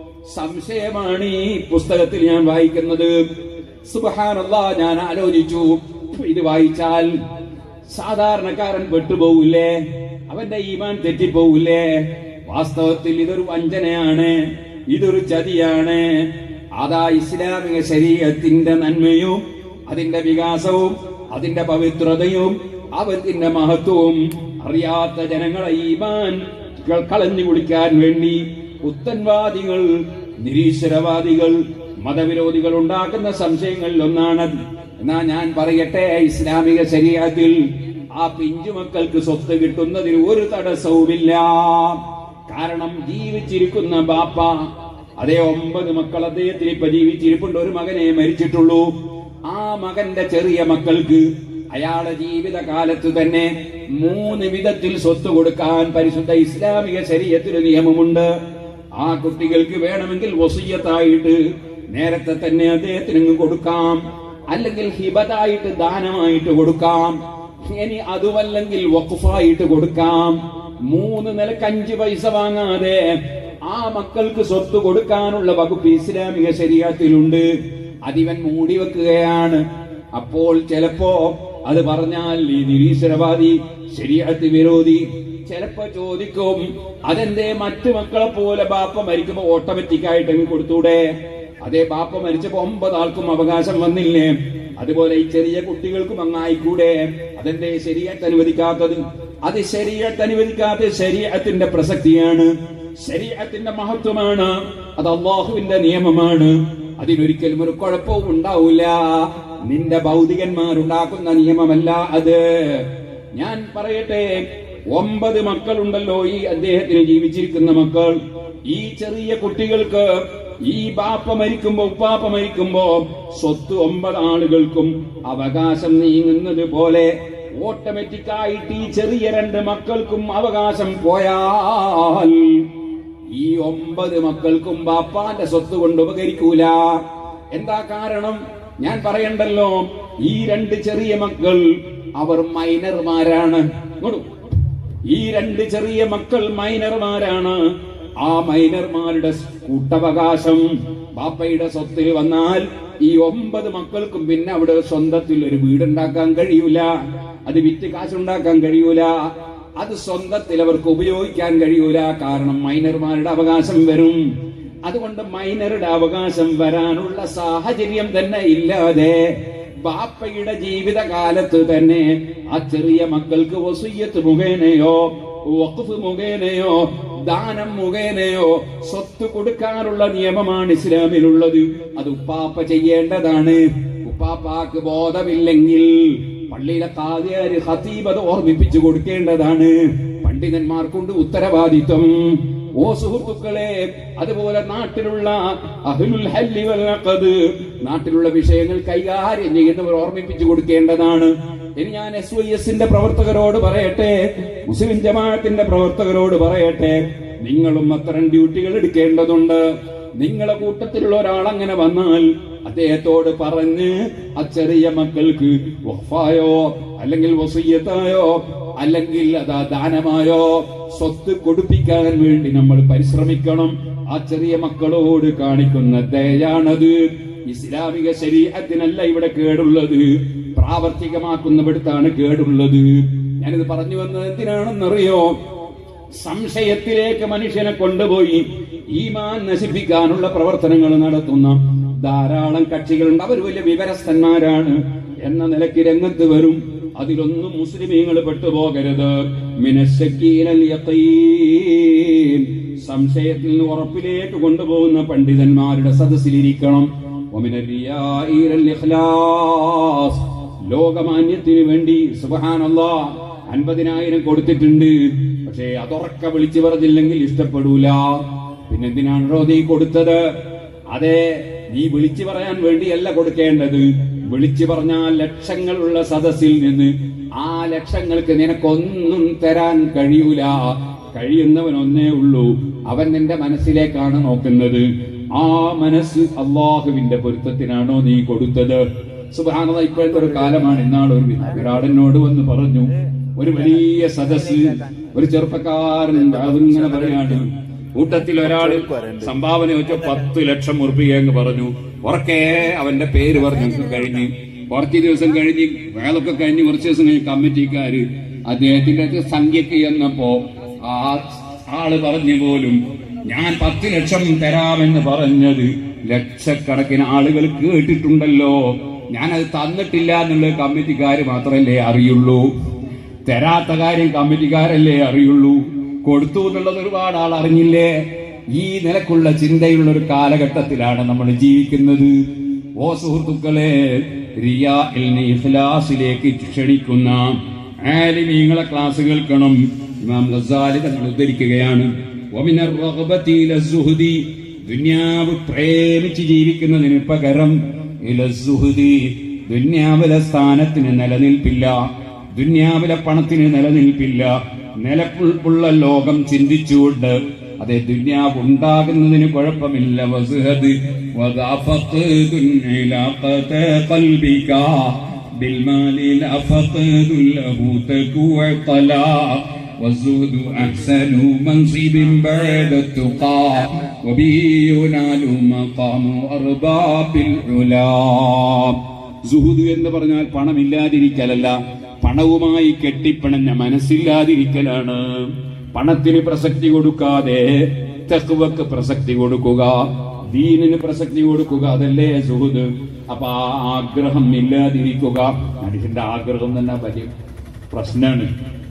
സംശയമാണ് ഈ പുസ്തകത്തിൽ ഞാൻ വായിക്കുന്നത്. സുബ്ഹാനല്ലാഹ്, ഞാൻ ആലോചിച്ചു, ഇത് വായിച്ചാൽ സാധാരണക്കാരൻ പെട്ടുപോകില്ലേ? അവന്റെ ഈമാൻ തെറ്റിപ്പോകില്ലേ? വാസ്തവത്തിൽ ഇതൊരു വഞ്ചനയാണ്, ഇതൊരു ചതിയാണ്. അതാ ഇസ്ലാമിക ശരീഅത്തിന്റെ നന്മയും അതിന്റെ വികാസവും അതിന്റെ പവിത്രതയും അവത്തിന്റെ മഹത്വവും അറിയാത്ത ജനങ്ങളെ ഈമാൻ കളഞ്ഞു കുടിക്കാൻ വേണ്ടി പുത്തൻവാദികൾ, നിരീശ്വരവാദികൾ, മതവിരോധികൾ ഉണ്ടാക്കുന്ന സംശയങ്ങളിൽ ഒന്നാണത്. എന്നാ ഞാൻ പറയട്ടെ, ഇസ്ലാമിക ശരീഅത്തിൽ ആ പിഞ്ചുമക്കൾക്ക് സ്വത്ത് കിട്ടുന്നതിന് ഒരു തടസ്സവുമില്ല. കാരണം ജീവിച്ചിരിക്കുന്ന ബാപ്പ, അതേ ഒമ്പത് മക്കൾ അദ്ദേഹത്തിന് ഇപ്പൊ ജീവിച്ചിരിപ്പുണ്ട്. ഒരു മകനെ മരിച്ചിട്ടുള്ളൂ. ആ മകന്റെ ചെറിയ മക്കൾക്ക് അയാളുടെ ജീവിതകാലത്ത് തന്നെ മൂന്ന് വിധത്തിൽ സ്വത്ത് കൊടുക്കാൻ പരിശുദ്ധ ഇസ്ലാമിക ശരീഅത്തിൽ നിയമമുണ്ട്. ആ കുട്ടികൾക്ക് വേണമെങ്കിൽ വസിയ്യത്തായിട്ട് നേരത്തെ തന്നെ അദ്ദേഹത്തിന് കൊടുക്കാം, അല്ലെങ്കിൽ ഹിബതായിട്ട് ദാനമായിട്ട് കൊടുക്കാം, ഇനി അതുമല്ലെങ്കിൽ വഖഫായിട്ട് കൊടുക്കാം. മൂന്ന് നിലക്ക് അഞ്ച് പൈസ വാങ്ങാതെ ആ മക്കൾക്ക് സ്വത്ത് കൊടുക്കാനുള്ള വകുപ്പ് ഇസ്ലാമിക ശരീഅത്തിലുണ്ട്. അതിവൻ മൂടി വെക്കുകയാണ്. അപ്പോൾ ചിലപ്പോ അത് പറഞ്ഞാൽ ഈ നിരീശ്വരവാദി, ശരീഅത്ത് വിരോധി ചിലപ്പോ ചോദിക്കും, അതെന്തേ മറ്റു മക്കളെ പോലെ ബാപ്പ മരിക്കുമ്പോ ഓട്ടോമാറ്റിക് ആയിട്ട് കൊടുത്തൂടെ? അതേ ബാപ്പ മരിച്ചപ്പോ ഒമ്പതാൾക്കും അവകാശം വന്നില്ലേ? അതുപോലെ ഈ ചെറിയ കുട്ടികൾക്കും അങ്ങായിക്കൂടെ? അതെന്തേ ശരീഅത്ത് അനുവദിക്കാത്തത്? അത് ശരീഅത്ത് അനുവദിക്കാത്ത ശരീഅത്തിന്റെ പ്രസക്തിയാണ്, ശരീഅത്തിന്റെ മഹത്വമാണ്, അത് അല്ലാഹുവിന്റെ നിയമമാണ്. അതിനൊരിക്കലും ഒരു കുഴപ്പവും ഉണ്ടാവില്ല. നിന്റെ ഭൗതികന്മാരുണ്ടാക്കുന്ന നിയമമല്ല അത്. ഞാൻ പറയട്ടെ, ഒമ്പത് മക്കളുണ്ടല്ലോ ഈ അദ്ദേഹത്തിന് ജീവിച്ചിരിക്കുന്ന മക്കൾ. ഈ ചെറിയ കുട്ടികൾക്ക് ഈ ബാപ്പ മരിക്കുമ്പോ ഉപ്പാപ്പ മരിക്കുമ്പോ സ്വത്ത് ഒമ്പത് ആളുകൾക്കും അവകാശം നീങ്ങുന്നത് പോലെ ഓട്ടോമാറ്റിക്കായിട്ട് ഈ ചെറിയ രണ്ട് മക്കൾക്കും അവകാശം പോയാൽ ഈ ഒമ്പത് മക്കൾക്കും ബാപ്പാന്റെ സ്വത്ത് കൊണ്ട് ഉപകരിക്കൂല. എന്താ കാരണം? ഞാൻ പറയണ്ടല്ലോ. ഈ രണ്ട് ചെറിയ മക്കൾ അവർ മൈനർമാരാണ്. ഈ രണ്ട് ചെറിയ മക്കൾ മൈനർമാരാണ്. ആ മൈനർമാരുടെ കൂട്ടവകാശം ബാപ്പയുടെ സ്വത്തിൽ വന്നാൽ ഈ ഒമ്പത് മക്കൾക്കും പിന്നെ അവിടെ സ്വന്തത്തിൽ ഒരു വീടുണ്ടാക്കാൻ കഴിയൂല, അത് വിറ്റ് കാശുണ്ടാക്കാൻ കഴിയൂല, അത് സ്വന്തത്തിൽ അവർക്ക് ഉപയോഗിക്കാൻ കഴിയൂല. കാരണം മൈനർമാരുടെ അവകാശം വരും. അതുകൊണ്ട് മൈനറുടെ അവകാശം വരാനുള്ള സാഹചര്യം തന്നെ ഇല്ലാതെ ബാപ്പയുടെ ജീവിതകാലത്ത് തന്നെ ആ ചെറിയ മക്കൾക്ക് വസിയ്യത്ത് മുഖേനയോ വഖഫ് മുഖേനയോ ദാനം മുഖേനയോ സ്വത്ത് കൊടുക്കാനുള്ള നിയമമാണ് ഇസ്ലാമിലുള്ളത്. അത് ഉപ്പാപ്പ ചെയ്യേണ്ടതാണ്. ഉപ്പാപ്പാക്ക് ബോധമില്ലെങ്കിൽ പള്ളിയിലെ ഖാദിയാര് ഖതീബ് അത് ഓർമ്മിപ്പിച്ചു കൊടുക്കേണ്ടതാണ്. പണ്ഡിതന്മാർക്കുണ്ട് ഉത്തരവാദിത്വം. ഓ സുഹൃത്തുക്കളെ, അതുപോലെ നാട്ടിലുള്ള അഹ്ലുൽ ഹല്ലി വൽ അഖദ്, നാട്ടിലുള്ള വിഷയങ്ങൾ കൈകാര്യം ചെയ്യുന്നവർ ഓർമ്മിപ്പിച്ചു കൊടുക്കേണ്ടതാണ്. ഇനി ഞാൻ എസ് വൈ എസിന്റെ പ്രവർത്തകരോട് പറയട്ടെ, മുസ്ലിം ജമാഅത്തിന്റെ പ്രവർത്തകരോട് പറയട്ടെ, നിങ്ങളും അത്തരം ഡ്യൂട്ടികൾ എടുക്കേണ്ടതുണ്ട്. നിങ്ങളെ കൂട്ടത്തിലുള്ള ഒരാൾ അങ്ങനെ വന്നാൽ അദ്ദേഹത്തോട് പറഞ്ഞ് ആ ചെറിയ മക്കൾക്ക് വഖഫായോ അല്ലെങ്കിൽ വസിയ്യത്തായോ അല്ലെങ്കിൽ അതാ ദാനമായോ സ്വത്ത് കൊടുപ്പിക്കാൻ വേണ്ടി നമ്മൾ പരിശ്രമിക്കണം. ആ ചെറിയ മക്കളോട് കാണിക്കുന്ന ദയാണത്. ഇസ്ലാമിക ശരീഅത്തിനല്ല ഇവിടെ കേടുള്ളത്, പ്രാവർത്തികമാക്കുന്നിടത്താണ് കേടുള്ളത്. ഞാനിത് പറഞ്ഞു വന്നത് എന്തിനാണെന്നറിയോ? സംശയത്തിലേക്ക് മനുഷ്യനെ കൊണ്ടുപോയി ഈമാൻ നശിപ്പിക്കാനുള്ള പ്രവർത്തനങ്ങൾ നടത്തുന്ന ധാരാളം കക്ഷികളുണ്ട്. അവർ വലിയ വിവരസ്ഥന്മാരാണ് എന്ന നിലയ്ക്ക് രംഗത്ത് വരും. അതിലൊന്നും മുസ്ലിമീങ്ങൾ പെട്ടുപോകരുത്. മിനശ്ശക്കീനൽ യഖീൻ, സംശയത്തിൽ നിന്ന് ഉറപ്പിലേക്ക് കൊണ്ടുപോകുന്ന പണ്ഡിതന്മാരുടെ സദസ്സിലിരിക്കണം. വമിനൽ റിയാഇ ഇലൽ ഇഖ്ലാസ്, ലോകമാന്യത്തിന് വേണ്ടി സുബ്ഹാനല്ലാഹ് അൻപതിനായിരം കൊടുത്തിട്ടുണ്ട്. പക്ഷേ അതൊറക്ക വിളിച്ചു പറഞ്ഞില്ലെങ്കിൽ ഇഷ്ടപ്പെടൂല. പിന്നെന്തിനാണോ നീ കൊടുത്തത്? അതെ, നീ വിളിച്ചു പറയാൻ വേണ്ടിയല്ല കൊടുക്കേണ്ടത്. വിളിച്ചു പറഞ്ഞാൽ ലക്ഷങ്ങളുള്ള സദസ്സിൽ നിന്ന് ആ ലക്ഷങ്ങൾക്ക് നിനക്കൊന്നും തരാൻ കഴിയൂല. കഴിയുന്നവൻ ഒന്നേ ഉള്ളൂ, അവൻ നിന്റെ മനസ്സിലേക്കാണ് നോക്കുന്നത്. ആ മനസ്സ് അള്ളാഹുവിന്റെ പൊരുത്തത്തിനാണോ നീ കൊടുത്തത്? സുബ്ഹാനല്ലാഹ്, ഇപ്പോഴത്തെ ഒരു കാലമാണ്. ഇന്നാളെ ഒരു ഒരാളെന്നോട് വന്ന് പറഞ്ഞു, ഒരു വലിയ സദസ്, ഒരു ചെറുപ്പക്കാരൻ അതിങ്ങനെ പറയാണ്, കൂട്ടത്തിൽ ഒരാൾ സംഭാവന വെച്ച പത്ത് ലക്ഷം ഉറുപ്പിക എന്ന് പറഞ്ഞു. ഉറക്കെ അവന്റെ പേര് പറഞ്ഞു. കഴിഞ്ഞ് കുറച്ച് ദിവസം കഴിഞ്ഞ് വേളൊക്കെ കഴിഞ്ഞ് കുറച്ച് ദിവസം കഴിഞ്ഞ് കമ്മിറ്റിക്കാര് അദ്ദേഹത്തിന്റെ സംഖ്യക്ക് എന്നപ്പോ ആ ആള് പറഞ്ഞു പോലും, ഞാൻ പത്ത് ലക്ഷം തരാമെന്ന് പറഞ്ഞത് ലക്ഷക്കണക്കിന് ആളുകൾ കേട്ടിട്ടുണ്ടല്ലോ, ഞാനത് തന്നിട്ടില്ല എന്നുള്ളത് കമ്മിറ്റിക്കാര് മാത്രമല്ലേ അറിയുള്ളൂ. തരാത്ത കാര്യം കമ്മിറ്റിക്കാരല്ലേ അറിയുള്ളൂ. കൊടുത്തു എന്നുള്ളത് ഒരുപാട് ആൾ അറിഞ്ഞില്ലേ? ഈ നിലക്കുള്ള ചിന്തയുള്ള ഒരു കാലഘട്ടത്തിലാണ് നമ്മൾ ജീവിക്കുന്നത്. ഓ സുഹൃത്തുക്കളെ, റിയാഇൽ ഇഖ്ലാസിലേക്ക് ക്ഷണിക്കുന്ന ആലിമീങ്ങളെ ക്ലാസ് കേൾക്കണം. ഇമാം ഗസാലി തങ്ങൾ ഉദ്ധരിക്കുകയാണ്, വമിനർ റഗ്ബതി ഇലസ്സുഹ്ദി, ദുനിയാവ് പ്രേമിച്ച് ജീവിക്കുന്നതിന് പകരം ഇലസ്സുഹ്ദി, ദുനിയാവിലെ സ്ഥാനത്തിന് നിലനിൽപ്പില്ല, ദുനിയാവിലെ പണത്തിന് നിലനിൽപ്പില്ല. നിലപ്പുള്ള ലോകം ചിന്തിച്ചുകൊണ്ട് അതെ ദുനിയാവ് ഉണ്ടാകുന്നതിന് കുഴപ്പമില്ല. വസ്ഹദ് വദഅഫഖദുൻ ഇലാഖത ഖൽബിക ബിൽമാലി ലഅഫഖദുൽ ലഹു തകുഅതല വസ്സുദു അഹ്സനു മൻസിബിൻ ബഅദ തുഖാ വബിയുനാലു മഖാമു അർബാബിൽ ഉലാ. സുഹുദ് എന്ന് പറഞ്ഞാൽ പണമില്ലാതിരിക്കലല്ല, പണവുമായി കെട്ടിപ്പണഞ്ഞ മനസ്സില്ലാതിരിക്കലാണ്. പണത്തിന് പ്രസക്തി കൊടുക്കാതെ തഖ്വക്ക് പ്രസക്തി കൊടുക്കുക, ദീനിന് പ്രസക്തി കൊടുക്കുക, അതല്ലേ സുഹുദ്. അപ്പൊ ആ ആഗ്രഹം ഇല്ലാതിരിക്കുക. മനുഷ്യന്റെ ആഗ്രഹം തന്നെ വലിയ പ്രശ്നമാണ്.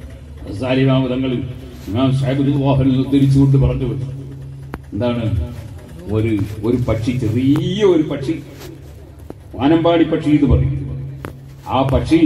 തങ്ങൾ ഉദ്ധരിച്ചുകൊണ്ട് പറഞ്ഞു, എന്താണ്, ഒരു ഒരു പക്ഷി, ചെറിയ ഒരു പക്ഷി, വാനമ്പാടി പക്ഷി എന്ന് പറയും. ആ പക്ഷി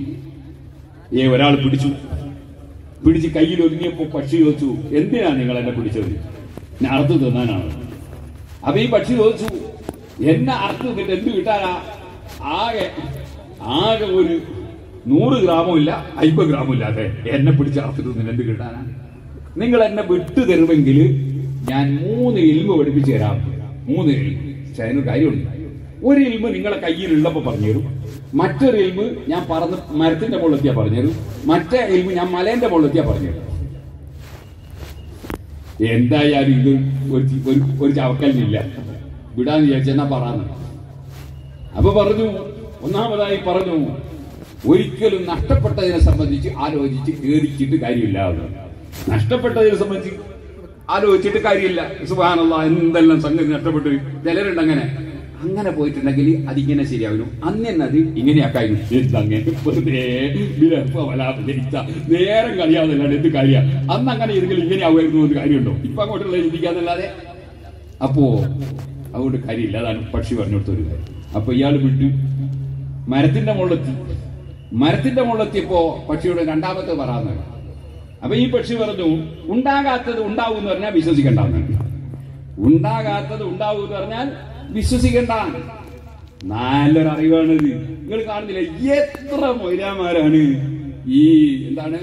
ഏ ഒരാൾ പിടിച്ചു പിടിച്ച് കയ്യിൽ ഒതുങ്ങിയപ്പോ പക്ഷി ചോദിച്ചു, എന്തിനാ നിങ്ങൾ എന്നെ പിടിച്ചത്? ഞാൻ അറുത്ത് തിന്നാനാണ്. അപ്പൊ ഈ പക്ഷി ചോദിച്ചു, എന്നെ അറുത്ത് തിന്നിട്ട് എന്ത് കിട്ടാനാ? ആകെ ആകെ ഒരു നൂറ് ഗ്രാമോ ഇല്ല, അയ്പത് ഗ്രാമോ ഇല്ലാതെ എന്നെ പിടിച്ച് അറുത്ത് തിന്നിട്ട് എന്ത് കിട്ടാനാ? നിങ്ങൾ എന്നെ വിട്ടു തരുമെങ്കിൽ ഞാൻ മൂന്ന് ഇൽമ പഠിപ്പിച്ചു തരാം. മൂന്ന് ഇൽമ. പക്ഷെ അതിന് കാര്യമുണ്ട്. ഒരു ഇൽമ നിങ്ങളെ കയ്യിലുള്ളപ്പോ പറഞ്ഞു തരും, മറ്റൊരു ഇൽമ ഞാൻ പറന്ന് മരത്തിന്റെ മുകളിലെത്തിയാ പറഞ്ഞുതരും, മറ്റേ ഇൽമ ഞാൻ മലേന്റെ മുകളിലെത്തിയാ പറഞ്ഞുതരും. എന്തായാലും ഇത് ഒരു ഒരു ചവക്കലിനില്ല, വിടാന്ന് വിചാരിച്ചെന്നാ പറയാന്ന്. അപ്പൊ പറഞ്ഞു, ഒന്നാമതായി പറഞ്ഞു, ഒരിക്കലും നഷ്ടപ്പെട്ടതിനെ സംബന്ധിച്ച് ആലോചിച്ച് കേറിച്ചിട്ട് കാര്യമില്ല. നഷ്ടപ്പെട്ടതിനെ സംബന്ധിച്ച് ആലോചിച്ചിട്ട് കാര്യമില്ല. സുബ്ഹാനല്ലാഹ്, എന്തെല്ലാം സംഗതി നഷ്ടപ്പെട്ടു. ചിലരുണ്ട് അങ്ങനെ അങ്ങനെ പോയിട്ടുണ്ടെങ്കിൽ അതിങ്ങനെ ശരിയാവും. അന്ന് തന്നെ അത് ഇങ്ങനെയാക്കായിരുന്നു. എന്തങ്ങനെ വെറുതെ നേരം കഴിയാതല്ലാണ്ട് എന്ത് കാര്യ? അന്ന് അങ്ങനെ ഇതെങ്കിലും ഇങ്ങനെ ആവുമായിരുന്നു എന്ന് കാര്യമുണ്ടോ? ഇപ്പൊ അങ്ങോട്ടുള്ള ചിന്തിക്കാന്നല്ലാതെ. അപ്പോ അതുകൊണ്ട് കാര്യമില്ല. അതാണ് പക്ഷി പറഞ്ഞു കൊടുത്തൊരു കാര്യം. അപ്പൊ ഇയാൾ വിട്ടു മരത്തിന്റെ മുകളിലെത്തി. മരത്തിന്റെ മുകളിലെത്തിയപ്പോ പക്ഷിയുടെ രണ്ടാമത്തെ പറയാന്ന്. അപ്പൊ ഈ പക്ഷി പറഞ്ഞു, ഉണ്ടാകാത്തത് ഉണ്ടാവും എന്ന് പറഞ്ഞാൽ വിശ്വസിക്കണ്ടെന്ന്. ഉണ്ടാകാത്തത് ഉണ്ടാവും എന്ന് പറഞ്ഞാൽ വിശ്വസിക്കണ്ട. നല്ലൊരു അറിവാണിത്. നിങ്ങൾ കാണുന്നില്ല എത്ര മൊയ്രാമാരാണ് ഈ എന്താണ്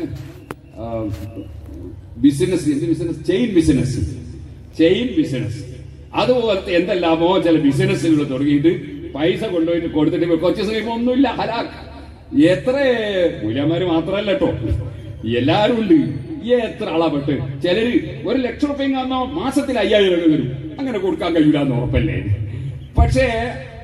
ബിസിനസ്, എന്ത് business? Chain business. Chain business അതുപോലത്തെ എന്തെല്ലാമോ ചില ബിസിനസ്സുകൾ തുടങ്ങിയിട്ട് പൈസ കൊണ്ടുപോയിട്ട് കൊടുത്തിട്ട് കുറച്ച് സമയം ഒന്നുമില്ല, ഹലാക്ക്. എത്ര മൊയ്രാമാര് മാത്രമല്ല കേട്ടോ, എല്ലാരും ഉണ്ട്. എത്ര ആളാ പെട്ട്. ചിലര് ഒരു ലക്ഷം റുപ്യ കാണോ മാസത്തിൽ അയ്യായിരം രൂപ വരും. അങ്ങനെ കൊടുക്കാൻ കഴിയില്ല എന്ന് ഉറപ്പല്ലേ? പക്ഷേ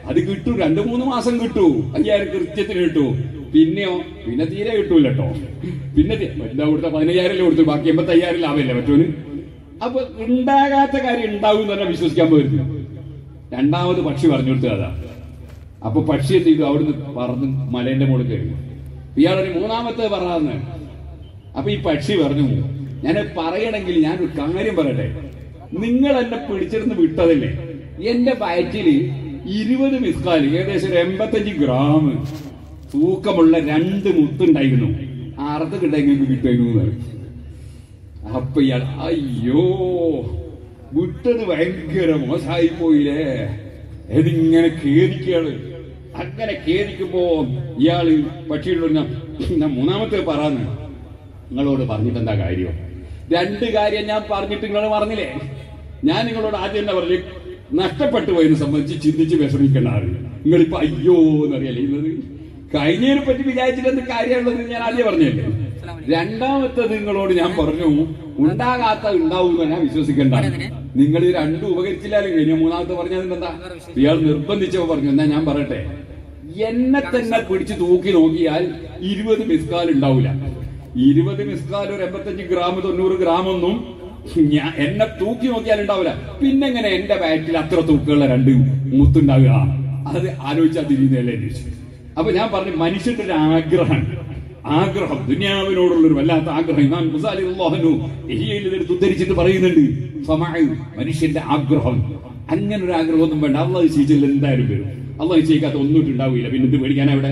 അത് കിട്ടൂ, രണ്ടു മൂന്ന് മാസം കിട്ടൂ, അയ്യായിരം കൃത്യത്തിന് കിട്ടൂ. പിന്നെയോ പിന്നെ തീരെ കിട്ടൂല കേട്ടോ. പിന്നെ എന്താ കൊടുത്ത പതിനയ്യായിരം കൊടുത്തു, ബാക്കി എൺപത്തി അയ്യായിരം ലാഭമില്ല മറ്റോന്. അപ്പൊ ഉണ്ടാകാത്ത കാര്യം ഉണ്ടാവും എന്ന് പറഞ്ഞാൽ വിശ്വസിക്കാൻ പോയിരുന്നു. രണ്ടാമത് പക്ഷി പറഞ്ഞു കൊടുത്തു അതാ. അപ്പൊ പക്ഷി എന്ത് ചെയ്തു, അവിടുന്ന് പറന്ന് മലേന്റെ മുകളിൽ കയറി. ഇയാളൊരു മൂന്നാമത്തെ പറയാന്ന്. അപ്പൊ ഈ പക്ഷി പറഞ്ഞു, ഞാൻ പറയണമെങ്കിൽ ഞാനൊരു കാര്യം പറയട്ടെ, നിങ്ങൾ എന്നെ പിടിച്ചിരുന്ന് വിട്ടതല്ലേ, എന്റെ വയറ്റില് ഇരുപത് മിസ്കാല് ഏകദേശം ഒരു എൺപത്തഞ്ച് ഗ്രാം തൂക്കമുള്ള രണ്ട് മുത്തുണ്ടായിരുന്നു, അറുത്ത് കിട്ടെങ്കിൽ കിട്ടുന്നു. അപ്പൊ ഇയാൾ അയ്യോ വിട്ടത് ഭയങ്കര മോശമായി പോയില്ലേ, ഇതിങ്ങനെ ഖേദിക്കുകയാണ്. അങ്ങനെ ഖേദിക്കുമ്പോ ഇയാള് പക്ഷിയോട് ഞാൻ മൂന്നാമത്തെ പറയാന്ന്, നിങ്ങളോട് പറഞ്ഞിട്ട് എന്താ കാര്യം? രണ്ട് കാര്യം ഞാൻ പറഞ്ഞിട്ട് നിങ്ങൾ പറഞ്ഞില്ലേ. ഞാൻ നിങ്ങളോട് ആദ്യം എന്താ പറഞ്ഞു, നഷ്ടപ്പെട്ടു പോയതിനെ സംബന്ധിച്ച് ചിന്തിച്ച് വിഷമിക്കേണ്ട ആള്. നിങ്ങളിപ്പോ അയ്യോ എന്നറിയാലേ ഇന്നത്. കഴിഞ്ഞതിനെ പറ്റി വിചാരിച്ചിട്ട് എന്ത് കാര്യമുള്ളത് ഞാൻ ആദ്യം പറഞ്ഞല്ലേ. രണ്ടാമത്തത് നിങ്ങളോട് ഞാൻ പറഞ്ഞു, ഉണ്ടാകാത്ത ഉണ്ടാവും ഞാൻ വിശ്വസിക്കേണ്ട. നിങ്ങൾ രണ്ടും ഉപകരിച്ചില്ലാലും കഴിഞ്ഞ മൂന്നാമത്തെ പറഞ്ഞതിന് എന്താ, ഇയാൾ നിർബന്ധിച്ചപ്പോ പറഞ്ഞു. എന്നാ ഞാൻ പറയട്ടെ, എന്നെ തന്നെ പിടിച്ച് തൂക്കി നോക്കിയാൽ ഇരുപത് മിസ്കാൽ ഉണ്ടാവില്ല. ഇരുപത് മിസ്കാൽ ഒരു എൺപത്തഞ്ച് ഗ്രാം തൊണ്ണൂറ് ഗ്രാം ഒന്നും ഞാൻ എന്നെ തൂക്കി നോക്കിയാൽ ഉണ്ടാവില്ല. പിന്നെങ്ങനെ എന്റെ ബാറ്റിൽ അത്ര തൂക്കുള്ള രണ്ട് മുത്തുണ്ടാവുക? അത് ആലോചിച്ചാൽ തിരിയുന്നതല്ലേ ചോദിച്ചു. അപ്പൊ ഞാൻ പറഞ്ഞു, മനുഷ്യന്റെ ഒരു ആഗ്രഹം ആഗ്രഹം ദുനിയാവിനോടുള്ളൊരു വല്ലാത്ത ആഗ്രഹം. ഇമാം ഗസാലി റളിയല്ലാഹു അൻഹു എടുത്ത് ഉദ്ധരിച്ചിട്ട് പറയുന്നുണ്ട്, മനുഷ്യന്റെ ആഗ്രഹം. അങ്ങനെ ഒരു ആഗ്രഹം ഒന്നും വേണ്ട, അള്ളാഹ് നിശ്ചയിച്ചാൽ എന്തായാലും വരും. അള്ളാഹ് നിശ്ചയിക്കാത്ത ഒന്നും ഉണ്ടാവില്ല. പിന്നെ ഇത് പേടിക്കാൻ അവിടെ.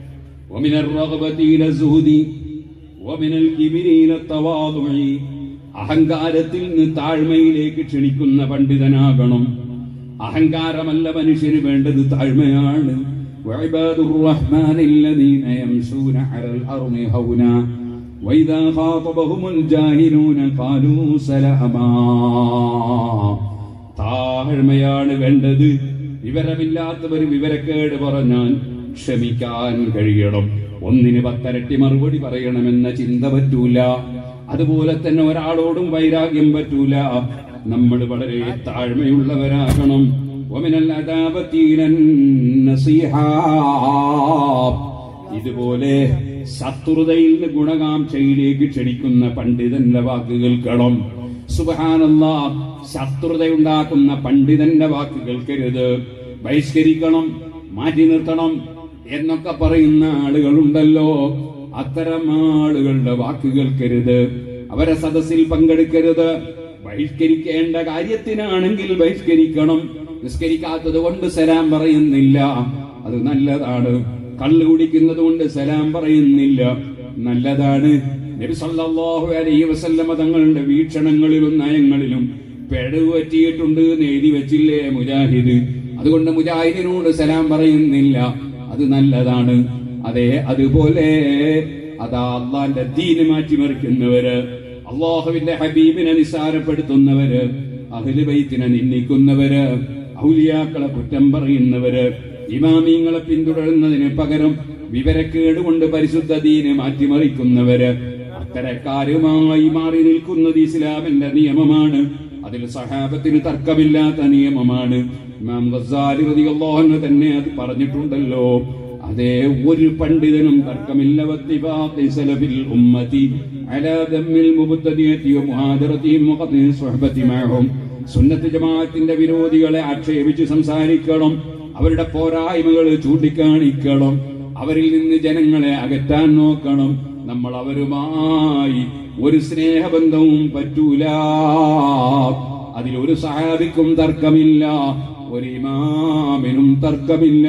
അഹങ്കാരത്തിൽ നിന്ന് താഴ്മയിലേക്ക് ക്ഷണിക്കുന്ന പണ്ഡിതനാകണം. അഹങ്കാരമല്ല മനുഷ്യന് വേണ്ടത്, താഴ്മയാണ്. وعباد الرحمن الذين يمشون على الأرض هونا وإذا خاطبهم الجاهلون قالوا سلاما. താഴ്മയാണ് വേണ്ടത്. വിവരമില്ലാത്തവർ വിവരക്കേട് പറഞ്ഞാൽ ക്ഷമിക്കാൻ കഴിയണം. ഒന്നിന് പത്തരട്ടി മറുപടി പറയണമെന്ന ചിന്ത പറ്റൂല. അതുപോലെ തന്നെ ഒരാളോടും വൈരാഗ്യം പറ്റൂല. നമ്മൾ വളരെ താഴ്മയുള്ളവരാകണം. ഇതുപോലെ ശത്രുതയിൽ നിന്ന് ഗുണകാംക്ഷയിലേക്ക് ക്ഷണിക്കുന്ന പണ്ഡിതന്റെ വാക്ക് കേൾക്കണം. സുബ്ഹാനല്ലാഹ്, ശത്രുതയുണ്ടാക്കുന്ന പണ്ഡിതന്റെ വാക്ക് കേൾക്കരുത്. ബഹിഷ്കരിക്കണം, മാറ്റി നിർത്തണം എന്നൊക്കെ പറയുന്ന ആളുകളുണ്ടല്ലോ, അത്തരം ആളുകളുടെ വാക്ക് കേൾക്കരുത്. അവരെ സദസ്സിൽ പങ്കെടുക്കരുത്. ബഹിഷ്കരിക്കേണ്ട കാര്യത്തിനാണെങ്കിൽ ബഹിഷ്കരിക്കണം. നിസ്കരിക്കാത്തത് കൊണ്ട് സലാം പറയുന്നില്ല, അത് നല്ലതാണ്. കള്ളു കുടിക്കുന്നത് കൊണ്ട് സലാം പറയുന്നില്ല, നല്ലതാണ്. നബി സല്ലല്ലാഹു അലൈഹി വസല്ലമ തങ്ങളുടെ വീക്ഷണങ്ങളിലും നയങ്ങളിലും പിഴവ് പറ്റിയിട്ടുണ്ട് എന്ന് എഴുതി വെച്ചില്ലേ മുജാഹിദ്. അതുകൊണ്ട് മുജാഹിദിനോട് സലാം പറയുന്നില്ല, അത് നല്ലതാണ്. അതെ, അതുപോലെ അതാ അള്ളാന്റെ ദീന് മാറ്റിമറിക്കുന്നവര്, അള്ളാഹുവിന്റെ ഹബീബിനെ നിസ്സാരപ്പെടുത്തുന്നവര്, അഹ്ലു ബൈത്തിനെ നിന്ദിക്കുന്നവര്, ഔലിയാക്കളെ കുറ്റം പറയുന്നവര്, ഇമാമിങ്ങളെ പിന്തുടരുന്നതിന് പകരം വിവരക്കേട് കൊണ്ട് പരിശുദ്ധ ദീന് മാറ്റിമറിക്കുന്നവര്, അത്തരക്കാരുമായി മാറി നിൽക്കുന്നത് ഇസ്ലാമിന്റെ നിയമമാണ്. അതിൽ സഹാബത്തിന് തർക്കമില്ലാത്ത നിയമമാണ്. ഇമാം ഗസാലി റളിയല്ലാഹു അൻഹു തന്നെ അത് പറഞ്ഞിട്ടുണ്ടല്ലോ. അതേ, ഒരു പണ്ഡിതനും തർക്കമില്ല. വത്തിബാഖി സലഫിൽ ഉമ്മത്തി അലാ ദമ്മിൽ മുബ്തദിയതി വമുഹാദറതിഹിം വഖത്ഇ സുഹബതി മഅഹും. സുന്നത്ത് ജമാഅത്തിന്റെ വിരോധികളെ ആക്ഷേപിച്ച് സംസാരിക്കണം, അവരുടെ പോരായ്മകൾ ചൂണ്ടിക്കാണിക്കണം, അവരിൽ നിന്ന് ജനങ്ങളെ അകറ്റാൻ നോക്കണം. നമ്മൾ അവരുമായി ഒരു സ്നേഹബന്ധവും പറ്റൂല. അതിലൊരു സഹാബിക്കും തർക്കമില്ല, ഒരു ഇമാമിനും തർക്കമില്ല.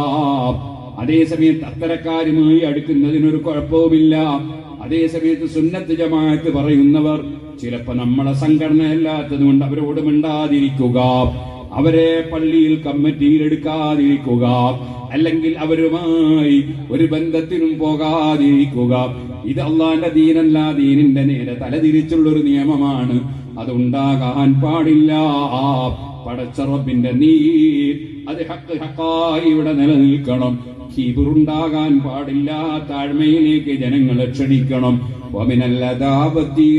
അതേസമയത്ത് അത്തരക്കാരുമായി അടുക്കുന്നതിനൊരു കുഴപ്പവുമില്ല. അതേസമയത്ത് സുന്നത്ത് ജമാഅത്ത് പറയുന്നവർ ചിലപ്പോ നമ്മളെ സംഘടനയല്ലാത്തത് കൊണ്ട് അവരോട് മിണ്ടാതിരിക്കുക, അവരെ പള്ളിയിൽ കമ്മിറ്റിയിൽ എടുക്കാതിരിക്കുക, അല്ലെങ്കിൽ അവരുമായി ഒരു ബന്ധത്തിനും പോകാതിരിക്കുക. ഇത് അള്ളാന്റെ ദീനല്ല, ദീനിന്റെ നേരെ തലതിരിച്ചുള്ളൊരു നിയമമാണ്. അതുണ്ടാകാൻ പാടില്ല. പടച്ച റബ്ബിന്റെ നീർ അത് ഹഖ് ഹഖായി ഇവിടെ നിലനിൽക്കണം. കിബറുണ്ടാകാൻ പാടില്ല. താഴ്മയിലേക്ക് ജനങ്ങളെ ക്ഷണിക്കണം.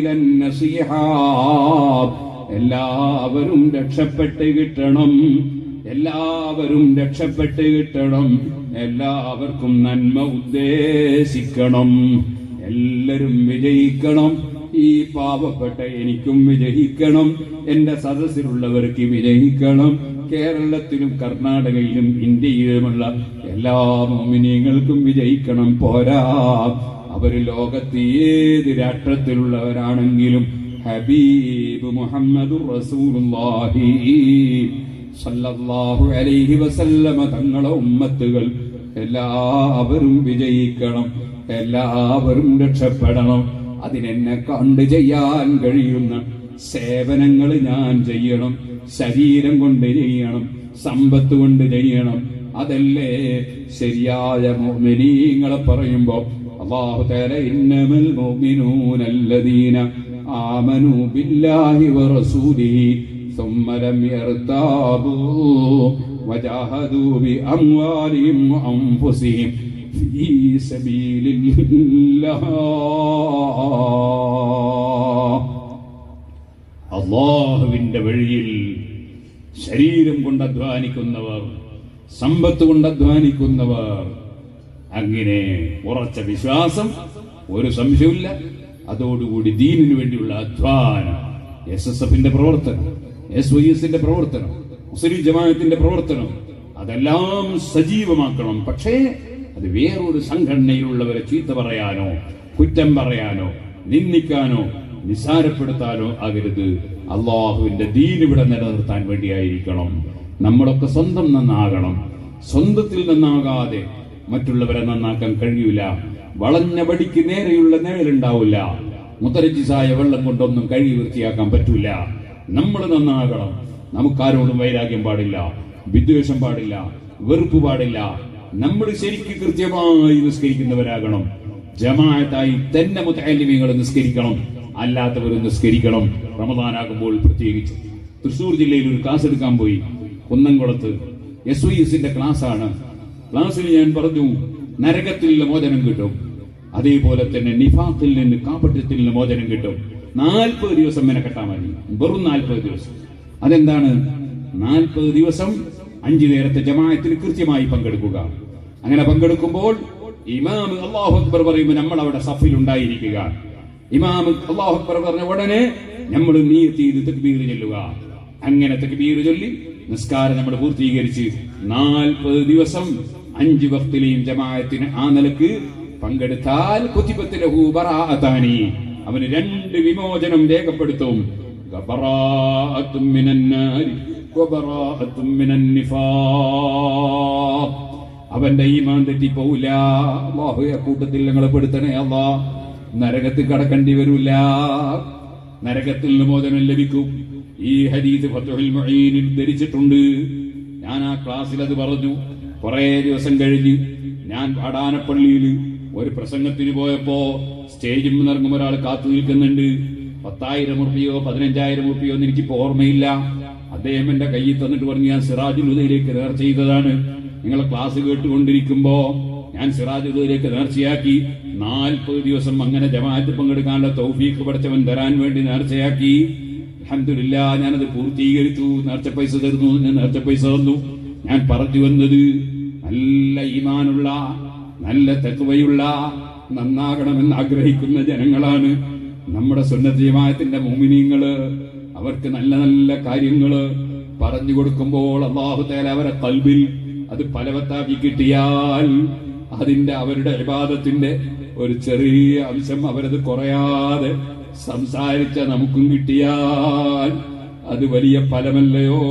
എല്ലാവരും രക്ഷപ്പെട്ട് കിട്ടണം. എല്ലാവരും രക്ഷപ്പെട്ട് കിട്ടണം, എല്ലാവർക്കും നന്മ ഉദ്ദേശിക്കണം, എല്ലാവരും വിജയിക്കണം. ഈ പാവപ്പെട്ട എനിക്കും വിജയിക്കണം, എന്റെ സദസ്സിലുള്ളവർക്ക് വിജയിക്കണം, കേരളത്തിലും കർണാടകയിലും ഇന്ത്യയിലുമുള്ള എല്ലാ മുഅ്മിനീങ്ങൾക്കും വിജയിക്കണം. പോരാ, അവര് ലോകത്ത് ഏത് രാഷ്ട്രത്തിലുള്ളവരാണെങ്കിലും ഹബീബ് മുഹമ്മദുർ റസൂലുള്ളാഹി സല്ലല്ലാഹു അലൈഹി വസല്ലമ തങ്ങളെ ഉമ്മത്തുകൾ എല്ലാവരും വിജയിക്കണം, എല്ലാവരും രക്ഷപ്പെടണം. അതിനെന്നെ കണ്ടു ചെയ്യാൻ കഴിയുന്ന സേവനങ്ങൾ ഞാൻ ചെയ്യണം. ശരീരം കൊണ്ട് ചെയ്യണം, സമ്പത്ത് കൊണ്ട് ചെയ്യണം. അതല്ലേ ശരിയായ മുഅ്മിനീങ്ങളെ പറയുമ്പോ അല്ലാഹു തആല ഇന്നമൽ മുഅ്മിനൂനല്ലദീന ആമനൂ ബില്ലാഹി വറസൂലിഹി ثم لم يرتابوا وجاهدوا بأموالهم وأنفسهم في سبيل الله. അല്ലാഹുവിന്റെ വഴിയിൽ ശരീരം കൊണ്ട് അധ്വാനിക്കുന്നവർ, സമ്പത്ത് കൊണ്ട് അധ്വാനിക്കുന്നവർ, അങ്ങനെ ഉറച്ച വിശ്വാസം, ഒരു സംശയമില്ല. അതോടുകൂടി ദീനിനു വേണ്ടിയുള്ള അധ്വാനം, എസ് എസ് എഫിന്റെ പ്രവർത്തനം, എസ് വൈ എസിന്റെ പ്രവർത്തനം, മുസ്ലിം ജമാഅത്തിന്റെ പ്രവർത്തനം, അതെല്ലാം സജീവമാക്കണം. പക്ഷേ അത് വേറൊരു സംഘടനയിലുള്ളവരെ ചീത്ത പറയാനോ കുറ്റം പറയാനോ നിന്ദിക്കാനോ നിസ്സാരപ്പെടുത്താനോ ആകരുത്. അള്ളാഹുവിന്റെ ദീൻ ഇവിടെ നിലനിർത്താൻ വേണ്ടിയായിരിക്കണം. നമ്മളൊക്കെ സ്വന്തം നന്നാകണം. സ്വന്തത്തിൽ നന്നാകാതെ മറ്റുള്ളവരെ നന്നാക്കാൻ കഴിയൂല. വളഞ്ഞ വടിക്ക് നേരെയുള്ള നിഴലുണ്ടാവില്ല. മുത്തരജിസായ വെള്ളം കൊണ്ടൊന്നും കഴുകി വൃത്തിയാക്കാൻ പറ്റൂല. നമ്മൾ നന്നാകണം. നമുക്കാരോടും വൈരാഗ്യം പാടില്ല, വിദ്വേഷം പാടില്ല, വെറുപ്പ് പാടില്ല. നമ്മൾ ശരിക്ക് കൃത്യമായി നിസ്കരിക്കുന്നവരാകണം. ജമാഅത്തായി തന്നെ മുതഅല്ലിമീങ്ങൾ നിസ്കരിക്കണം, അല്ലാത്തവരും നിസ്കരിക്കണം. റമദാനാകുമ്പോൾ പ്രത്യേകിച്ച് തൃശൂർ ജില്ലയിൽ ഒരു ക്ലാസ് എടുക്കാൻ പോയി. കുന്നംകുളത്ത് എസ് വൈ എസിന്റെ ക്ലാസ് ആണ്. ക്ലാസ്സിൽ ഞാൻ പറഞ്ഞു, നരകത്തിൽ നിന്ന് മോചനം കിട്ടും, അതേപോലെ തന്നെ നിഫാഖിൽ നിന്ന്, കാപട്യത്തിൽ നിന്ന് മോചനം കിട്ടും. നാൽപ്പത് ദിവസം മെനക്കെട്ടാ മതി, വെറും നാൽപ്പത് ദിവസം. അതെന്താണ്? നാൽപ്പത് ദിവസം അഞ്ചു നേരത്തെ ജമാഅത്തിന് കൃത്യമായി പങ്കെടുക്കുക. അങ്ങനെ പങ്കെടുക്കുമ്പോൾ ഇമാം അല്ലാഹു അക്ബർ പറയുമ്പോൾ നമ്മൾ അവിടെ സഫിൽ ഉണ്ടായിരിക്കുക. ഇമാം അല്ലാഹു അക്ബർ പറഞ്ഞ ഉടനെ നമ്മൾ നിയ്യത്ത് ചെയ്ത് തക്ബീർ ചൊല്ലുക. അങ്ങനെ തക്ബീർ ചൊല്ലി നിസ്കാരം നമ്മൾ പൂർത്തീകരിച്ച് നാൽപ്പത് ദിവസം അഞ്ചു വക്തിലെയും ജമാഅത്തിന് ആ നിലക്ക് പങ്കെടുത്താൽ കുതിബത്തിലഹു ബറാഅതാനി, അവന് രണ്ട് വിമോചനം രേഖപ്പെടുത്തും. ബറാഅത്തും മിനൻ നാരി വബറാഅത്തും മിനൻ നിഫാഖ്. അവന്റെ ഈമാൻ തെറ്റിപ്പോവില്ല. അല്ലാഹുവേ കൂട്ടത്തിൽ ഞങ്ങളെ പെടുത്തണേ അല്ലാഹ്. നരകത്തിൽ കടക്കേണ്ടി വരില്ല, നരകത്തിൽ നിന്ന് മോചനം ലഭിക്കും. ഈ ഹദീസ് ഫത്ഹുൽ മുഈനിൽ ധരിച്ചിട്ടുണ്ട്. ഞാൻ ആ ക്ലാസ്സിൽ അത് പറഞ്ഞു. കുറെ ദിവസം കഴിഞ്ഞ് ഞാൻ പാടാനപ്പള്ളിയിൽ ഒരു പ്രസംഗത്തിന് പോയപ്പോ സ്റ്റേജിൽ നിന്നിറങ്ങും ഒരാൾ കാത്തു നിൽക്കുന്നുണ്ട്. പത്തായിരം ഉറുപ്പിയോ പതിനഞ്ചായിരം ഉറുപ്പിയോ എന്ന് എനിക്കിപ്പോ ഓർമ്മയില്ല. അദ്ദേഹം എന്റെ കയ്യിൽ തന്നിട്ട് പറഞ്ഞു, ഞാൻ സിറാജുൽ ഹുദയിലേക്ക് നേർച്ച ചെയ്തതാണ്. നിങ്ങളെ ക്ലാസ് കേട്ടുകൊണ്ടിരിക്കുമ്പോ ഞാൻ സിറാജുൽ ഹുദയിലേക്ക് നേർച്ചയാക്കി. നാൽപ്പത് ദിവസം അങ്ങനെ ജമാഅത്ത് പങ്കെടുക്കാനുള്ള തൗഫീഖ് പഠിച്ചവൻ തരാൻ വേണ്ടി നേർച്ചയാക്കി. അൽഹംദുലില്ലാ, ഞാനത് പൂർത്തീകരിച്ചു. നേർച്ച പൈസ തരുന്നു, ഞാൻ നേർച്ച പൈസ തന്നു. ഞാൻ പറഞ്ഞു വന്നത്, നല്ല ഈമാനുള്ള, നല്ല തഖ്വയുള്ള, നന്നാകണമെന്ന് ആഗ്രഹിക്കുന്ന ജനങ്ങളാണ് നമ്മുടെ സുന്നത്ത് ജമാഅത്തിന്റെ മുഅ്മിനീങ്ങള്. അവർക്ക് നല്ല നല്ല കാര്യങ്ങള് പറഞ്ഞു കൊടുക്കുമ്പോൾ അല്ലാഹു തആല അവരെ ഖൽബിൽ അത് ഫലവത്താക്കി കിട്ടിയാൽ അതിന്റെ അവരുടെ ഇബാദത്തിന്റെ ഒരു ചെറിയ അംശം അവരത് കുറയാതെ സംസാരിച്ച നമുക്കും കിട്ടിയാൽ അത് വലിയ ഫലമല്ലയോ?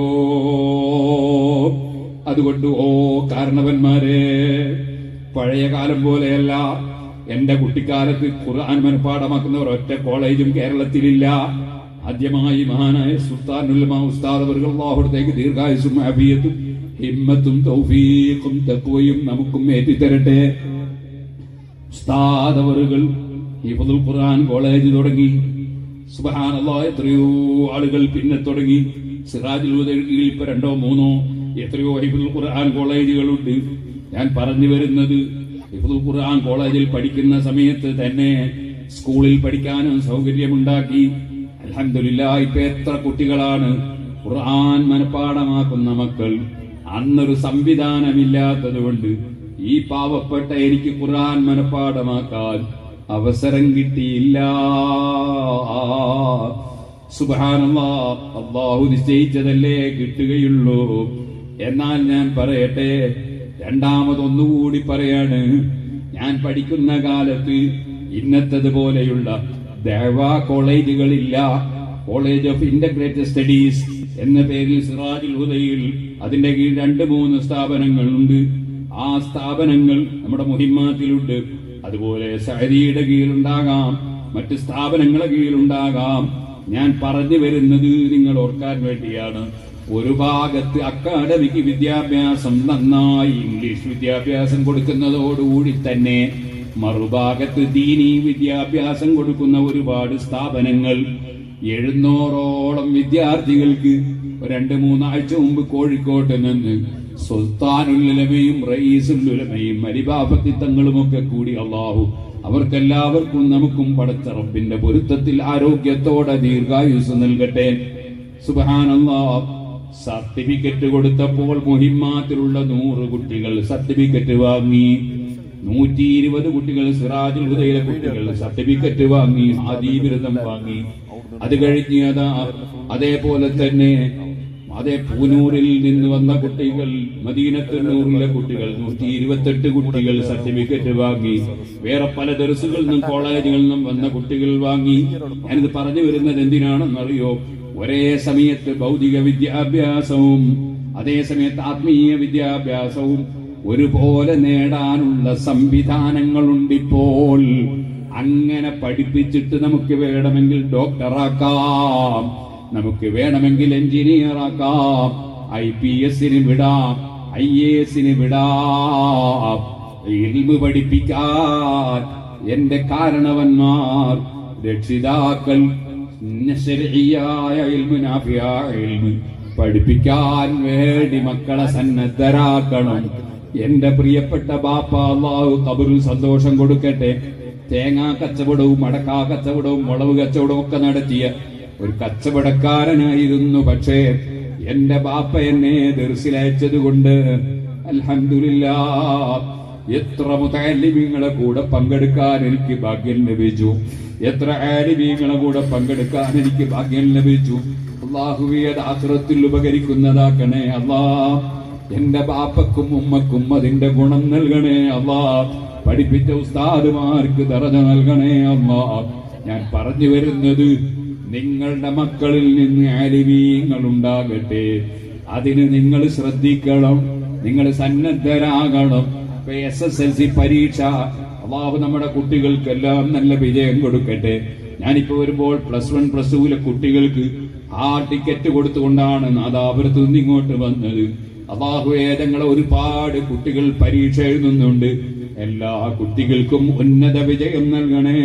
അതുകൊണ്ട് ഓ കാരണവന്മാരെ, പഴയ കാലം പോലെയല്ല. എന്റെ കുട്ടിക്കാലത്ത് ഖുർആൻ മനഃപ്പാഠമാക്കുന്നവർ ഒറ്റ കോളേജും കേരളത്തിലില്ല. ആദ്യമായി മഹാനായ സുൽത്താനുൽ ഉലമാ ഉസ്താദ് അവர்கள் അല്ലാഹുവിലേക്ക് ദീർഘായുസ്സും ആഫിയത്തും ഹിമ്മത്തും തൗഫീഖും തഖ്വയും നമുക്കും ഏറ്റിത്തരട്ടെ. ഉസ്താദ് അവர்கள் ഹിഫ്ളുൽ ഖുർആൻ കോളേജ് തുടങ്ങി. സുബ്ഹാനല്ലാഹ്, എത്രയോ ആളുകൾ പിന്നെ തുടങ്ങി. സിറാജുൽ ഹുദയിൽ ഇപ്പൊ രണ്ടോ മൂന്നോ എത്രയോ ഹിഫ്ളുൽ ഖുർആൻ കോളേജുകളുണ്ട്. ഞാൻ പറഞ്ഞു വരുന്നത്, ഹിഫ്ളുൽ ഖുർആൻ കോളേജിൽ പഠിക്കുന്ന സമയത്ത് തന്നെ സ്കൂളിൽ പഠിക്കാനും സൗകര്യമുണ്ടാക്കി. അൽഹംദുലില്ലാഹ്, ഇപ്പൊ എത്ര കുട്ടികളാണ് ഖുർആൻ മനഃപ്പാഠമാക്കുന്ന മക്കൾ അന്നൊരു സംവിധാനമില്ലാത്തത് കൊണ്ട് ഈ പാവപ്പെട്ട എനിക്ക് ഖുർആൻ മനഃപ്പാഠമാക്കാൻ അവസരം കിട്ടിയില്ല. സുബ്ഹാനല്ലാഹ്, അല്ലാഹു നിശ്ചയിച്ചതല്ലേ കിട്ടുകയുള്ളൂ. എന്നാൽ ഞാൻ പറയട്ടെ, രണ്ടാമതൊന്നുകൂടി പറയാണ്, ഞാൻ പഠിക്കുന്ന കാലത്ത് ഇന്നത്തതുപോലെയുള്ള ദഅവാ കോളേജുകളില്ല. കോളേജ് ഓഫ് ഇന്റഗ്രേറ്റഡ് സ്റ്റഡീസ് എന്ന പേരിൽ സിറാജുൽ ഹുദയിൽ അതിന്റെ കീഴിൽ രണ്ട് മൂന്ന് സ്ഥാപനങ്ങളുണ്ട്. ആ സ്ഥാപനങ്ങൾ നമ്മുടെ മുഹിമ്മാത്തിലുണ്ട്. അതുപോലെ സഅദിയുടെ കീഴിലുണ്ടാകാം, മറ്റ് സ്ഥാപനങ്ങളുടെ കീഴിലുണ്ടാകാം. ഞാൻ പറഞ്ഞു വരുന്നത് നിങ്ങൾ ഓർക്കാൻ വേണ്ടിയാണ്. ഒരു ഭാഗത്ത് അക്കാഡമിക് വിദ്യാഭ്യാസം നന്നായി ഇംഗ്ലീഷ് വിദ്യാഭ്യാസം കൊടുക്കുന്നതോടുകൂടി തന്നെ മറുഭാഗത്ത് ദീനീ വിദ്യാഭ്യാസം കൊടുക്കുന്ന ഒരുപാട് സ്ഥാപനങ്ങൾ. എഴുന്നൂറോളം വിദ്യാർത്ഥികൾക്ക് രണ്ട് മൂന്നാഴ്ച മുമ്പ് കോഴിക്കോട്ട് നിന്ന് സുൽത്താനുലുലമയും റയീസുലുലമയും അലിബാബത്തി തങ്ങളുമൊക്കെ കൂടി അള്ളാഹു അവർക്കെല്ലാവർക്കും നമുക്കും പടച്ച റബ്ബിന്റെ പൊരുത്തത്തിൽ ആരോഗ്യത്തോടെ ദീർഘായുസ് നൽകട്ടെ. സുബ്ഹാനല്ലാഹ്, സർട്ടിഫിക്കറ്റ് കൊടുത്തപ്പോൾ മുഹിമ്മാത്തിലുള്ള നൂറ് കുട്ടികൾ സർട്ടിഫിക്കറ്റ് വാങ്ങി. നൂറ്റി ഇരുപത് കുട്ടികൾ സിറാജുൽ ഹുദയിലെ കുട്ടികൾ സർട്ടിഫിക്കറ്റ് വാങ്ങി, ആദീബിരുദം വാങ്ങി. അത് കഴിഞ്ഞ് അതാ അതേപോലെ തന്നെ അതേ പൂനൂരിൽ നിന്ന് വന്ന കുട്ടികൾ, മദീനത്തുന്നൂറിലെ കുട്ടികൾ നൂറ്റി ഇരുപത്തെട്ട് കുട്ടികൾ സർട്ടിഫിക്കറ്റ് വാങ്ങി. വേറെ പല ദർസുകളിൽ നിന്നും കോളേജുകളിൽ നിന്നും വന്ന കുട്ടികൾ വാങ്ങി. ഞാനിത് പറഞ്ഞു വരുന്നത് എന്തിനാണെന്നറിയോ? ഒരേ സമയത്ത് ഭൗതിക വിദ്യാഭ്യാസവും അതേ സമയത്ത് ആത്മീയ വിദ്യാഭ്യാസവും ഒരുപോലെ നേടാനുള്ള സംവിധാനങ്ങളുണ്ടിപ്പോൾ. അങ്ങനെ പഠിപ്പിച്ചിട്ട് നമുക്ക് വേണമെങ്കിൽ ഡോക്ടറാക്കാം, നമുക്ക് വേണമെങ്കിൽ എഞ്ചിനീയർ ആക്കാം, ഐ പി എസിന് വിടാം, ഐ എ എസിന് വിടാം. ഇൽമ് പഠിപ്പിക്കാൻ എന്റെ കാരണവന്മാർ, രക്ഷിതാക്കൾ ശർഈയായ ഇൽമു നാഫിയായ ഇൽമ് പഠിപ്പിക്കാൻ വേണ്ടി മക്കളെ സന്നദ്ധരാക്കണം. എന്റെ പ്രിയപ്പെട്ട ബാപ്പ അല്ലാഹു ഖബറിൽ സന്തോഷം കൊടുക്കട്ടെ, തേങ്ങാ കച്ചവടവും അടക്കാ കച്ചവടവും മുളവ് കച്ചവടവും ഒക്കെ നടത്തിയ ഒരു കച്ചവടക്കാരനായിരുന്നു. പക്ഷേ എന്റെ ബാപ്പ എന്നെ ദർസിലയച്ചത് കൊണ്ട് അൽഹംദുലില്ലാഹ് എത്ര മുതഅല്ലിമീങ്ങളെ കൂടെ പങ്കെടുക്കാൻ എനിക്ക് ഭാഗ്യം ലഭിച്ചു, എത്ര ആലിമീങ്ങളെ കൂടെ പങ്കെടുക്കാൻ എനിക്ക് ഭാഗ്യം ലഭിച്ചു. അല്ലാഹുവേ, അത് ആഖിറത്തിൽ ഉപകരിക്കുന്നതാക്കണേ അല്ലാഹ്. എന്റെ ബാപ്പക്കും ഉമ്മക്കും അതിന്റെ ഗുണം നൽകണേ അല്ലാഹ്. പഠിപ്പിച്ച ഉസ്താദുമാർക്ക് ദറജ നൽകണേ അല്ലാഹ്. ഞാൻ പറഞ്ഞു വരുന്നത്, നിങ്ങളുടെ മക്കളിൽ നിന്ന് ആലിമീങ്ങൾ ഉണ്ടാകട്ടെ, അതിന് നിങ്ങൾ ശ്രദ്ധിക്കണം, നിങ്ങൾ സന്നദ്ധരാകണം. എസ് എസ് എൽ സി പരീക്ഷ അല്ലാഹു നമ്മുടെ കുട്ടികൾക്കെല്ലാം നല്ല വിജയം കൊടുക്കട്ടെ. ഞാനിപ്പോ വരുമ്പോൾ പ്ലസ് വൺ പ്ലസ് ടുവിലെ കുട്ടികൾക്ക് ആ ടിക്കറ്റ് കൊടുത്തുകൊണ്ടാണ് നാദാപുരത്ത് നിന്ന് ഇങ്ങോട്ട് വന്നത്. അല്ലാഹുവേ, ഞങ്ങളെ ഒരുപാട് കുട്ടികൾ പരീക്ഷ എഴുതുന്നുണ്ട്. എല്ലാ കുട്ടികൾക്കും ഉന്നത വിജയം നൽകണേ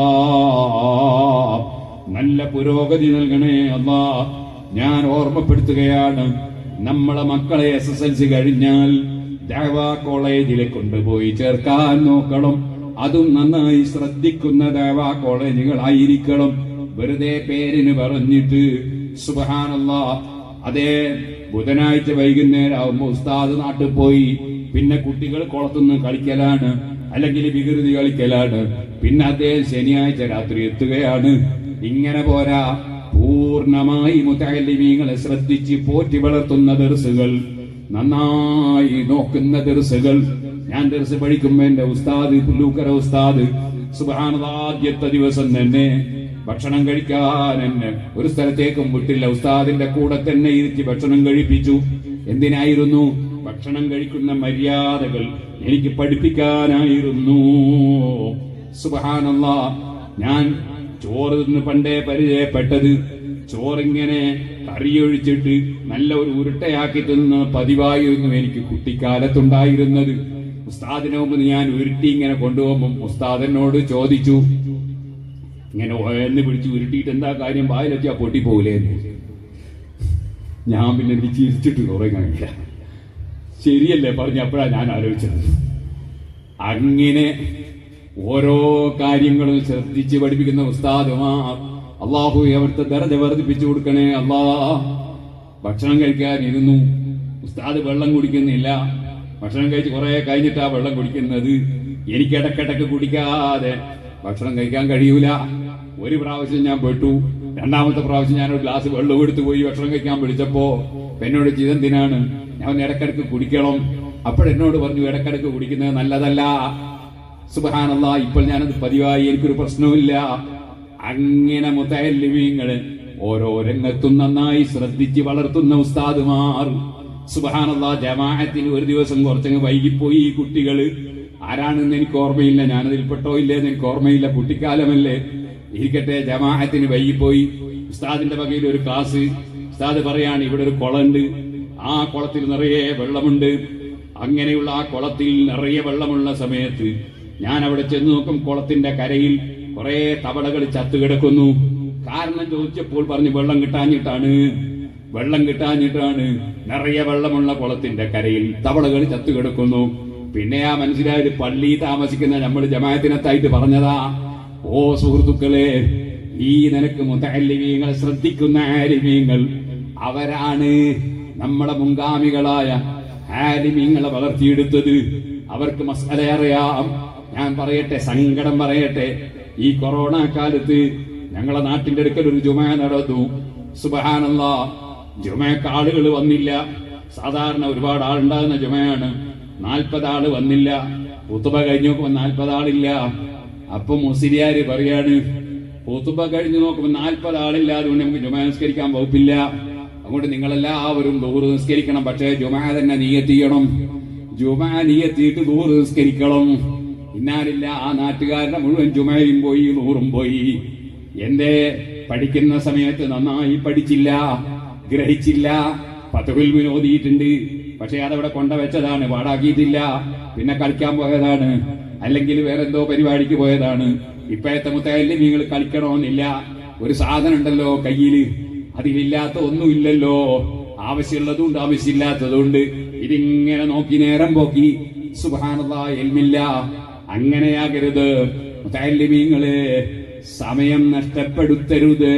അല്ലാഹ്, നല്ല പുരോഗതി നൽകണേ അല്ലാഹ്. ഞാൻ ഓർമ്മപ്പെടുത്തുകയാണ്, നമ്മളെ മക്കളെ എസ് എസ് എൽ സി കഴിഞ്ഞാൽ ദഅവാ കോളേജിലെ കൊണ്ടുപോയി ചേർക്കാൻ നോക്കണം. അതും നന്നായി ശ്രദ്ധിക്കുന്ന ദഅവാ കോളേജുകളായിരിക്കണം. വെറുതെ പേരിന് പറഞ്ഞിട്ട് സുബ്ഹാനല്ലാഹ്, അതേ ബുധനാഴ്ച വൈകുന്നേരം ആവുമ്പോ ഉസ്താദ് നാട്ടിൽ പോയി, പിന്നെ കുട്ടികൾ കുളത്തുനിന്ന് കളിക്കലാണ്, അല്ലെങ്കിൽ വികൃതി കളിക്കലാണ്, പിന്നെ അദ്ദേഹം ശനിയാഴ്ച രാത്രി എത്തുകയാണ്. ഇങ്ങനെ പോരാ, പൂർണ്ണമായി മുതഅല്ലിമീങ്ങളെ ശ്രദ്ധിച്ച് പോറ്റി വളർത്തുന്ന ദർസുകൾ, നന്നായി നോക്കുന്ന ദർസുകൾ. ഞാൻ ദർസ് പഠിക്കുമ്പോ എന്റെ ഉസ്താദ് പുല്ലൂക്കര ഉസ്താദ് സുബ്ഹാനല്ലാഹ് ആദ്യത്തെ ദിവസം തന്നെ ഭക്ഷണം കഴിക്കാൻ എന്നെ ഒരു സ്ഥലത്തേക്കും വിട്ടില്ല. ഉസ്താദിന്റെ കൂടെ തന്നെ ഇരുത്തി ഭക്ഷണം കഴിപ്പിച്ചു. എന്തിനായിരുന്നു? ഭക്ഷണം കഴിക്കുന്ന മര്യാദകൾ എനിക്ക് പഠിപ്പിക്കാനായിരുന്നു. സുബ്ഹാനല്ലാഹ്, ഞാൻ ചോറ് തിന്ന് പണ്ടേ പരിചയപ്പെട്ടത്, ചോറിങ്ങനെ കറിയൊഴിച്ചിട്ട് നല്ല ഒരു ഉരുട്ടയാക്കി തിന്ന് പതിവായിരുന്നു എനിക്ക് കുട്ടിക്കാലത്തുണ്ടായിരുന്നത്. ഉസ്താദിന് മുമ്പ് ഞാൻ ഉരുട്ടി ഇങ്ങനെ കൊണ്ടുപോകുമ്പോൾ ഉസ്താദിനോട് ചോദിച്ചു, ഇങ്ങനെ എന്ന് പിടിച്ച് ഉരുട്ടിയിട്ട് എന്താ കാര്യം, വായിലെത്തിയാ പൊട്ടിപ്പോകില്ലേ? ഞാൻ പിന്നെ എനിക്ക് ചിരിച്ചിട്ട് കുറെ കാണില്ല. ശരിയല്ലേ പറഞ്ഞു? അപ്പോഴാ ഞാൻ ആലോചിച്ചത്. അങ്ങനെ ഓരോ കാര്യങ്ങളും ശ്രദ്ധിച്ച് പഠിപ്പിക്കുന്ന ഉസ്താദുമാർ, അള്ളാഹു അവിടുത്തെ ദർജ വർദ്ധിപ്പിച്ചു കൊടുക്കണേ അല്ലാഹ്. ഭക്ഷണം കഴിക്കാനിരുന്നു. ഉസ്താദ് വെള്ളം കുടിക്കുന്നില്ല. ഭക്ഷണം കഴിച്ച് കുറെ കഴിഞ്ഞിട്ടാ വെള്ളം കുടിക്കുന്നത്. എനിക്ക് ഇടക്കിടക്ക് കുടിക്കാതെ ഭക്ഷണം കഴിക്കാൻ കഴിയൂല. ഒരു പ്രാവശ്യം ഞാൻ പെട്ടു. രണ്ടാമത്തെ പ്രാവശ്യം ഞാൻ ഒരു ഗ്ലാസ് വെള്ളം എടുത്തു പോയി ഭക്ഷണം കഴിക്കാൻ വിളിച്ചപ്പോ എന്നോട് ചെയ്തെന്തിനാണ്, ഞാൻ ഇടക്കിടക്ക് കുടിക്കണം. അപ്പോഴെന്നോട് പറഞ്ഞു ഇടക്കിടക്ക് കുടിക്കുന്നത് നല്ലതല്ല. സുബ്ഹാനല്ലാഹ്, ഇപ്പോൾ ഞാനത് പതിവായി, എനിക്കൊരു പ്രശ്നവുമില്ല. അങ്ങനെ മുതഅല്ലിമീങ്ങള് ഓരോ രംഗത്തും നന്നായി ശ്രദ്ധിച്ച് വളർത്തുന്ന ഉസ്താദുമാർ. സുബ്ഹാനല്ലാഹ്, ജമാഅത്തിന് ഒരു ദിവസം കുറച്ചങ്ങ് വൈകിപ്പോയി. ഈ കുട്ടികള് ആരാണെന്ന് എനിക്ക് ഓർമ്മയില്ല, ഞാനതിൽ പെട്ടോ ഇല്ലേന്ന് എനിക്ക് ഓർമ്മയില്ല, കുട്ടിക്കാലമല്ലേ. ഇരിക്കട്ടെ, ജമാഅത്തിന് വൈകിപ്പോയി. ഉസ്താദിന്റെ വകയിൽ ഒരു ക്ലാസ്. ഉസ്താദ് പറയാണ് ഇവിടെ ഒരു കുളമുണ്ട്, ആ കുളത്തിൽ നിറയെ വെള്ളമുണ്ട്. അങ്ങനെയുള്ള ആ കുളത്തിൽ നിറയെ വെള്ളമുള്ള സമയത്ത് ഞാൻ അവിടെ ചെന്ന് നോക്കും, കുളത്തിന്റെ കരയിൽ കുറെ തവളകൾ ചത്തുകിടക്കുന്നു. കാരണം ചോദിച്ചപ്പോൾ പറഞ്ഞു വെള്ളം കിട്ടാഞ്ഞിട്ടാണ്, വെള്ളം കിട്ടാഞ്ഞിട്ടാണ്. നിറയെ വെള്ളമുള്ള കുളത്തിന്റെ കരയിൽ തവളകൾ ചത്തുകിടക്കുന്നു. പിന്നെ ആ മനസ്സിലായത് പള്ളി താമസിക്കുന്ന നമ്മൾ ജമാഅത്തിനത്തായിട്ട് പറഞ്ഞതാ. ഓ സുഹൃത്തുക്കളെ, ഈ നിനക്ക് മുതഅല്ലിമീങ്ങളെ ശ്രദ്ധിക്കുന്ന ആലിമീങ്ങൾ അവരാണ് നമ്മളെ മുൻഗാമികളായ ആലിമീങ്ങളെ വളർത്തിയെടുത്തത്. അവർക്ക് മസ്അല അറിയാം. ഞാൻ പറയട്ടെ, സങ്കടം പറയട്ടെ, ഈ കൊറോണ കാലത്ത് ഞങ്ങളെ നാട്ടിന്റെ അടുക്കൽ ഒരു ജുമ നടന്നു. സുബ്ഹാനല്ലാഹ്, ജുമയ്ക്ക് ആളുകൾ വന്നില്ല. സാധാരണ ഒരുപാട് ആളുണ്ടാകുന്ന ജുമയാണ്. നാൽപ്പത് ആള് വന്നില്ല. ഖുതുബ കഴിഞ്ഞു നോക്കുമ്പോ നാൽപ്പത് ആളില്ല. അപ്പൊ മുസ്ലിയാര് പറയാണ്, ഖുതുബ കഴിഞ്ഞു നോക്കുമ്പോ നാൽപ്പത് ആളില്ല, അതുകൊണ്ട് നമുക്ക് ജുമ നിസ്കരിക്കാൻ വകുപ്പില്ല. അതുകൊണ്ട് നിങ്ങളെല്ലാവരും ദൂറ് നിസ്കരിക്കണം. പക്ഷേ ജുമ തന്നെ നിയ്യത്ത് ചെയ്യണം. ജുമ നിയ്യത്തിയിട്ട് ദൂറ് നിസ്കരിക്കണം. ഇന്നാലില്ല, ആ നാട്ടുകാരുടെ മുഴുവൻ ജുമയും പോയി, ദൂറും പോയി. എന്റെ പഠിക്കുന്ന സമയത്ത് നന്നായി പഠിച്ചില്ല, ഗ്രഹിച്ചില്ല. പത്തുവിൽ വിനോദിയിട്ടുണ്ട്, പക്ഷെ അതവിടെ കൊണ്ടുവച്ചതാണ്, പാടാക്കിയിട്ടില്ല. പിന്നെ കളിക്കാൻ പോയതാണ്, അല്ലെങ്കിൽ വേറെന്തോ പരിപാടിക്ക് പോയതാണ്. ഇപ്പോഴത്തെ മുതഅല്ലിമീങ്ങൾ കളിക്കണമെന്നില്ല. ഒരു സാധനം ഉണ്ടല്ലോ കയ്യില്, അതിലില്ലാത്ത ഒന്നുമില്ലല്ലോ. ആവശ്യമുള്ളതുകൊണ്ട് ആവശ്യമില്ലാത്തതുകൊണ്ട് ഇതിങ്ങനെ നോക്കി നേരം പോക്കി. സുബ്ഹാനല്ലാഹ്, ഇൽമില്ല. അങ്ങനെയാകരുത് മുതഅല്ലിമീങ്ങളെ, സമയം നഷ്ടപ്പെടുത്തരുത്.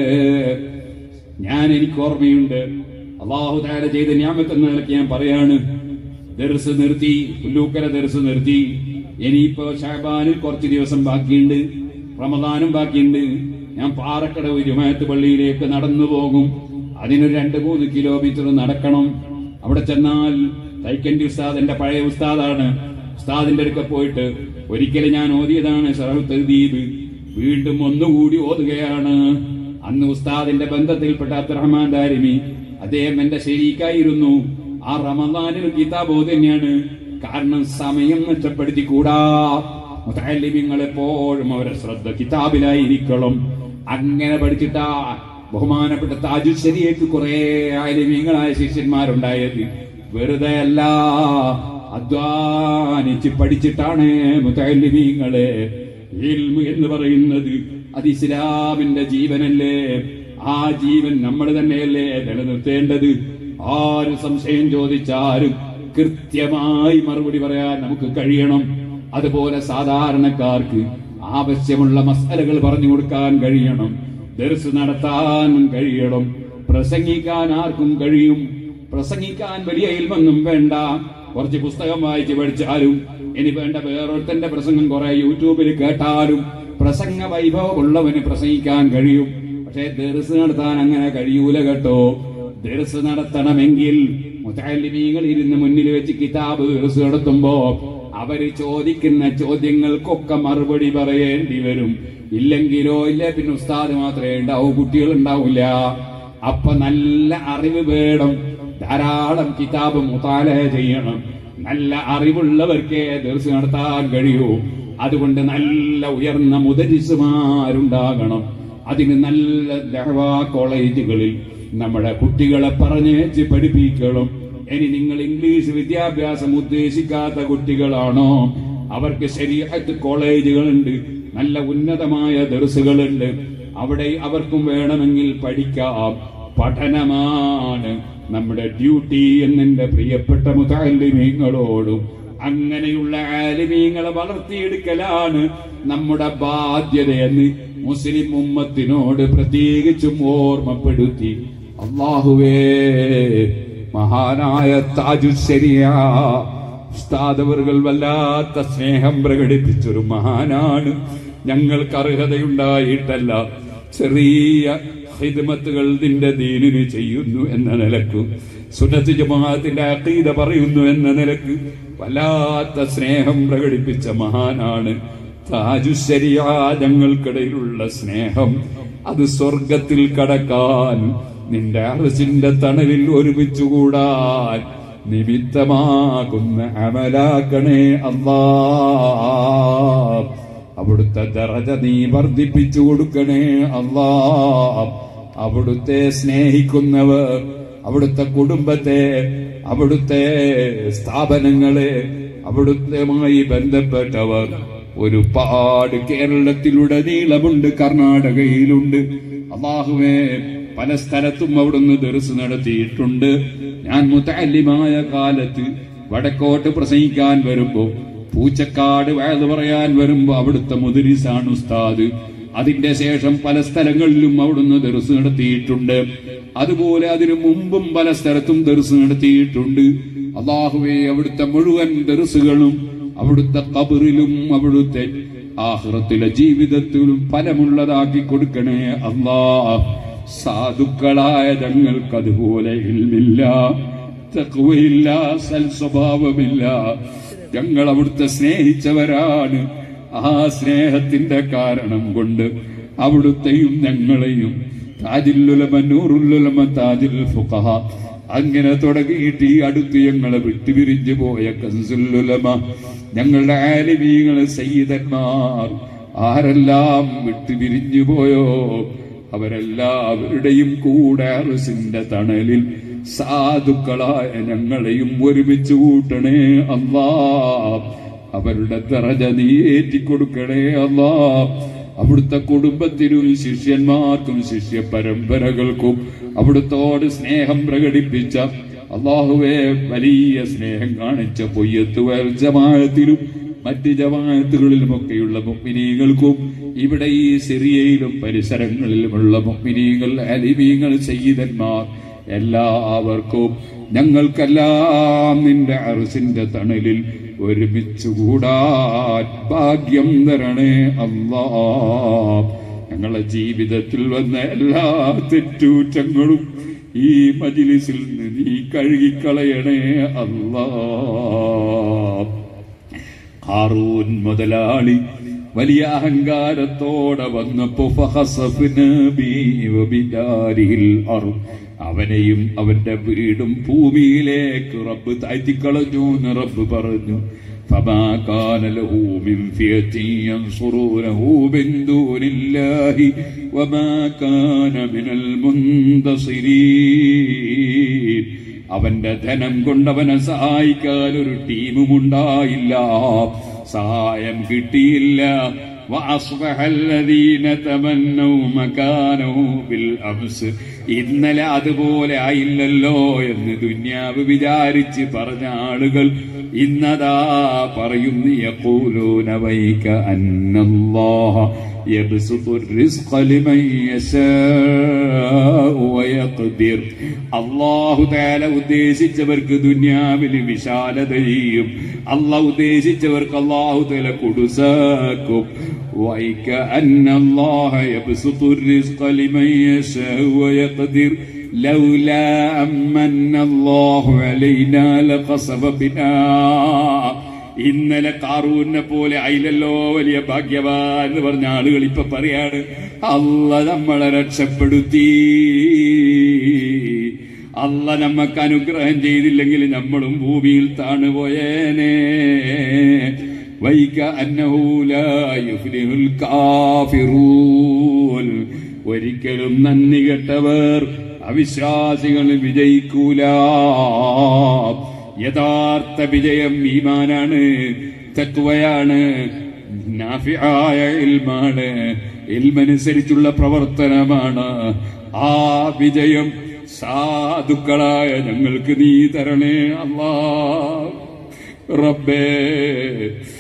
ഞാൻ എനിക്ക് ഓർമ്മയുണ്ട്, അല്ലാഹു തആല ചെയ്ത നിഅമത്ത് എന്ന നിലയ്ക്ക് ഞാൻ പറയാണ്, ദർസ് നിർത്തി, പുല്ലൂക്കര ദർസ് നിർത്തി. ഇനിയിപ്പോ ശഅബാനിൽ കുറച്ച് ദിവസം ബാക്കിയുണ്ട്, റമദാനും ബാക്കിയുണ്ട്. ഞാൻ പാറക്കടവ് ജുമാഅത്ത് പള്ളിയിലേക്ക് നടന്നു പോകും. അതിനൊരു രണ്ട് മൂന്ന് കിലോമീറ്റർ നടക്കണം. അവിടെ ചെന്നാൽ തൈക്കണ്ടി ഉസ്താദ്, എന്റെ പഴയ ഉസ്താദാണ്. ഉസ്താദിന്റെ അടുക്ക പോയിട്ട് ഒരിക്കലും ഞാൻ ഓതിയതാണ് ശറഹ് തഹ്ദീബ്, വീണ്ടും ഒന്നുകൂടി ഓതുകയാണ്. അന്ന് ഉസ്താദിന്റെ ബന്ധത്തിൽപ്പെട്ട അബ്ദുറഹ്മാൻ ദാരിമി, അദ്ദേഹം എന്റെ ശരീക്കായിരുന്നു. ആ റമദാനിൽ കിതാബ് ഓതുകയാണ്. കാരണം സമയം നഷ്ടപ്പെടുത്തിക്കൂടാ. മുതഅല്ലിമീങ്ങൾ എപ്പോഴും അവരെ ശ്രദ്ധ കിതാബിലായിരിക്കണം. അങ്ങനെ പഠിച്ചിട്ടാ ബഹുമാനപ്പെട്ട താജുൽ ശരീഅത്ത് കുറെ ആലിമീങ്ങളായ ശിഷ്യന്മാരുണ്ടായത്. വെറുതെ അല്ല, അധ്വാനിച്ച് പഠിച്ചിട്ടാണ് മുതഅല്ലിമീങ്ങളെ. ഇൽമ് എന്ന് പറയുന്നത് അത് ഇസ്ലാമിന്റെ ജീവനല്ലേ. ആ ജീവൻ നമ്മൾ തന്നെയല്ലേ നിലനിർത്തേണ്ടത്. ആര് സംശയം ചോദിച്ചാലും കൃത്യമായി മറുപടി പറയാൻ നമുക്ക് കഴിയണം. അതുപോലെ സാധാരണക്കാർക്ക് ആവശ്യമുള്ള മസ്അലകൾ പറഞ്ഞു കൊടുക്കാൻ കഴിയണം. ദർസ് നടത്താൻ കഴിയണം. പ്രസംഗിക്കാൻ ആർക്കും കഴിയും. പ്രസംഗിക്കാൻ വലിയ ഇൽമൊന്നും വേണ്ട, കുറച്ച് പുസ്തകം വായിച്ച് പഠിച്ചാലും, ഇനി വേണ്ട വേറൊരുത്തന്റെ പ്രസംഗം കുറെ യൂട്യൂബിൽ കേട്ടാലും പ്രസംഗ വൈഭവം ഉള്ളവന് പ്രസംഗിക്കാൻ കഴിയും. പക്ഷെ ദർസ് നടത്താൻ അങ്ങനെ കഴിയൂല കേട്ടോ. ദർസ് നടത്തണമെങ്കിൽ മുതഅല്ലിമീങ്ങൾ ഇരുന്ന് മുന്നിൽ വെച്ച് കിതാബ് ദർസ് നടത്തുമ്പോ അവര് ചോദിക്കുന്ന ചോദ്യങ്ങൾക്കൊക്കെ മറുപടി പറയേണ്ടി വരും. ഇല്ലെങ്കിലോ ഇല്ല, പിന്നെ ഉസ്താദ് മാത്രമേ ഉണ്ടാവൂ, കുട്ടികൾ ഉണ്ടാവില്ല. അപ്പൊ നല്ല അറിവ് വേണം. ധാരാളം കിതാബ് മുതാലഅ ചെയ്യണം. നല്ല അറിവുള്ളവർക്കേ ദർസ് നടത്താൻ കഴിയൂ. അതുകൊണ്ട് നല്ല ഉയർന്ന മുദരിസുമാരുണ്ടാകണം. അതിന് നല്ല ദഅ്വാ കോളേജുകളിൽ നമ്മുടെ കുട്ടികളെ പറഞ്ഞേച്ച് പഠിപ്പിക്കണം. ഇനി നിങ്ങൾ ഇംഗ്ലീഷ് വിദ്യാഭ്യാസം ഉദ്ദേശിക്കാത്ത കുട്ടികളാണോ, അവർക്ക് ശരീഅത്ത് കോളേജുകളുണ്ട്, നല്ല ഉന്നതമായ ദർസുകളുണ്ട്. അവിടെ അവർക്കും വേണമെങ്കിൽ പഠിക്കാം. പഠനമാണ് നമ്മുടെ ഡ്യൂട്ടി എന്നെന്റെ പ്രിയപ്പെട്ട മുതഅല്ലിമീങ്ങളോടും അങ്ങനെയുള്ള ആലിമീങ്ങളെ വളർത്തിയെടുക്കലാണ് നമ്മുടെ ബാധ്യതയെന്ന് മുസ്ലിം ഉമ്മത്തിനോട് പ്രത്യേകിച്ചും ഓർമ്മപ്പെടുത്തി അല്ലാഹുവേ മഹാനായ താജുശ്ശരിയ ഉസ്താദ് അവர்கள் വല്ലാത്ത സ്നേഹം പ്രകടിപ്പിച്ചൊരു മഹാനാണ്. ഞങ്ങൾക്ക് അർഹതയുണ്ടായിട്ടല്ല, ചെറിയ ഖിദ്മത്തുകൾ നിന്റെ ദീനിന് ചെയ്യുന്നു എന്ന നിലക്ക്, സുന്നത്ത് ജമാഅത്തിന്റെ അഖീദ പറയുന്നു എന്ന നിലക്ക് വല്ലാത്ത സ്നേഹം പ്രകടിപ്പിച്ച മഹാനാണ് താജുശ്ശരിയ. ഞങ്ങൾക്കിടയിലുള്ള സ്നേഹം അത് സ്വർഗത്തിൽ കടക്കാൻ, നിന്റെ അർശിന്റെ തണലിൽ ഒരുമിച്ചുകൂടാൻ നിമിത്തമാകുന്ന അമലാക്കണേ അല്ലാഹ്. അവിടുത്തെ ദറജ നീ വർദ്ധിപ്പിച്ചു കൊടുക്കണേ അല്ലാഹ്. അവിടുത്തെ സ്നേഹിക്കുന്നവർ, അവിടുത്തെ കുടുംബത്തെ, അവിടുത്തെ സ്ഥാപനങ്ങളെ, അവിടുത്തെയുമായി ബന്ധപ്പെട്ടവർ ഒരുപാട് കേരളത്തിലുടനീളമുണ്ട്, കർണാടകയിലുണ്ട്. അല്ലാഹുവേ പല സ്ഥലത്തും അവിടുന്ന് ദർസ് നടത്തിയിട്ടുണ്ട്. ഞാൻ മുതഅല്ലിമായ കാലത്ത് വടക്കോട്ട് പ്രസംഗിക്കാൻ വരുമ്പോ, പൂച്ചക്കാട് വഅദ് പറയാൻ വരുമ്പോ അവിടുത്തെ മുദരിസാണ് ഉസ്താദ്. അതിന്റെ ശേഷം പല സ്ഥലങ്ങളിലും അവിടുന്ന് ദർസ് നടത്തിയിട്ടുണ്ട്. അതുപോലെ അതിനു മുമ്പും പല സ്ഥലത്തും ദർസ് നടത്തിയിട്ടുണ്ട്. അല്ലാഹുവേ അവിടുത്തെ മുഴുവൻ ദർസുകളും അവിടുത്തെ ഖബറിലും അവിടുത്തെ ആഖിറത്തിലെ ജീവിതത്തിലും ഫലമുള്ളതാക്കി കൊടുക്കണേ അല്ലാഹ്. സാധുക്കളായ ഞങ്ങൾക്ക് അതുപോലെ ഇൽമില്ല, തഖ്വയില്ല, സൽസ്വഭാവമില്ല. ഞങ്ങൾ അവിടുത്തെ സ്നേഹിച്ചവരാണ്. ആ സ്നേഹത്തിന്റെ കാരണം കൊണ്ട് അവിടുത്തെയും ഞങ്ങളെയും താജുൽ ഉലമ, നൂറുൽ ഉലമ, താജുൽ ഫുഖഹ അങ്ങനെ തുടങ്ങിയിട്ട് ഈ അടുത്ത് ഞങ്ങളെ വിട്ടുപിരിഞ്ഞു പോയ കൻസുൽ ഉലമ, ഞങ്ങളുടെ ആലിമീങ്ങളെ, സയ്യിദന്മാർ ആരെല്ലാം വിട്ടുപിരിഞ്ഞു പോയോ അവരെല്ലാവരുടെയും കൂടെ അർശിന്റെ തണലിൽ സാധുക്കളായ ഞങ്ങളെയും ഒരുമിച്ച് കൂട്ടണേ അല്ലാഹ്. അവരുടെ ദറജ നീ ഏറ്റിക്കൊടുക്കണേ അല്ലാഹ്. അവിടുത്തെ കുടുംബത്തിനും ശിഷ്യന്മാർക്കും ശിഷ്യ പരമ്പരകൾക്കും അവിടുത്തോട് സ്നേഹം പ്രകടിപ്പിച്ച അല്ലാഹുവേ വലിയ സ്നേഹം കാണിച്ച പൊയ്യത്ത് വൽ ജമാഅത്തിലും മറ്റ് ജമാഅത്തുകളിലുമൊക്കെയുള്ള മുഅ്മിനീങ്ങൾക്കും ഇവിടെ ഈ സിറിയയിലും പരിസരങ്ങളിലുമുള്ള മുഅ്മിനീങ്ങൾ, അലിമീങ്ങൾ, സയ്യിദന്മാർ എല്ലാവർക്കും ഞങ്ങൾക്കെല്ലാം നിന്റെ അർശിന്റെ തണലിൽ ഒരുമിച്ചുകൂടാൻ ഭാഗ്യം തരണേ അല്ലാഹ്. ഞങ്ങളുടെ ജീവിതത്തിൽ വന്ന എല്ലാ തെറ്റൂറ്റങ്ങളും ഈ മജ്‌ലിസിൽ നിന്ന് നീ കഴുകിക്കളയണേ അല്ലാഹ്. ഖാറൂൻ മുതലാളി വലിയ അഹങ്കാരത്തോടെ വന്നപ്പോ ഫഖസഫ്നാ ബിഹി വബിദാരിഹിൽ അർദ്, അവനെയും അവന്റെ വീടും ഭൂമിയിലേക്ക് റബ്ബ് താഴ്ത്തിക്കളഞ്ഞു എന്ന് റബ്ബ് പറഞ്ഞു. فما كان له من فئة ينصرونه من دون الله وما كان من المنتصرين. അവന്റെ ധനം കൊണ്ടവനെ സഹായിക്കാൻ ഒരു ടീമും ഉണ്ടായില്ല, സഹായം കിട്ടിയില്ല. وأصبح الذين تمنوا مكانه بالأمس, ഇന്നലെ അതുപോലെ ആയില്ലല്ലോ എന്ന് ദുന്യാവ് വിചാരിച്ച് പറഞ്ഞ ആളുകൾ ഇന്നതാ പറയുന്നു. യഖൂലൂന വൈക അന്നല്ലാഹ യബ്സുതു الرزق لمن يشاء ويقدر. അല്ലാഹു തആല ഉദ്ദേശിച്ചവർക്ക് ദുനിയാവിൽ വിശാലത ചെയ്യും. അല്ലാഹു ഉദ്ദേശിച്ചവർക്ക് അല്ലാഹു തആല കൊടുസാക്കും. വൈക അന്നല്ലാഹ യബ്സുതു الرزق لمن يشاء ويقدر لولا أمن الله علينا لخسف بنا. ഇന്നലെ ഖാറൂനെ പോലെ ആയില്ലല്ലോ വലിയ ഭാഗ്യവാൻ എന്ന് പറഞ്ഞ ആളുകൾ ഇപ്പൊ പറയാണ്, അല്ലാഹ് നമ്മളെ രക്ഷപ്പെടുത്തി, അല്ലാഹ് നമുക്ക് അനുഗ്രഹം ചെയ്തില്ലെങ്കിൽ നമ്മളും ഭൂമിയിൽ താണുപോയേനെ. വൈക അന്നഹു ലാ യുഫ്ലിഹുൽ കാഫിറൂൻ, ഒരിക്കലും നന്ദി കെട്ടവർ, അവിശ്വാസികൾ വിജയിക്കൂല. യഥാർത്ഥ വിജയം ഈമാനാണ്, തഖ്വയാണ്, നാഫിആയ ഇൽമാണ്, ഇൽമനുസരിച്ചുള്ള പ്രവർത്തനമാണ്. ആ വിജയം സാധുക്കളായ ഞങ്ങൾക്ക് നീ തരണേ അല്ലാഹ്. റബ്ബേ,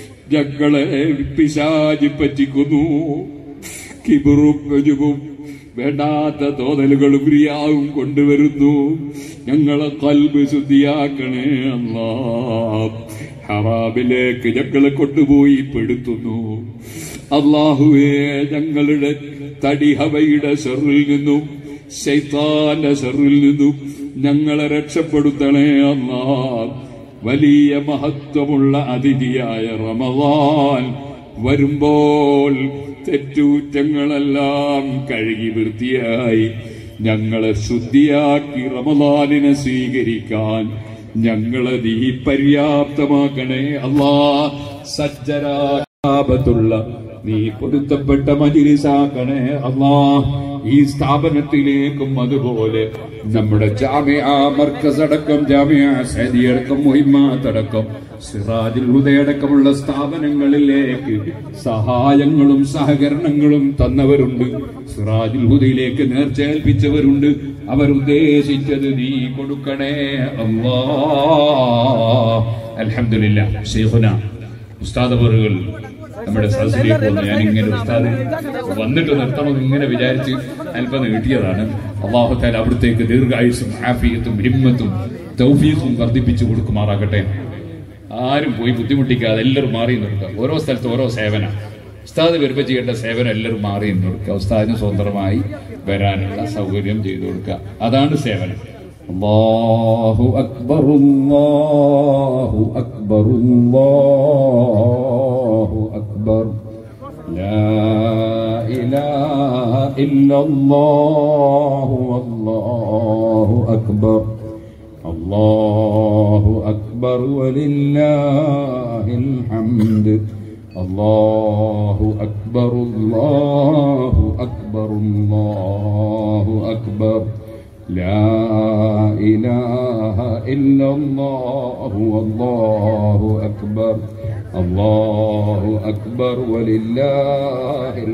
ഞങ്ങളെ പിശാച് പറ്റിക്കുന്നു. കിബറും ഉജ്ബും വേണ്ടാത്ത തോന്നലുകളും ക്രിയാവും കൊണ്ടുവരുന്നു. ഞങ്ങളെ ഖൽബ് ശുദ്ധിയാക്കണേ അല്ലാഹ്. ഹറാമിലേക്ക് ഞങ്ങളെ കൊണ്ടുപോയി പെടുത്തുന്നു അല്ലാഹുവേ. ഞങ്ങളുടെ തടി ഹവയുടെ ശർറിൽ നിന്നും ശൈത്താന്റെ ശർറിൽ നിന്നും ഞങ്ങളെ രക്ഷപ്പെടുത്തണേ അല്ലാഹ്. വലിയ മഹത്വമുള്ള അതിഥിയായ റമളാൻ വരുമ്പോൾ തെറ്റുകുറ്റങ്ങളെല്ലാം കഴുകി വൃത്തിയായി ഞങ്ങളെ ശുദ്ധിയാക്കി റമളാനിനെ സ്വീകരിക്കാൻ ഞങ്ങളെ നീ പര്യാപ്തമാക്കണേ അല്ലാഹ്. സജ്ജരാബത്തുള്ള നീ പൊരുത്തപ്പെട്ട മജ്‌ലിസാക്കണേ അല്ലാഹ്. ഈ സ്ഥാപനത്തിലേക്കും അതുപോലെ നമ്മുടെ ജാമിഅ മർക്കസ് അടക്കം ജാമിഅ സഅദിയ അടക്കം മുഹിമ്മാത്ത് അടക്കം സിറാജുൽ ഹുദയടക്കമുള്ള സ്ഥാപനങ്ങളിലേക്ക് സഹായങ്ങളും സഹകരണങ്ങളും തന്നവരുണ്ട്. സിറാജുൽ ഹുദയിലേക്ക് നേർച്ചേൽപ്പിച്ചവരുണ്ട്. അവരുദ്ദേശിച്ചത് നീ കൊടുക്കണേ അല്ലാഹ്. അൽഹംദുലില്ലാഹ്. ശൈഖുന ഉസ്താദ് അവറുകൾ നമ്മുടെ സദസ്സിലേക്ക് വന്നു. ഞാനിങ്ങനെ ഉസ്താദ് വന്നിട്ട് നിർത്തണം ഇങ്ങനെ വിചാരിച്ച് അല്പം നീട്ടിയതാണ്. അല്ലാഹു തആല അവിടത്തേക്ക് ദീർഘായുസ്സും ആഫിയത്തും ഹിമ്മത്തും തൗഫീഖും വർദ്ധിപ്പിച്ചു കൊടുക്കുമാറാകട്ടെ. ആരും പോയി ബുദ്ധിമുട്ടിക്കാതെ എല്ലാവരും മാറി നിർത്തുക. ഓരോ സ്ഥലത്ത് ഓരോ സേവന. ഉസ്താദ് വരുമ്പോൾ ചെയ്യേണ്ട സേവനം എല്ലാവരും മാറി നിർത്തുക. ഉസ്താദിന് സ്വതന്ത്രമായി വരാനുള്ള സൗകര്യം ചെയ്തു കൊടുക്കുക. അതാണ് സേവനം. അല്ലാഹു അക്ബർ അല്ലാഹു അക്ബർ അല്ലാഹു അക്ബർ ലാ ഇലാഹ ഇല്ലല്ലാഹു അല്ലാഹു അക്ബർ അല്ലാഹു അക്ബർ വലില്ലാഹിൽ ഹംദ് അല്ലാഹു അക്ബർ അല്ലാഹു അക്ബർ അല്ലാഹു അക്ബർ ലാ ഇലാഹ ഇല്ലല്ലാഹു അല്ലാഹു അക്ബർ അല്ലാഹു അക്ബർ വലില്ലാഹിൽ